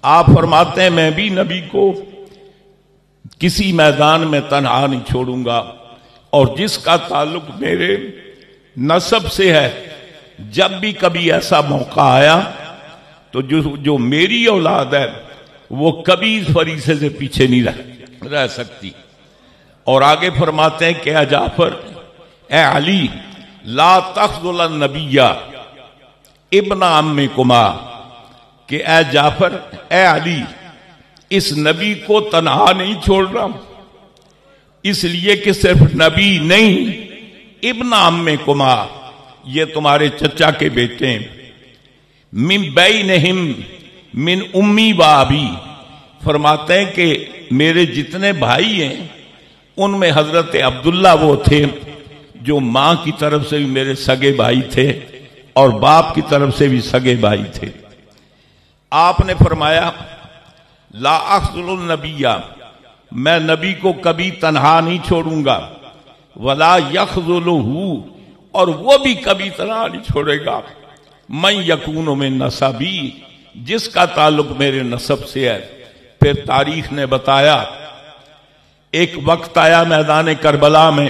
آپ فرماتے ہیں میں بھی نبی کو کسی میدان میں تنہا نہیں چھوڑوں گا، اور جس کا تعلق میرے نسب سے ہے جب بھی کبھی ایسا موقع آیا تو جو جو میری اولاد ہے وہ کبھی اس فریضے سے پیچھے نہیں رہ, رہ سکتی. اور آگے فرماتے ہیں کہ اے جعفر، اے علی، لا تخذل النبی ابن عمکما، کہ اے جعفر، اے علی، اس نبی کو تنہا نہیں چھوڑنا، اس لیے کہ صرف نبی نہیں، ابن عمکما، یہ تمہارے چچا کے بیٹے ہیں، من بینہم من امی و ابی، فرماتے ہیں کہ میرے جتنے بھائی ہیں ان میں حضرت عبداللہ وہ تھے جو ماں کی طرف سے بھی میرے سگے بھائی تھے اور باپ کی طرف سے بھی سگے بھائی تھے. آپ نے فرمایا لا اخذل النبی، میں نبی کو کبھی تنہا نہیں چھوڑوں گا، ولا یخذلہ، اور وہ بھی کبھی تنہا نہیں چھوڑے گا، من یکون من نسبی، جس کا تعلق میرے نسب سے ہے. پھر تاریخ نے بتایا ایک وقت آیا میدان کربلا میں،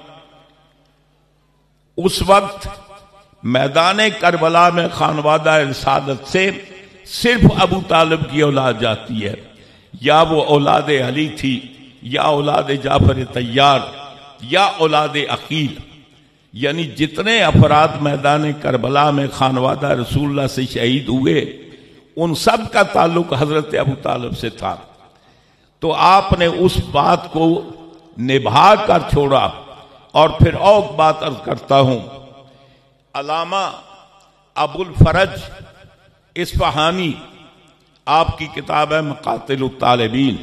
اس وقت میدان کربلا میں خانوادہ رسالت سے صرف ابو طالب کی اولاد جاتی ہے، یا وہ اولاد علی تھی، یا اولاد جعفر طیار، یا اولاد عقیل. یعنی جتنے افراد میدان کربلا میں خانوادہ رسول اللہ سے شہید ہوئے ان سب کا تعلق حضرت ابو طالب سے تھا. تو آپ نے اس بات کو نبھا کر چھوڑا. اور پھر اور بات عرض کرتا ہوں، علامہ ابو الفرج اصفہانی، آپ کی کتاب ہے مقاتل الطالبین.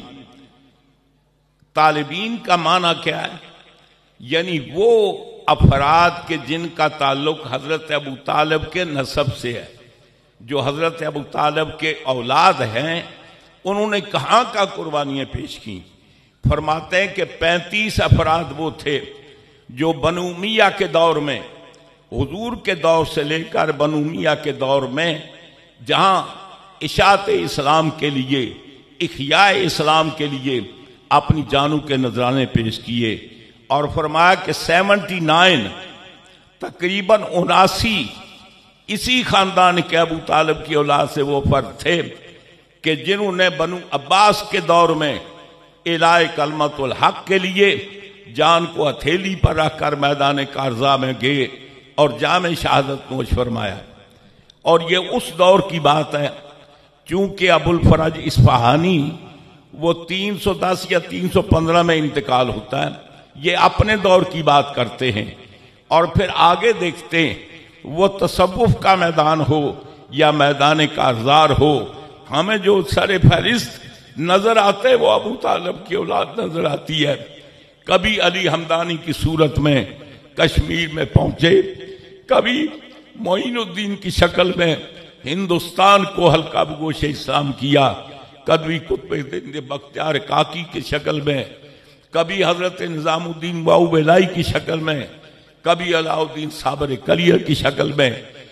طالبین کا معنی کیا ہے؟ یعنی وہ افراد کے جن کا تعلق حضرت ابو طالب کے نسب سے ہے، جو حضرت ابو طالب کے اولاد ہیں، انہوں نے کہاں کا قربانیاں پیش کی. فرماتے ہیں کہ پینتیس افراد وہ تھے جو بنو امیہ کے دور میں، حضور کے دور سے لے کر بنو امیہ کے دور میں، جہاں اشاعت اسلام کے لیے، احیاء اسلام کے لیے اپنی جانوں کے نذرانے پیش کیے. اور فرمایا کہ سیونٹی نائن تقریباً اناسی اسی خاندان کے ابو طالب کی اولاد سے وہ فرد تھے کہ جنہوں نے بنو عباس کے دور میں اعلاء کلمت الحق کے لیے جان کو ہتھیلی پر رکھ کر میدان کارزہ میں گئے اور جام شہادت نوش فرمایا. اور یہ اس دور کی بات ہے، چونکہ ابو الفرج اصفہانی وہ تین سو دس یا تین سو پندرہ میں انتقال ہوتا ہے، یہ اپنے دور کی بات کرتے ہیں. اور پھر آگے دیکھتے ہیں وہ تصوف کا میدان ہو یا میدان کارزار ہو، ہمیں جو سر فہرست نظر آتے وہ ابو طالب کی اولاد نظر آتی ہے. کبھی علی ہمدانی کی صورت میں کشمیر میں پہنچے، کبھی معین الدین کی شکل میں ہندوستان کو حلقہ بگوش اسلام کیا، کبھی قطب الدین بختیار کاکی کی شکل میں، کبھی حضرت نظام الدین باؤبیلائی کی شکل میں، کبھی علاء الدین صابر کلیہ کی شکل میں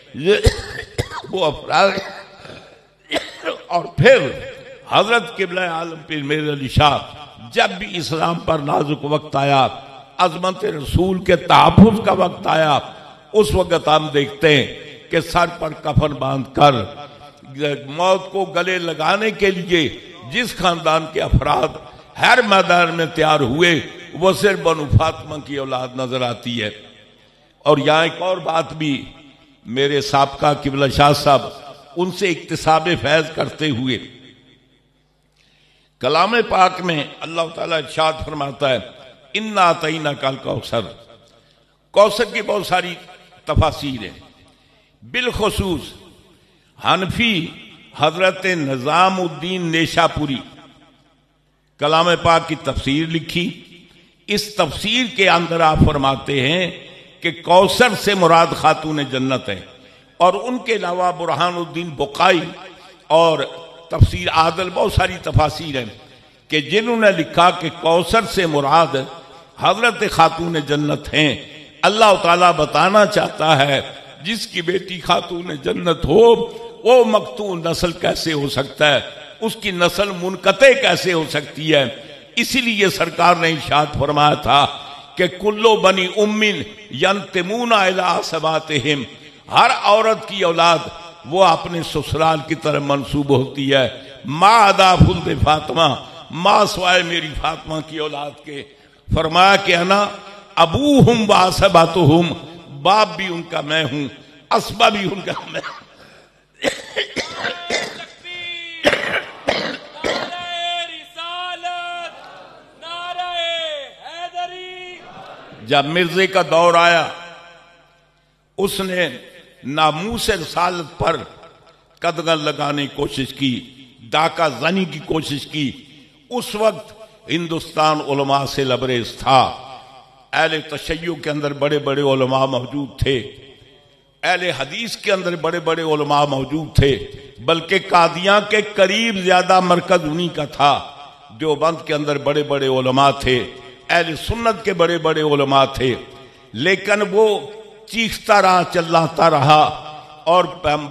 وہ افراد. اور پھر حضرت قبلہ عالم پیر میر علی شاہ جب بھی اسلام پر نازک وقت آیا، عظمت رسول کے تحفظ کا وقت آیا، اس وقت ہم دیکھتے ہیں کہ سر پر کفن باندھ کر موت کو گلے لگانے کے لیے جس خاندان کے افراد ہر میدان میں تیار ہوئے وہ صرف بنو فاطمہ کی اولاد نظر آتی ہے. اور یہاں ایک اور بات بھی، میرے سابقہ قبلہ شاہ صاحب ان سے اکتساب فیض کرتے ہوئے کلام پاک میں اللہ تعالیٰ ارشاد فرماتا ہے اِنَّا أَعْطَيْنَاكَ الْكَوْثَرَ. کوثر کی بہت ساری تفاسیر ہیں، بالخصوص حنفی حضرت نظام الدین نیشا پوری کلام پاک کی تفسیر لکھی. اس تفسیر کے اندر آپ فرماتے ہیں کہ کوثر سے مراد خاتون جنت ہیں، اور ان کے علاوہ برہان الدین بقائی اور تفسیر عادل بہت ساری تفاسیر ہیں کہ جنہوں نے لکھا کہ کوثر سے مراد حضرت خاتون جنت ہیں. اللہ تعالیٰ بتانا چاہتا ہے جس کی بیٹی خاتون جنت ہو وہ مقتول نسل کیسے ہو سکتا ہے؟ اس کی نسل منقطع کیسے ہو سکتی ہے؟ اسی لیے سرکار نے ارشاد فرمایا تھا کہ کلو بنی امین ینتمون الی آصباتہم، ہر عورت کی اولاد وہ اپنے سسرال کی طرف منسوب ہوتی ہے، ما عدا فلد فاطمہ، ما سوائے میری فاطمہ کی اولاد کے۔ فرمایا کہ انا ابوہم و آصباتہم، باپ بھی ان کا میں ہوں، اسبا بھی ان کا میں ہوں۔ جب مرزے کا دور آیا، اس نے ناموس رسالت پر قدغن لگانے کی کوشش کی، ڈاکہ زنی کی کوشش کی۔ اس وقت ہندوستان علماء سے لبریز تھا، اہل تشیع کے اندر بڑے بڑے علماء موجود تھے، اہل حدیث کے اندر بڑے بڑے علماء موجود تھے، بلکہ قادیاں کے قریب زیادہ مرکز انہی کا تھا۔ دیوبند کے اندر بڑے بڑے علماء تھے، اہل سنت کے بڑے بڑے علماء تھے، لیکن وہ چیختا رہا، چلاتا رہا اور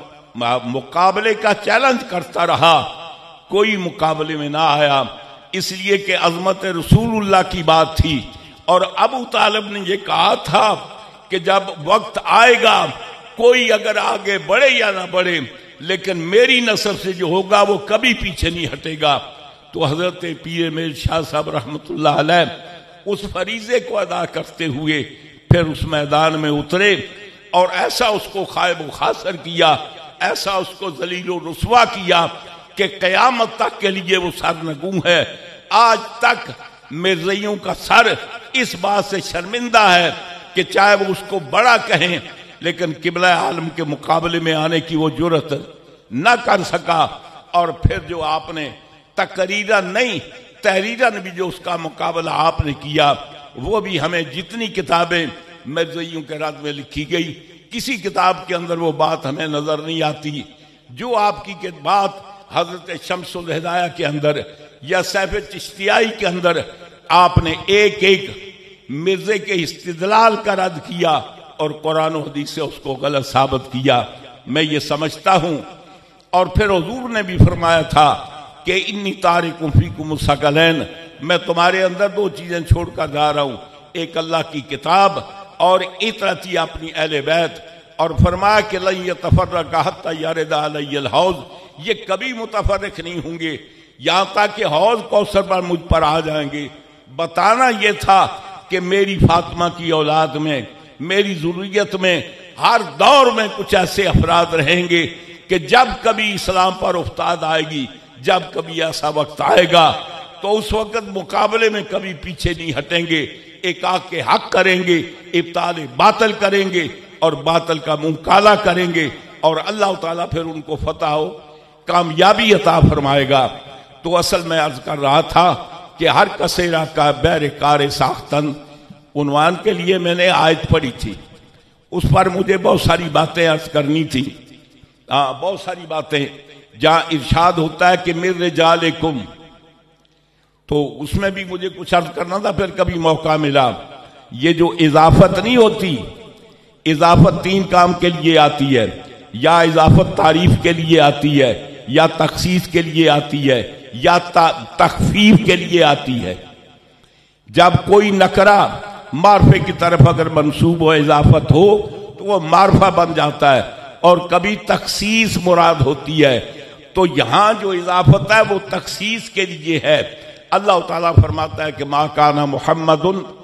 مقابلے کا چیلنج کرتا رہا، کوئی مقابلے میں نہ آیا، اس لیے کہ عظمت رسول اللہ کی بات تھی۔ اور ابو طالب نے یہ کہا تھا کہ جب وقت آئے گا کوئی اگر آگے بڑھے یا نہ بڑھے، لیکن میری نسل سے جو ہوگا وہ کبھی پیچھے نہیں ہٹے گا۔ تو حضرت پیر میر شاہ صاحب رحمت اللہ علیہ اس فریضے کو ادا کرتے ہوئے پھر اس میدان میں اترے اور ایسا اس کو خائب و خاسر کیا، ایسا اس کو ذلیل و رسوا کیا کہ قیامت تک کے لیے وہ سرنگوں ہے۔ آج تک مرزائیوں کا سر اس بات سے شرمندہ ہے کہ چاہے وہ اس کو بڑا کہیں، لیکن قبلہ عالم کے مقابلے میں آنے کی وہ جرت نہ کر سکا۔ اور پھر جو آپ نے تقریرا نہیں تحریرن بھی جو اس کا مقابلہ آپ نے کیا، وہ بھی ہمیں جتنی کتابیں مرزائیوں کے رد میں لکھی گئی، کسی کتاب کے اندر وہ بات ہمیں نظر نہیں آتی جو آپ کی بات حضرت شمس الہدایہ کے اندر یا سیف چشتیائی کے اندر آپ نے ایک ایک مرزے کے استدلال کا رد کیا اور قرآن و حدیث سے اس کو غلط ثابت کیا۔ میں یہ سمجھتا ہوں، اور پھر حضور نے بھی فرمایا تھا کہ انی تارک فیکم الثقلین، میں تمہارے اندر دو چیزیں چھوڑ کر جا رہا ہوں، ایک اللہ کی کتاب اور اطاعتی اپنی اہل بیت۔ اور فرمایا کہ لن یتفرق حتی یرد علی الحوض، یہ کبھی متفرق نہیں ہوں گے یہاں تک کہ حوض کوثر پر مجھ پر آ جائیں گے۔ بتانا یہ تھا کہ میری فاطمہ کی اولاد میں، میری ذریت میں ہر دور میں کچھ ایسے افراد رہیں گے کہ جب کبھی اسلام پر افتاد آئے گی، جب کبھی ایسا وقت آئے گا تو اس وقت مقابلے میں کبھی پیچھے نہیں ہٹیں گے، ایک آگ کے حق کریں گے، ابطال باطل کریں گے اور باطل کا منہ کالا کریں گے، اور اللہ تعالیٰ پھر ان کو فتح و کامیابی عطا فرمائے گا۔ تو اصل میں عرض کر رہا تھا کہ ہر کسیرا کا بیر کار ساختن عنوان کے لیے میں نے آیت پڑھی تھی، اس پر مجھے بہت ساری باتیں عرض کرنی تھی، ہاں بہت ساری باتیں، جہاں ارشاد ہوتا ہے کہ من رجالکم، تو اس میں بھی مجھے کچھ عرض کرنا تھا، پھر کبھی موقع ملا۔ یہ جو اضافت نہیں ہوتی، اضافت تین کام کے لیے آتی ہے، یا اضافت تعریف کے لیے آتی ہے، یا تخصیص کے لیے آتی ہے، یا تخفیف کے لیے آتی ہے۔ جب کوئی نکرہ معرفے کی طرف اگر منسوب ہو، اضافت ہو، تو وہ معرفہ بن جاتا ہے، اور کبھی تخصیص مراد ہوتی ہے۔ تو یہاں جو اضافت ہے وہ تخصیص کے لیے ہے۔ اللہ تعالیٰ فرماتا ہے کہ ما کان محمد،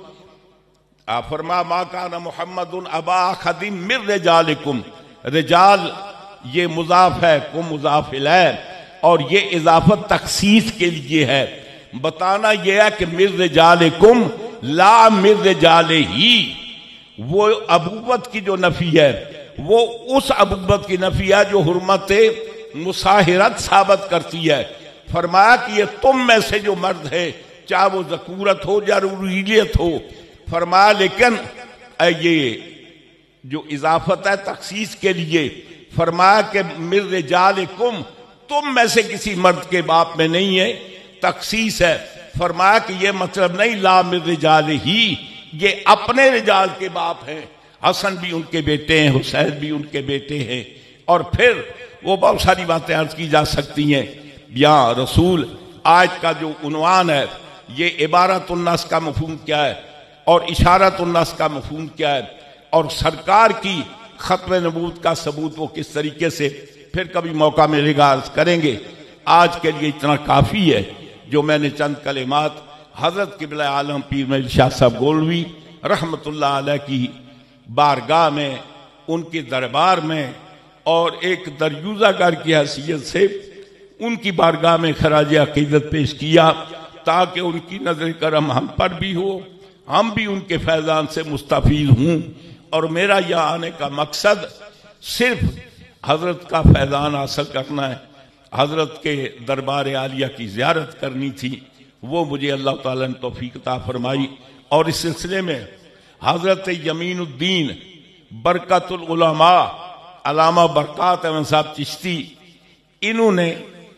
فرما ما کان محمد ابا احد من رجالکم، رجال یہ مضاف ہے، کم مضاف الیہ، اور یہ اضافت تخصیص کے لیے ہے۔ بتانا یہ ہے کہ من رجالکم لا من رجالہ، وہ ابوت کی جو نفی ہے وہ اس ابوت کی نفی ہے جو حرمت مصاہرت ثابت کرتی ہے۔ فرمایا کہ یہ تم میں سے جو مرد ہے، چاہے وہ ذکورت ہو یا رجولیت ہو، فرمایا لیکن یہ جو اضافت ہے تخصیص کے لیے، فرمایا کہ من رجالکم، تم میں سے کسی مرد کے باپ میں نہیں ہے، تخصیص ہے۔ فرمایا کہ یہ مطلب نہیں لا من رجالہ، یہ اپنے رجال کے باپ ہیں، حسن بھی ان کے بیٹے ہیں، حسین بھی ان کے بیٹے ہیں، اور پھر وہ بہت ساری باتیں عرض کی جا سکتی ہیں۔ یا رسول. آج کا جو عنوان ہے یہ عبارت الناس کا مفہوم کیا ہے اور اشارت الناس کا مفہوم کیا ہے اور سرکار کی ختم نبوت کا ثبوت وہ کس طریقے سے، پھر کبھی موقع ملے گا عرض کریں گے. آج کے لیے اتنا کافی ہے جو میں نے چند کلمات حضرت قبلہ عالم پیر میل شاہ صاحب گولوی رحمت اللہ علیہ کی بارگاہ میں، ان کے دربار میں اور ایک دریوزہ گر کی حیثیت سے ان کی بارگاہ میں خراج عقیدت پیش کیا تاکہ ان کی نظر کرم ہم پر بھی ہو، ہم بھی ان کے فیضان سے مستفید ہوں. اور میرا یہاں آنے کا مقصد صرف حضرت کا فیضان حاصل کرنا ہے، حضرت کے دربار عالیہ کی زیارت کرنی تھی، وہ مجھے اللہ تعالیٰ نے توفیق عطا فرمائی. اور اس سلسلے میں حضرت یمین الدین برکت العلماء علامہ برکات احمد صاحب چشتی، انہوں نے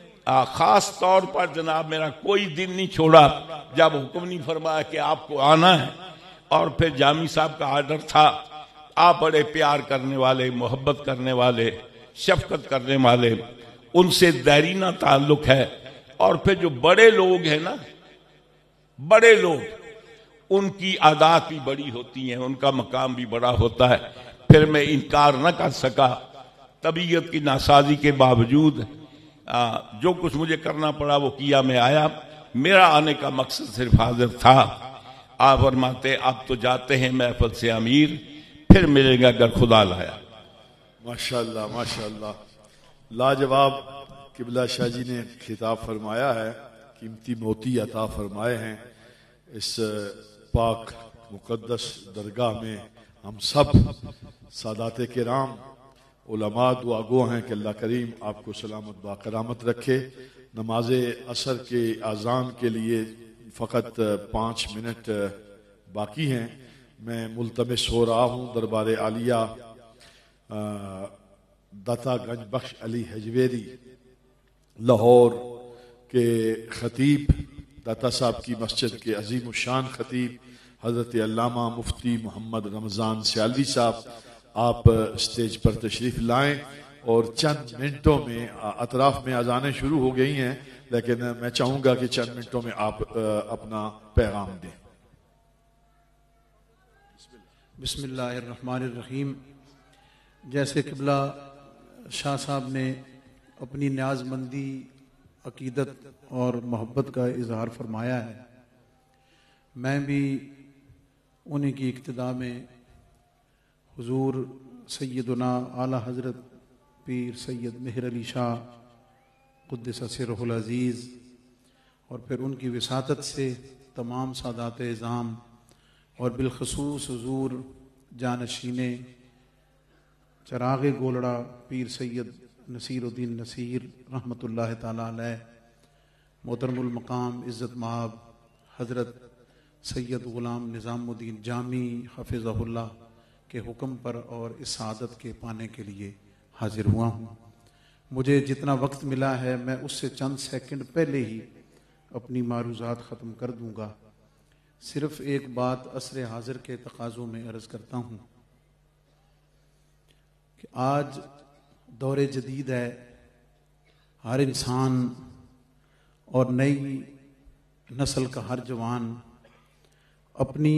خاص طور پر جناب میرا کوئی دن نہیں چھوڑا جب حکم نہیں فرمایا کہ آپ کو آنا ہے. اور پھر جامی صاحب کا آرڈر تھا، آپ بڑے پیار کرنے والے، محبت کرنے والے، شفقت کرنے والے، ان سے دیرینہ تعلق ہے. اور پھر جو بڑے لوگ ہیں نا، بڑے لوگ، ان کی عادات بھی بڑی ہوتی ہیں، ان کا مقام بھی بڑا ہوتا ہے. پھر میں انکار نہ کر سکا، طبیعت کی ناسازی کے باوجود جو کچھ مجھے کرنا پڑا وہ کیا، میں آیا. میرا آنے کا مقصد صرف حاضر تھا. آپ فرماتے اب تو جاتے ہیں محفل سے امیر، پھر ملے گا اگر خدا لایا. ماشاءاللہ ماشاءاللہ، لاجواب قبلہ شاہ جی نے خطاب فرمایا ہے، قیمتی موتی عطا فرمائے ہیں. اس پاک مقدس درگاہ میں ہم سب سادات کرام علماء دعا گو ہیں کہ اللہ کریم آپ کو سلامت با کرامت رکھے. نماز عصر کے اذان کے لیے فقط پانچ منٹ باقی ہیں. میں ملتمس ہو رہا ہوں دربار عالیہ داتا گنج بخش علی حجویری لاہور کے خطیب، داتا صاحب کی مسجد کے عظیم الشان خطیب حضرت علامہ مفتی محمد رمضان سیالوی صاحب، آپ اسٹیج پر تشریف لائیں. اور چند منٹوں میں اطراف میں اذانیں شروع ہو گئی ہیں، لیکن میں چاہوں گا کہ چند منٹوں میں آپ اپنا پیغام دیں. بسم اللہ الرحمن الرحیم. جیسے قبلہ شاہ صاحب نے اپنی نیاز مندی، عقیدت اور محبت کا اظہار فرمایا ہے، میں بھی انہیں کی اقتداء میں حضور سیدنا اعلیٰ حضرت پیر سید مہر علی شاہ قدس سرہ العزیز اور پھر ان کی وساطت سے تمام سادات اعظام اور بالخصوص حضور جانشین چراغ گولڑا پیر سید نصیر الدین نصیر رحمۃ اللہ تعالی علیہ، محترم المقام عزت مآب حضرت سید غلام نظام الدین جامی حفظہ اللہ کے حکم پر اور اس سعادت کے پانے کے لیے حاضر ہوا ہوں. مجھے جتنا وقت ملا ہے میں اس سے چند سیکنڈ پہلے ہی اپنی معروضات ختم کر دوں گا. صرف ایک بات عصر حاضر کے تقاضوں میں عرض کرتا ہوں کہ آج دور جدید ہے، ہر انسان اور نئی نسل کا ہر جوان اپنی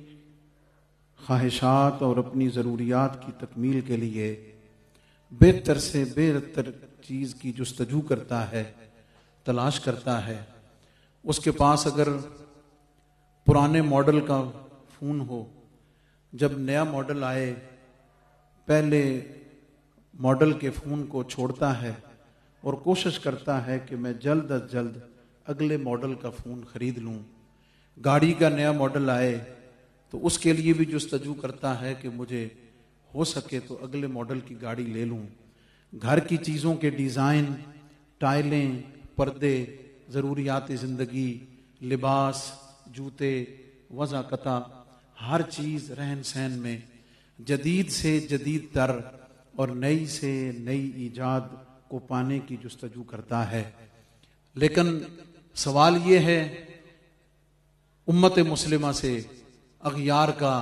خواہشات اور اپنی ضروریات کی تکمیل کے لیے بہتر سے بہتر چیز کی جستجو کرتا ہے، تلاش کرتا ہے. اس کے پاس اگر پرانے ماڈل کا فون ہو، جب نیا ماڈل آئے پہلے ماڈل کے فون کو چھوڑتا ہے اور کوشش کرتا ہے کہ میں جلد از جلد اگلے ماڈل کا فون خرید لوں. گاڑی کا نیا ماڈل آئے تو اس کے لیے بھی جستجو کرتا ہے کہ مجھے ہو سکے تو اگلے ماڈل کی گاڑی لے لوں. گھر کی چیزوں کے ڈیزائن، ٹائلیں، پردے، ضروریات زندگی، لباس، جوتے، وضاقتہ، ہر چیز رہن سہن میں جدید سے جدید تر اور نئی سے نئی ایجاد کو پانے کی جستجو کرتا ہے. لیکن سوال یہ ہے امت مسلمہ سے، اغیار کا،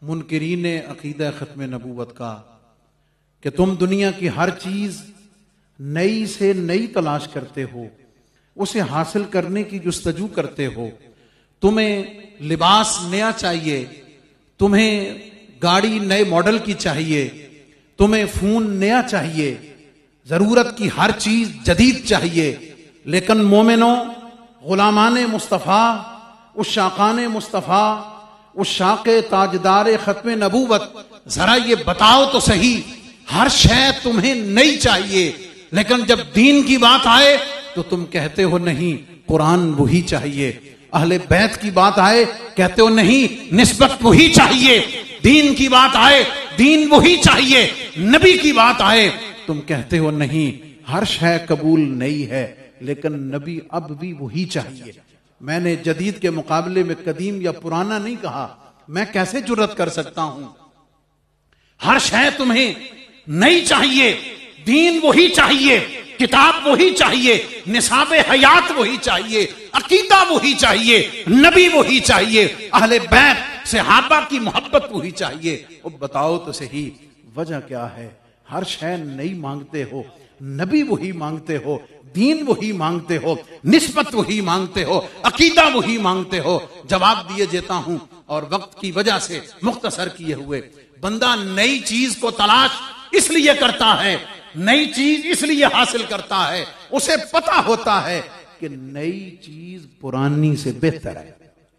منکرین عقیدہ ختم نبوت کا، کہ تم دنیا کی ہر چیز نئی سے نئی تلاش کرتے ہو, اسے حاصل کرنے کی جستجو کرتے ہو. تمہیں لباس نیا چاہیے, تمہیں گاڑی نئے ماڈل کی چاہیے, تمہیں فون نیا چاہیے, ضرورت کی ہر چیز جدید چاہیے. لیکن مومنوں, غلامان مصطفیٰ, اس شاقان مصطفیٰ, اس شاق تاجدار ختم نبوت, ذرا یہ بتاؤ تو صحیح, ہر شے تمہیں نئی چاہیے, لیکن جب دین کی بات آئے تو تم کہتے ہو نہیں, قرآن وہی چاہیے. اہل بیت کی بات آئے کہتے ہو نہیں, نسبت وہی چاہیے. دین کی بات آئے دین وہی چاہیے. نبی کی بات آئے تم کہتے ہو نہیں, ہر شے قبول نہیں ہے, لیکن نبی اب بھی وہی چاہیے. میں نے جدید کے مقابلے میں قدیم یا پرانا نہیں کہا, میں کیسے جرت کر سکتا ہوں. ہر شے تمہیں نئی چاہیے, دین وہی چاہیے, کتاب وہی چاہیے, نصاب حیات وہی چاہیے, عقیدہ وہی چاہیے, نبی وہی چاہیے, اہل بیت صحابہ کی محبت وہی چاہیے. اب بتاؤ تو صحیح وجہ کیا ہے؟ ہر شے نئی مانگتے ہو, نبی وہی مانگتے ہو, دین وہی مانگتے ہو, نسبت وہی مانگتے ہو, عقیدہ وہی مانگتے ہو. جواب دیے دیتا ہوں اور وقت کی وجہ سے مختصر کیے ہوئے. بندہ نئی چیز کو تلاش اس لیے کرتا ہے, نئی چیز اس لیے حاصل کرتا ہے, اسے پتا ہوتا ہے کہ نئی چیز پرانی سے بہتر ہے.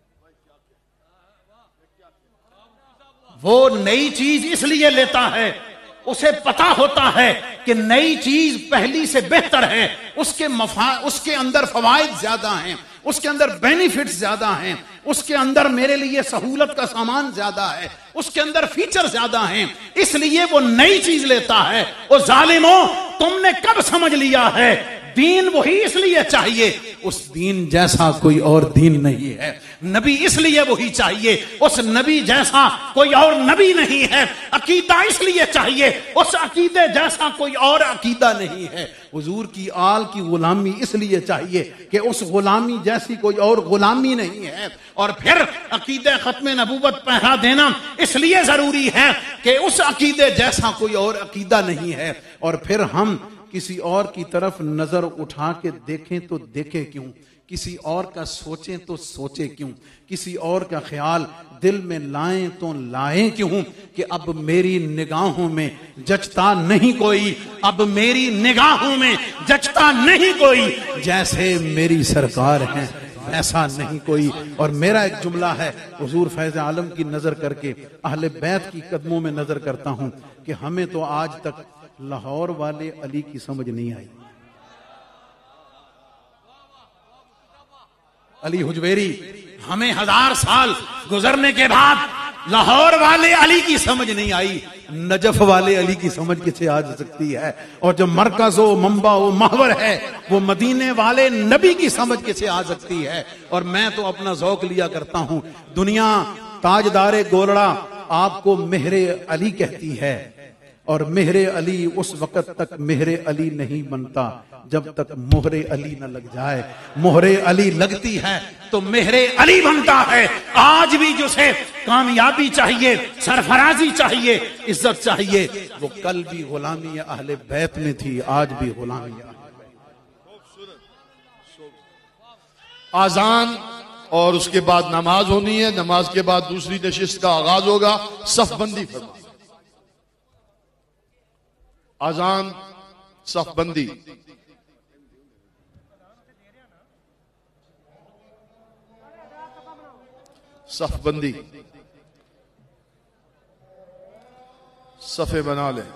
وہ نئی چیز اس لیے لیتا ہے, اسے پتا ہوتا ہے کہ نئی چیز پہلی سے بہتر ہے, اس کے مفا... اس کے اندر فوائد زیادہ ہیں, اس کے اندر بینیفٹس زیادہ ہیں, اس کے اندر میرے لیے سہولت کا سامان زیادہ ہے, اس کے اندر فیچر زیادہ ہیں, اس لیے وہ نئی چیز لیتا ہے. او ظالموں, تم نے کب سمجھ لیا ہے دین وہی اس لیے چاہیے, اس دین جیسا کوئی اور دین نہیں ہے. نبی اس لیے وہی چاہیے, اس نبی جیسا کوئی اور نبی نہیں ہے. عقیدہ اس لیے چاہیے, اس عقیدے جیسا کوئی اور عقیدہ نہیں ہے. حضور کی آل کی غلامی اس لیے چاہیے کہ اس غلامی جیسی کوئی اور غلامی نہیں ہے. اور پھر عقیدے ختم نبوت پہرا دینا اس لیے ضروری ہے کہ اس عقیدے جیسا کوئی اور عقیدہ نہیں ہے. اور پھر ہم کسی اور کی طرف نظر اٹھا کے دیکھیں تو دیکھیں کیوں, کسی اور کا سوچیں تو سوچیں کیوں, کسی اور کا خیال دل میں لائیں تو لائیں کیوں, کہ اب میری نگاہوں میں جچتا نہیں کوئی, اب میری نگاہوں میں جچتا نہیں کوئی, جیسے میری سرکار ہیں ایسا نہیں کوئی. اور میرا ایک جملہ ہے, حضور فیض عالم کی نظر کر کے اہل بیت کی قدموں میں نظر کرتا ہوں کہ ہمیں تو آج تک لاہور والے علی کی سمجھ نہیں آئی. علی حجویری, ہمیں ہزار سال گزرنے کے بعد لاہور والے علی کی سمجھ نہیں آئی, نجف والے علی کی سمجھ کسے آ سکتی ہے؟ اور جو مرکز و منبع و محور ہے وہ مدینے والے نبی کی سمجھ کسے آ سکتی ہے؟ اور میں تو اپنا ذوق لیا کرتا ہوں, دنیا تاجدار گولڑا آپ کو مہر علی کہتی ہے, اور مہر علی اس وقت تک مہر علی نہیں بنتا جب تک مہر علی نہ لگ جائے. مہر علی لگتی ہے تو مہر علی بنتا ہے. آج بھی جسے کامیابی چاہیے, سرفرازی چاہیے, عزت چاہیے, وہ کل بھی غلامی اہل بیت میں تھی, آج بھی غلامی. آذان اور اس کے بعد نماز ہونی ہے, نماز کے بعد دوسری نشست کا آغاز ہوگا. صف بندی فرما. آذان, صف بندی. صف بندی, صفے بنا لیں.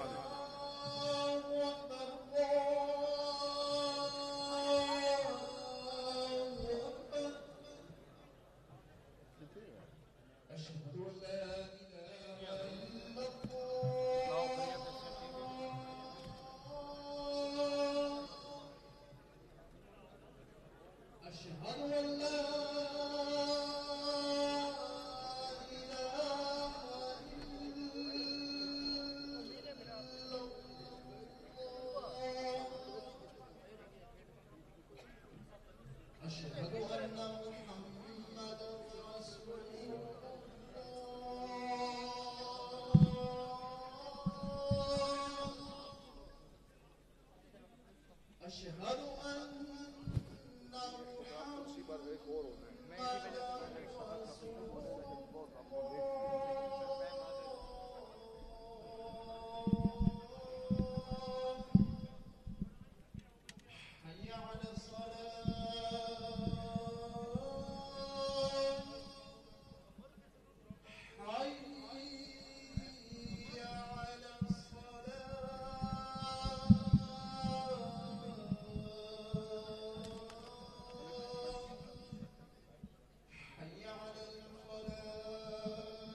حي على الفلاح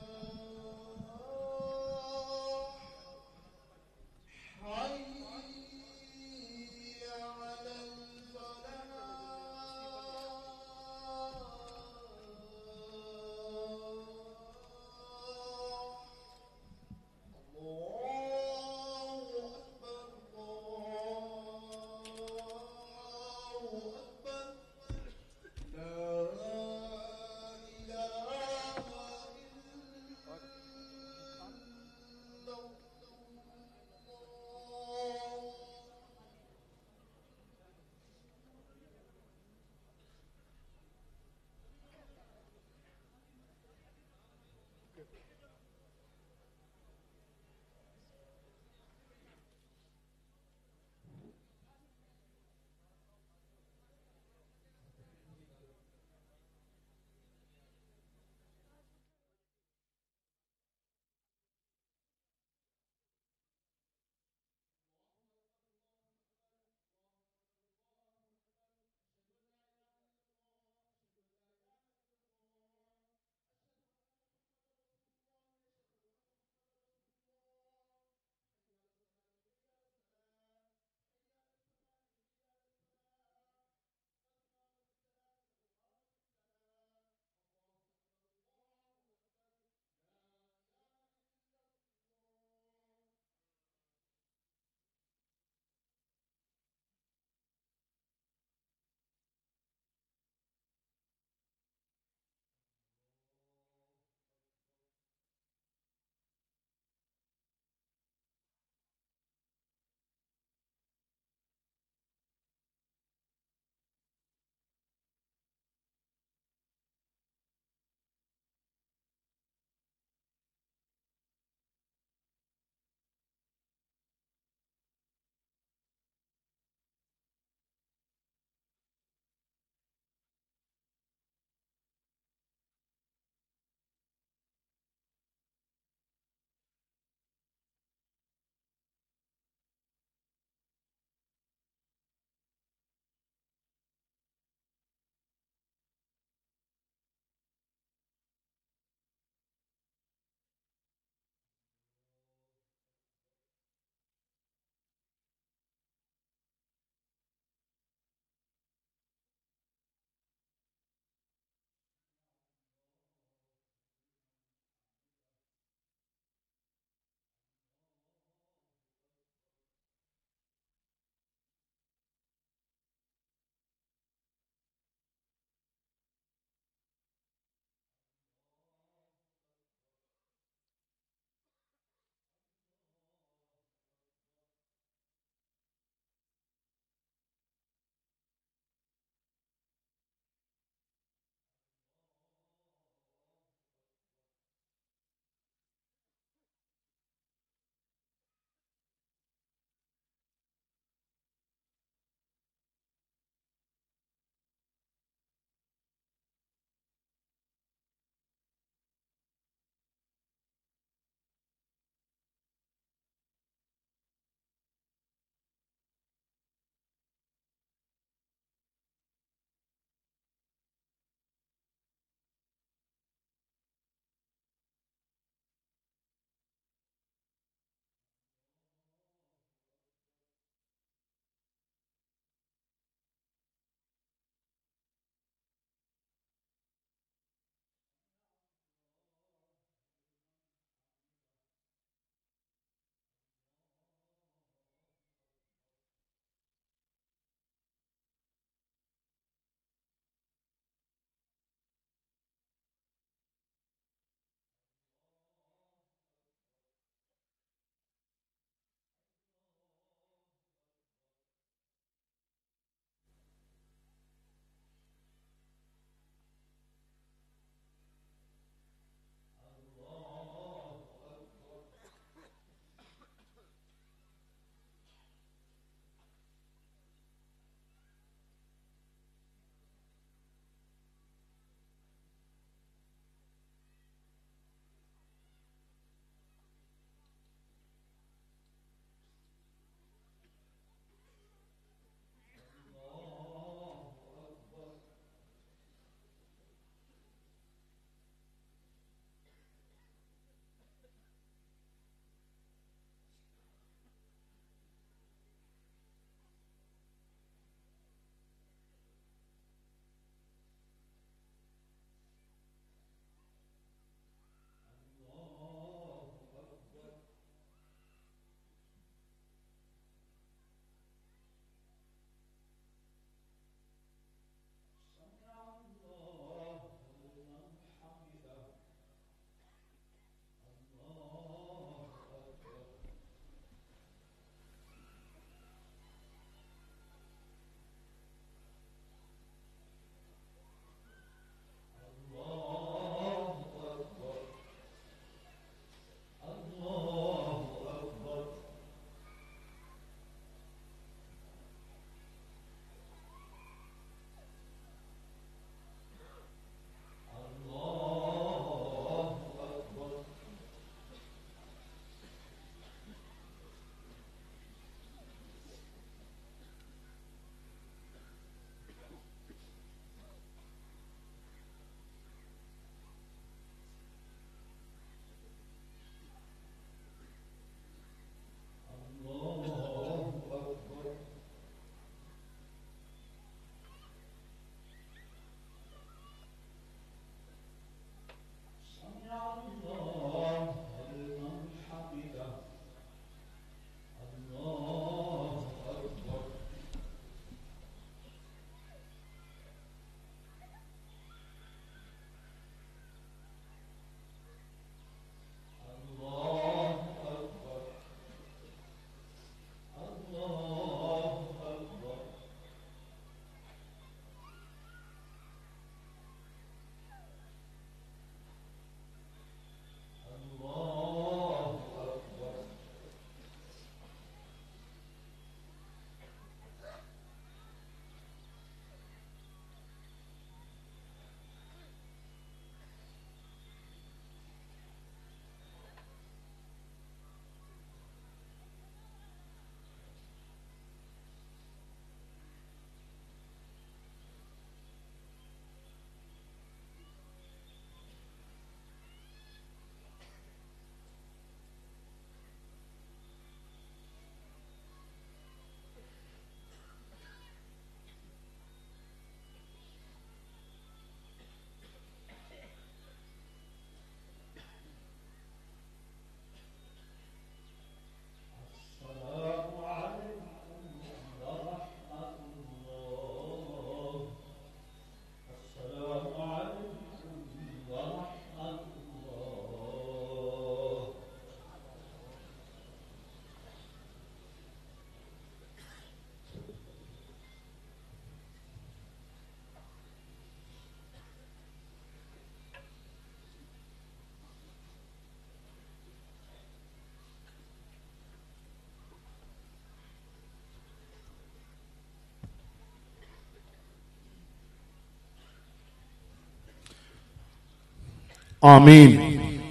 آمین.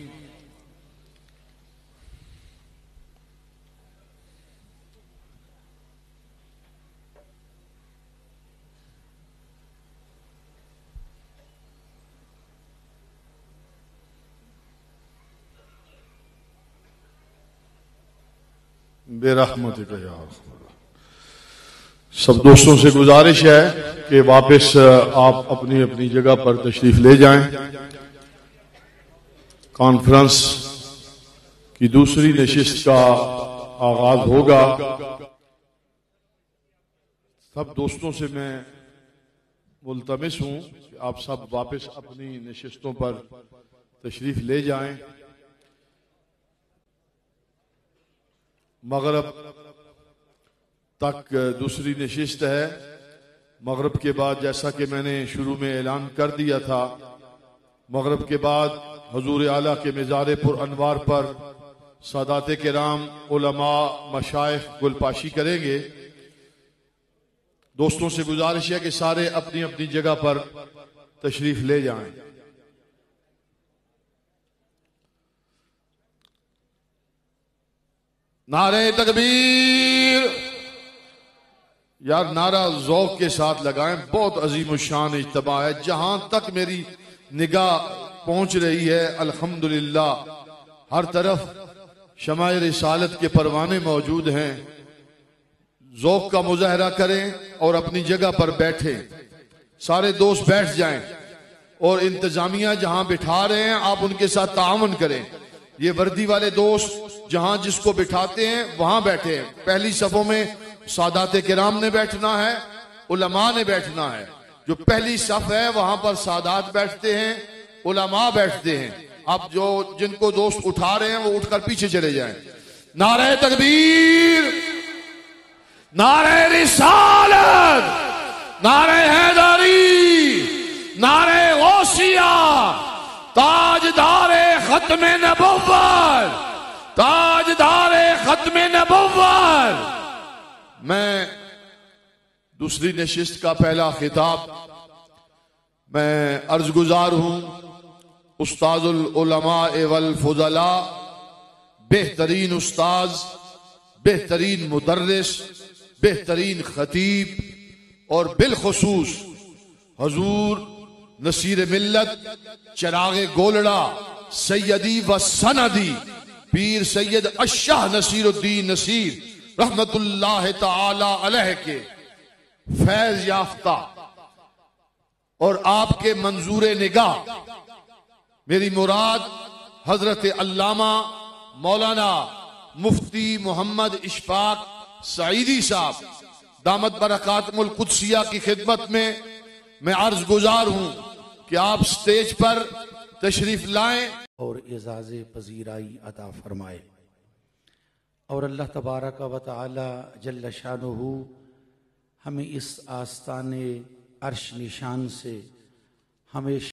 بے رحمتک یا ارحم. سب دوستوں سے گزارش ہے کہ واپس آپ اپنی اپنی جگہ پر تشریف لے جائیں. کانفرنس کی دوسری نشست کا آغاز ہوگا. سب دوستوں سے میں ملتمس ہوں کہ آپ سب واپس اپنی نشستوں پر تشریف لے جائیں. مغرب تک دوسری نشست ہے. مغرب کے بعد جیسا کہ میں نے شروع میں اعلان کر دیا تھا، مغرب کے بعد حضور اعلیٰ کے مزار پر انوار پر سادات کرام علماء مشائخ گلپاشی کریں گے. دوستوں سے گزارش ہے کہ سارے اپنی اپنی جگہ پر تشریف لے جائیں. نعرہ تکبیر. یار نعرہ ذوق کے ساتھ لگائیں. بہت عظیم الشان اجتماع ہے. جہاں تک میری نگاہ پہنچ رہی ہے الحمدللہ ہر طرف شمع رسالت کے پروانے موجود ہیں. ذوق کا مظاہرہ کریں اور اپنی جگہ پر بیٹھیں. سارے دوست بیٹھ جائیں اور انتظامیہ جہاں بٹھا رہے ہیں آپ ان کے ساتھ تعاون کریں. یہ وردی والے دوست جہاں جس کو بٹھاتے ہیں وہاں بیٹھے ہیں. پہلی صفوں میں سادات کرام نے بیٹھنا ہے، علماء نے بیٹھنا ہے. جو پہلی صف ہے وہاں پر سادات بیٹھتے ہیں، علماء بیٹھتے ہیں. اب جو جن کو دوست اٹھا رہے ہیں وہ اٹھ کر پیچھے چلے جائیں. نعرہ تکبیر، نعرہ رسالت، نعرہ حیدری، نعرہ غوثیہ، تاجدار ختم نبوت، تاجدار ختم نبوت. میں دوسری نشست کا پہلا خطاب میں عرض گزار ہوں استاد العلماء والفضلاء، بہترین استاذ، بہترین مدرس، بہترین خطیب اور بالخصوص حضور نصیر ملت چراغ گولڑا سیدی و سندی پیر سید اشاہ نصیر الدین نصیر رحمت اللہ تعالی علیہ کے فیض یافتہ اور آپ کے منظور نگاہ میری مراد حضرت علامہ مولانا مفتی محمد اشفاق سعیدی صاحب دامت برکاتہم القدسیہ کی خدمت میں میں عرض گزار ہوں کہ آپ سٹیج پر تشریف لائیں اور اعزاز پذیرائی عطا فرمائے. اور اللہ تبارک و تعالی جل شانہ ہمیں اس آستانے عرش نشان سے ہمیشہ